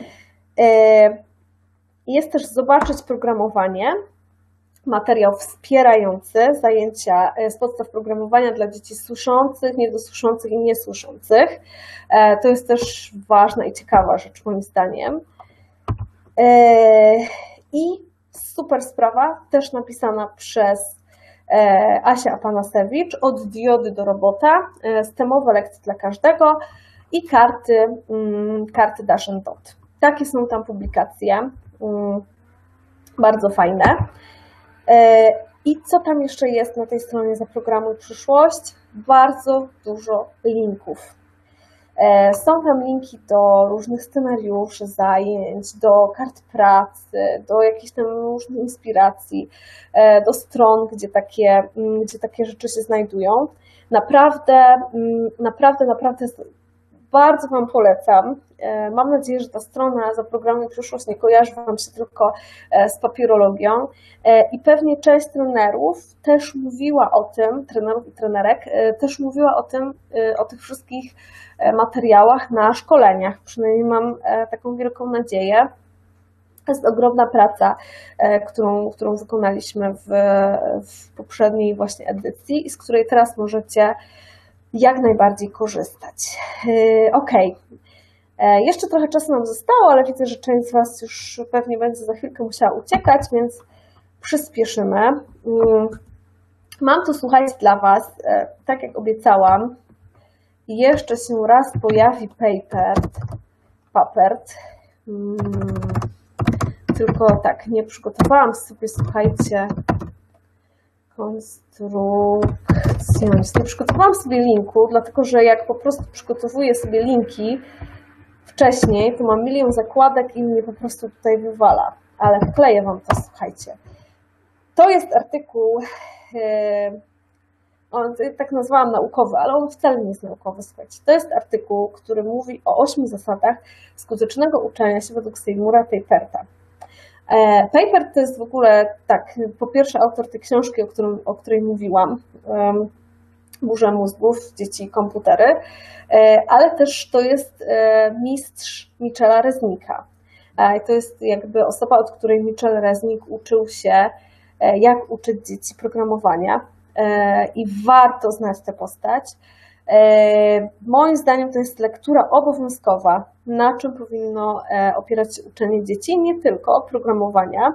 Jest też zobaczyć programowanie, materiał wspierający zajęcia z podstaw programowania dla dzieci słyszących, niedosłyszących i niesłyszących. To jest też ważna i ciekawa rzecz moim zdaniem. I super sprawa, też napisana przez Asię Apanasewicz, od diody do robota, systemowe lekcje dla każdego i karty, karty Dash and Dot. Takie są tam publikacje, bardzo fajne. I co tam jeszcze jest na tej stronie Zaprogramuj przyszłość? Bardzo dużo linków. Są tam linki do różnych scenariuszy, zajęć, do kart pracy, do jakichś tam różnych inspiracji, do stron, gdzie takie, gdzie takie rzeczy się znajdują. Naprawdę, naprawdę, naprawdę bardzo Wam polecam. Mam nadzieję, że ta strona Zaprogramuj przyszłość nie kojarzy Wam się tylko z papierologią i pewnie część trenerów też mówiła o tym, trenerów i trenerek, też mówiła o tym, o tych wszystkich materiałach na szkoleniach. Przynajmniej mam taką wielką nadzieję. To jest ogromna praca, którą, którą wykonaliśmy w, w poprzedniej właśnie edycji i z której teraz możecie jak najbardziej korzystać. Ok. Jeszcze trochę czasu nam zostało, ale widzę, że część z Was już pewnie będzie za chwilkę musiała uciekać, więc przyspieszymy. Mam tu, słuchajcie, dla Was, tak jak obiecałam, jeszcze się raz pojawi Papert. Papert. Tylko tak, nie przygotowałam sobie, słuchajcie, konstrukcję. Nie przygotowałam sobie linku, dlatego że jak po prostu przygotowuję sobie linki wcześniej, to mam milion zakładek i mnie po prostu tutaj wywala. Ale wkleję Wam to, słuchajcie. To jest artykuł, yy, on, tak nazwałam naukowy, ale on wcale nie jest naukowy, słuchajcie. To jest artykuł, który mówi o ośmiu zasadach skutecznego uczenia się według Seymoura Paperta. Papert to jest w ogóle, tak, po pierwsze autor tej książki, o, którym, o której mówiłam, um, Burza mózgów, dzieci i komputery, ale też to jest mistrz Michela Reznika. To jest jakby osoba, od której Michel Reznik uczył się, jak uczyć dzieci programowania i warto znać tę postać. Moim zdaniem to jest lektura obowiązkowa, na czym powinno opierać się uczenie dzieci, nie tylko programowania.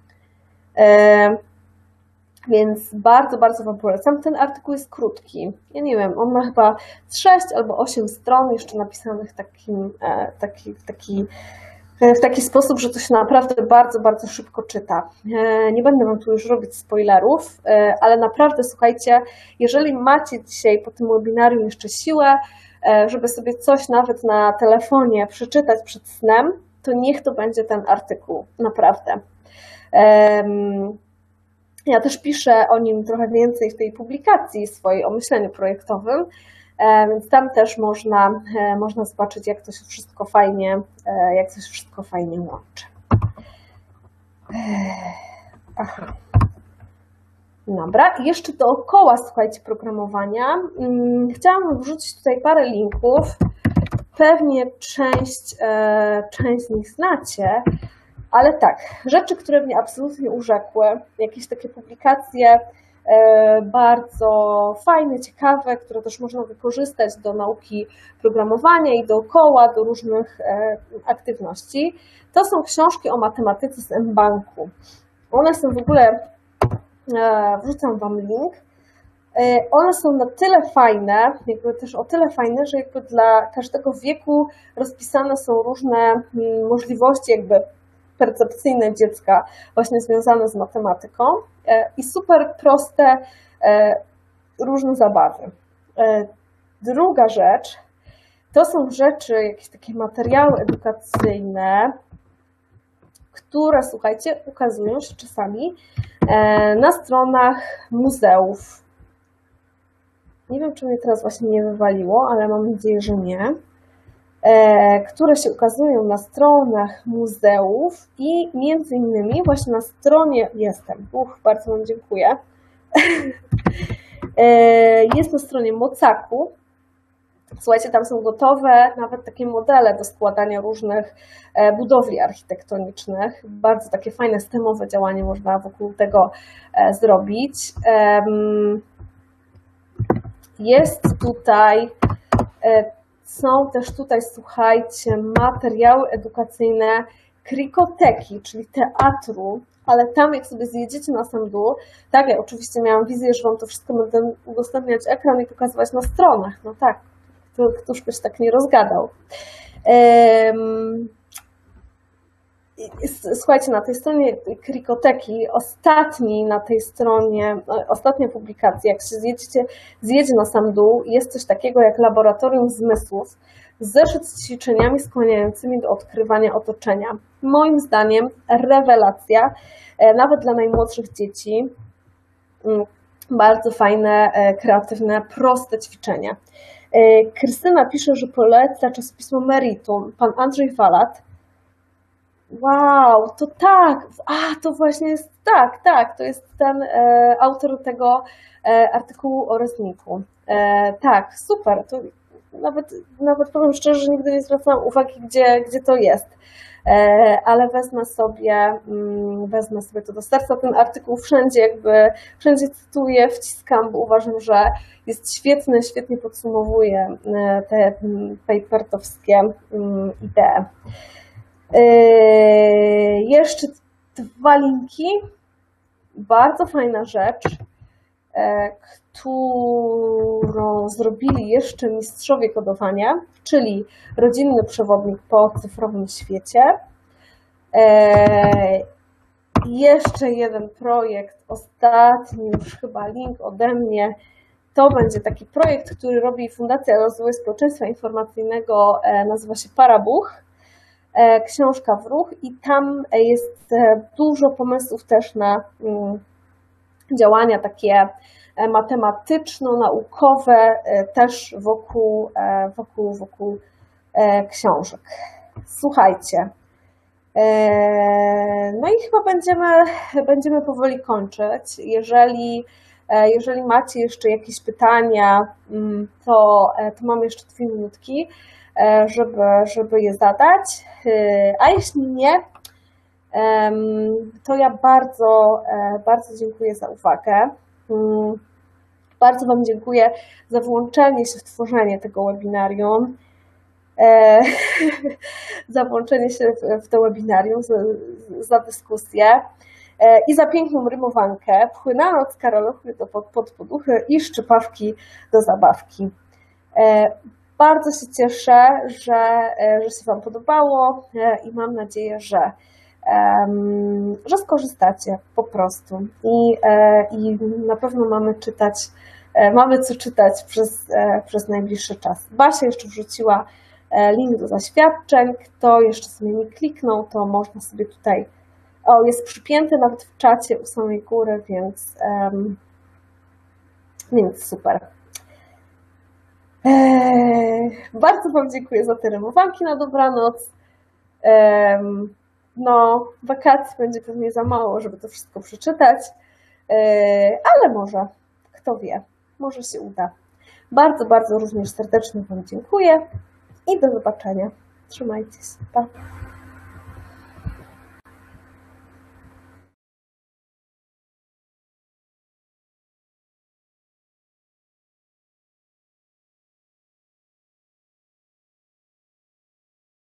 Więc bardzo, bardzo Wam polecam. Ten artykuł jest krótki. Ja nie wiem, on ma chyba sześć albo osiem stron, jeszcze napisanych takim, taki, taki, w taki sposób, że to się naprawdę bardzo, bardzo szybko czyta. Nie będę Wam tu już robić spoilerów, ale naprawdę słuchajcie, jeżeli macie dzisiaj po tym webinarium jeszcze siłę, żeby sobie coś nawet na telefonie przeczytać przed snem, to niech to będzie ten artykuł, naprawdę. Ja też piszę o nim trochę więcej w tej publikacji swojej o myśleniu projektowym, więc tam też można, można zobaczyć, jak to się wszystko fajnie, jak to się wszystko fajnie łączy. Aha. Dobra, i jeszcze dookoła, słuchajcie, programowania. Chciałam wrzucić tutaj parę linków, pewnie część, część z nich znacie, ale tak, rzeczy, które mnie absolutnie urzekły, jakieś takie publikacje bardzo fajne, ciekawe, które też można wykorzystać do nauki programowania i dookoła, do różnych aktywności, to są książki o matematyce z mBanku. One są w ogóle, wrzucam Wam link, one są na tyle fajne, jakby też o tyle fajne, że jakby dla każdego wieku rozpisane są różne możliwości jakby percepcyjne dziecka właśnie związane z matematyką i super proste różne zabawy. Druga rzecz to są rzeczy, jakieś takie materiały edukacyjne, które, słuchajcie, ukazują się czasami na stronach muzeów. Nie wiem, czy mnie teraz właśnie nie wywaliło, ale mam nadzieję, że nie. Które się ukazują na stronach muzeów i między innymi właśnie na stronie, jestem, uch, bardzo Wam dziękuję, jest na stronie Mocaku. Słuchajcie, tam są gotowe nawet takie modele do składania różnych budowli architektonicznych. Bardzo takie fajne, systemowe działanie można wokół tego zrobić. Jest tutaj, są też tutaj, słuchajcie, materiały edukacyjne Krikoteki, czyli teatru, ale tam jak sobie zjedziecie na sam dół, tak, ja oczywiście miałam wizję, że Wam to wszystko będę udostępniać ekran i pokazywać na stronach, no tak, któż by się tak nie rozgadał. Słuchajcie, na tej stronie Krikoteki, ostatniej na tej stronie, ostatnia publikacja, jak się zjedziecie, zjedzie na sam dół, jest coś takiego jak laboratorium zmysłów, zeszyt z ćwiczeniami skłaniającymi do odkrywania otoczenia. Moim zdaniem rewelacja, nawet dla najmłodszych dzieci, bardzo fajne, kreatywne, proste ćwiczenia. Krystyna pisze, że poleca czasopismo Meritum, pan Andrzej Walat. Wow, to tak, a to właśnie jest, tak, tak, to jest ten e, autor tego e, artykułu o rezniku. E, tak, super, to nawet, nawet powiem szczerze, że nigdy nie zwracałam uwagi, gdzie, gdzie to jest, e, ale wezmę sobie, mm, wezmę sobie to do serca, ten artykuł wszędzie jakby, wszędzie cytuję, wciskam, bo uważam, że jest świetny, świetnie podsumowuje te papertowskie idee. Yy, jeszcze dwa linki. Bardzo fajna rzecz, e, którą zrobili jeszcze mistrzowie kodowania, czyli rodzinny przewodnik po cyfrowym świecie. E, jeszcze jeden projekt, ostatni już chyba link ode mnie. To będzie taki projekt, który robi Fundacja Rozwoju Społeczeństwa Informacyjnego, e, nazywa się Parabuch. Książka w ruch i tam jest dużo pomysłów też na działania takie matematyczno-naukowe też wokół, wokół, wokół książek. Słuchajcie, no i chyba będziemy, będziemy powoli kończyć. Jeżeli, jeżeli macie jeszcze jakieś pytania, to, to mam jeszcze dwie minutki, żeby, żeby je zadać, a jeśli nie, to ja bardzo, bardzo dziękuję za uwagę. Bardzo Wam dziękuję za włączenie się w tworzenie tego webinarium, za włączenie się w to webinarium, za, za dyskusję i za piękną rymowankę. Płynąc karoluchy do pod, pod poduchy i szczypawki do zabawki. Bardzo się cieszę, że, że się Wam podobało i mam nadzieję, że, że skorzystacie po prostu. I, i na pewno mamy czytać, mamy co czytać przez, przez najbliższy czas. Basia jeszcze wrzuciła link do zaświadczeń. Kto jeszcze sobie nie kliknął, to można sobie tutaj, o, jest przypięty nawet w czacie u samej góry, więc, więc super. Eee, bardzo Wam dziękuję za te rymowanki na dobranoc. Eee, no, wakacji będzie pewnie za mało, żeby to wszystko przeczytać, eee, ale może, kto wie, może się uda. Bardzo, bardzo również serdecznie Wam dziękuję i do zobaczenia. Trzymajcie się. Pa.